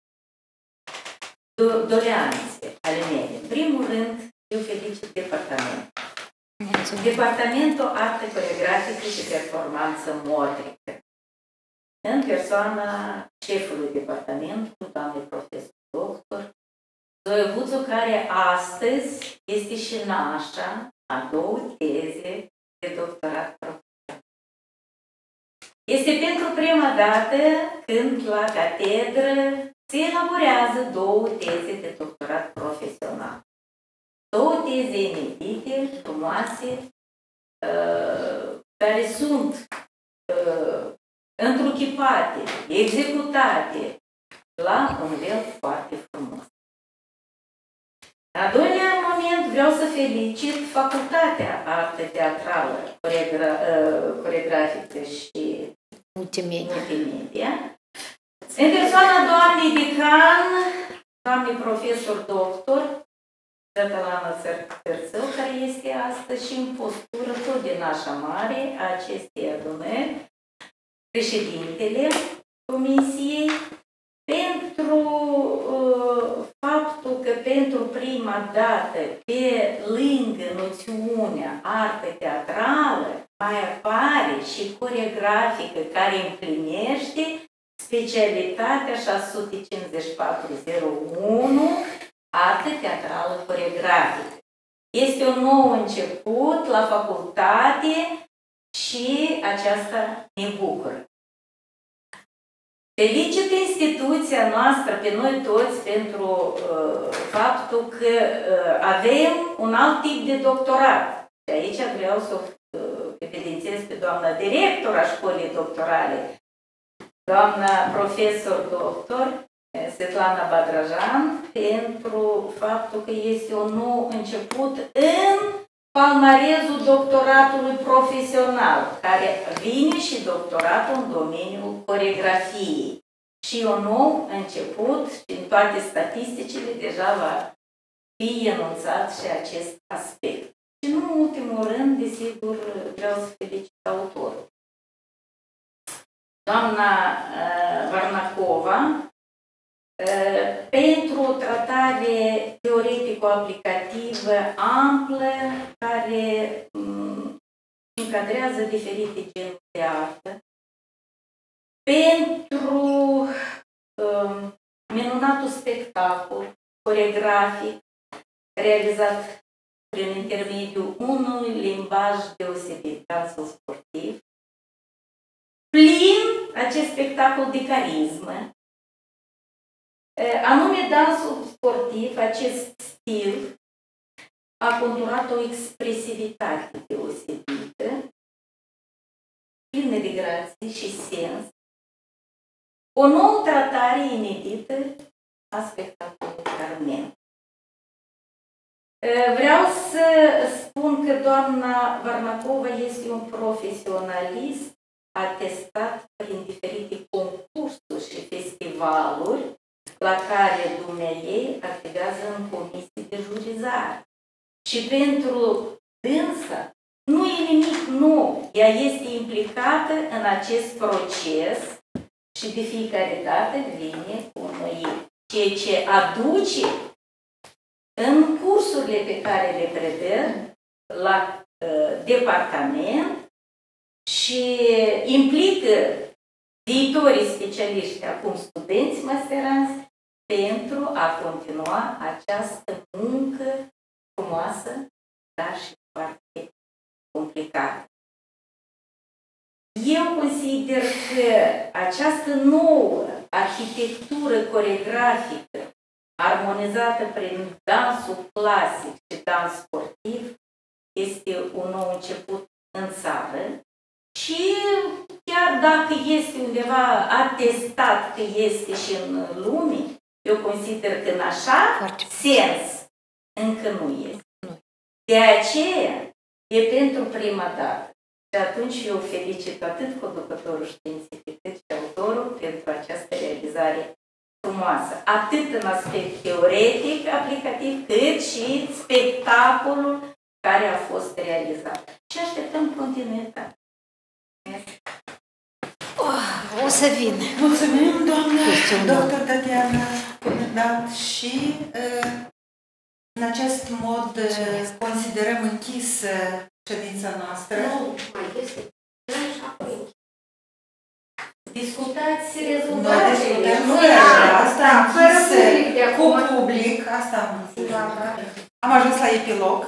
doleanțe ale mele. În primul rând, eu felicit departamentul. Departamentul Arte Coreografică și Performanță Motrică. În persoana șefului departamentului, doamnei profesor doctor, Zoia Guțu, care astăzi este și nașa a 2 teze de doctorat profesional. Este pentru prima dată când la catedră se elaborează 2 teze de doctorat profesional. 2 teze inedite, frumoase, care sunt întruchipate, executate la un nivel foarte frumos. Al doilea moment, vreau să felicit Facultatea Artă Teatrală, Coreografică și Multimedia, în persoana doamnei decan, doamnei profesor doctor, Svetlana Tîrțău, care este astăzi și în postură tot din așa mare a acestei adunări, președintele Comisiei, pentru faptul că pentru prima dată, pe lângă noțiunea artă teatrală, mai apare și coreografică care împlinește specialitatea 65401, artă teatrală coreografică. Este un nou început la facultate și aceasta ne bucură. Felicit instituția noastră, pe noi toți, pentru faptul că avem un alt tip de doctorat. Și aici vreau să o evidențiez pe doamna director a școlii doctorale, doamna profesor doctor Svetlana pentru faptul că este un nou început în palmarezul doctoratului profesional, care vine și doctoratul în domeniul coreografiei. Și un nou început, prin toate statisticile, deja va fi enunțat și acest aspect. Și nu în ultimul rând, desigur, vreau să felicit autorul. Doamna Varnacova, pentru o tratare teoretico-aplicativă amplă, care încadrează diferite genuri de artă, pentru minunatul spectacol coreografic realizat prin intermediul unui limbaj deosebit, dansul sportiv, plin acest spectacol de carismă, anume dansul sportiv, acest stil a conturat o expresivitate deosebită, plină de grație și sens, o nouă tratare inedită a spectacolului Carmen. Vreau să spun că doamna Varnacova este un profesionalist atestat prin diferite concursuri și festivaluri la care dumneaei activează în comisii de jurizare. Și pentru dânsa nu e nimic nou. Ea este implicată în acest proces și de fiecare dată vine cu noi. Ceea ce aduce în cursurile pe care le predă la departament și implică viitorii specialiști, acum studenți masteranți, pentru a continua această muncă frumoasă, dar și foarte complicată. Eu consider că această nouă arhitectură coreografică, armonizată prin dansul clasic și dans sportiv, este un nou început în țară și chiar dacă este undeva atestat că este și în lume, eu consider că în așa sens încă nu este. De aceea e pentru prima dată. Și atunci eu felicit atât conducătorul științific cât și autorul pentru această realizare frumoasă. Atât în aspect teoretic, aplicativ, cât și spectacolul care a fost realizat. Și așteptăm continuitate. O să vin. Mulțumim, doamna doctor Tatiana, comendat și în acest mod considerăm închisă ședința noastră. Nu, mai este. Discutați Noi rezultatele. discutăm asta închisă cu public. Asta am înțeles. Am ajuns la epilog.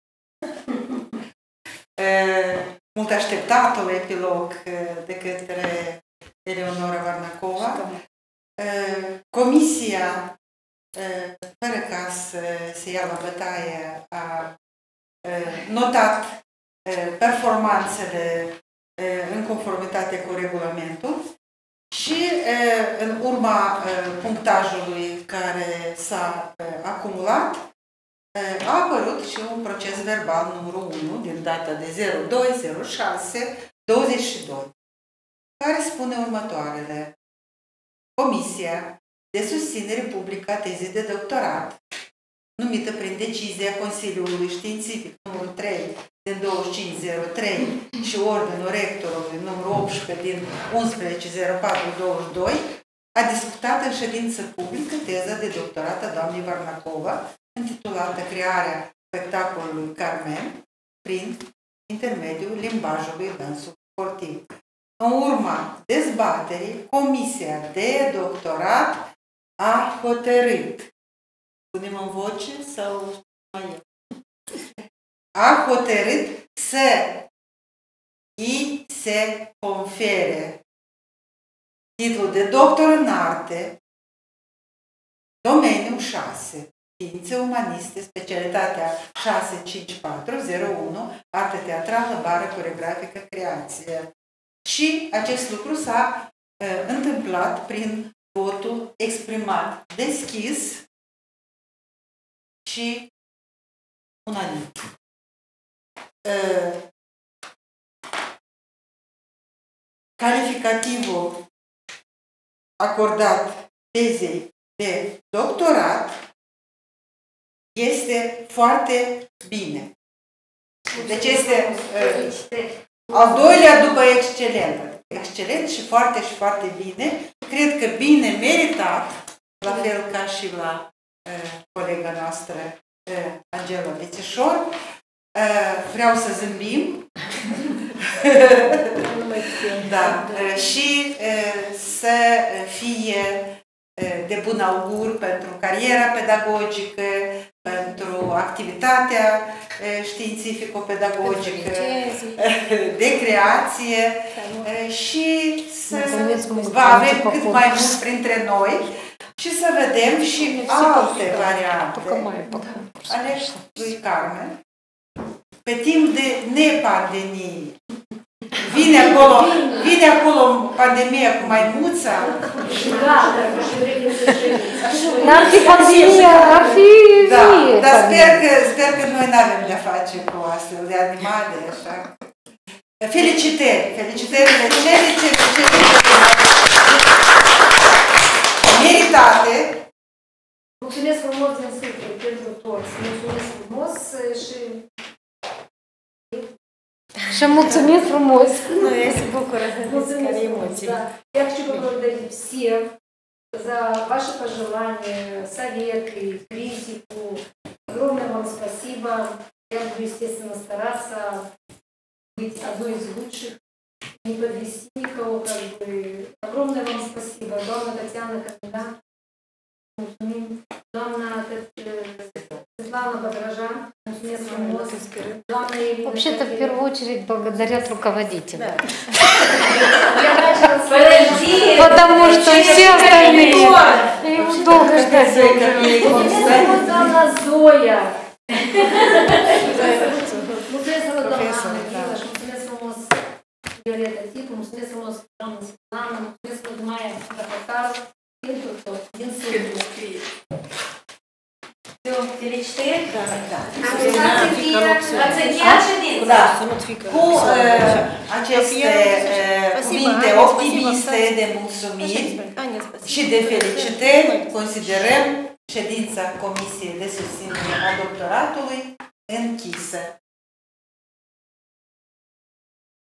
Mult așteptatul epilog de către Eleonora Varnacova. Comisia fără ca să se ia la bătaie, a notat performanțele în conformitate cu regulamentul și în urma punctajului care s-a acumulat, a apărut și un proces verbal numărul 1 din data de 02/06/22, care spune următoarele. Comisia de susținere publică a tezei de doctorat, numită prin decizia Consiliului Științific numărul 3 din 2503 și ordinul rectorului numărul 18 din 11/04/22, a discutat în ședință publică teza de doctorat a doamnei Varnacova, intitulată Crearea spectacolului Carmen, prin intermediul limbajului dansului sportiv. În urma dezbaterii, Comisia de Doctorat a hotărât, punem în voce sau mai eu? A hotărât să îi se confere titlul de doctor în arte, domeniul 6, științe umaniste, specialitatea 65401, arte teatrală, bară, coreografică, creație. Și acest lucru s-a întâmplat prin votul exprimat deschis și unanim. Calificativul acordat tezei de doctorat este foarte bine. Deci este al doilea după excelent. Excelent și foarte bine. Cred că bine meritat, la fel ca și la colega noastră Angela Bețișor. Vreau să zâmbim. Da. Și să fie de bun augur pentru cariera pedagogică, pentru activitatea științifico-pedagogică, de creație și să vă avem cât mai mult printre noi și să vedem și alte variante ale lui Carmen pe timp de nepandemie. Vine acolo pandemia cu maimuța. N-ar fi pandemia, ar fi vie. Dar sper că noi n-avem de-a face cu astfel de animale, așa. Felicitări! Felicitările meritate! Mulțumesc frumos din suflet pentru toți. Mulțumesc frumos și... Și mulțumesc frumos! Noi se bucură de emoții. Я хочу поблагодарить всех за ваши пожелания, советы, критику. Огромное вам спасибо. Я буду, естественно, стараться быть одной из лучших, не подвести никого, как бы. Огромное вам спасибо. Главное, Татьяна Кармина. Главное, Svetlana Badrajan. Mulțumesc frumos. Doamna Elina. Вообще-то, в первую очередь, благодарят руководителя. Потому что все остальные им долго ждать. Doamna Zoia. Mulțumesc frumos, Violeta Tipu, mulțumesc frumos, doamna Svetlana, mulțumesc frumos, Maia Doctoral, pentru tot, din suflet. Felicitări! Ați încheiat ședința cu aceste cuvinte optimiste de mulțumiri și de felicitări. Considerăm ședința Comisiei de Susținere a Doctoratului închisă.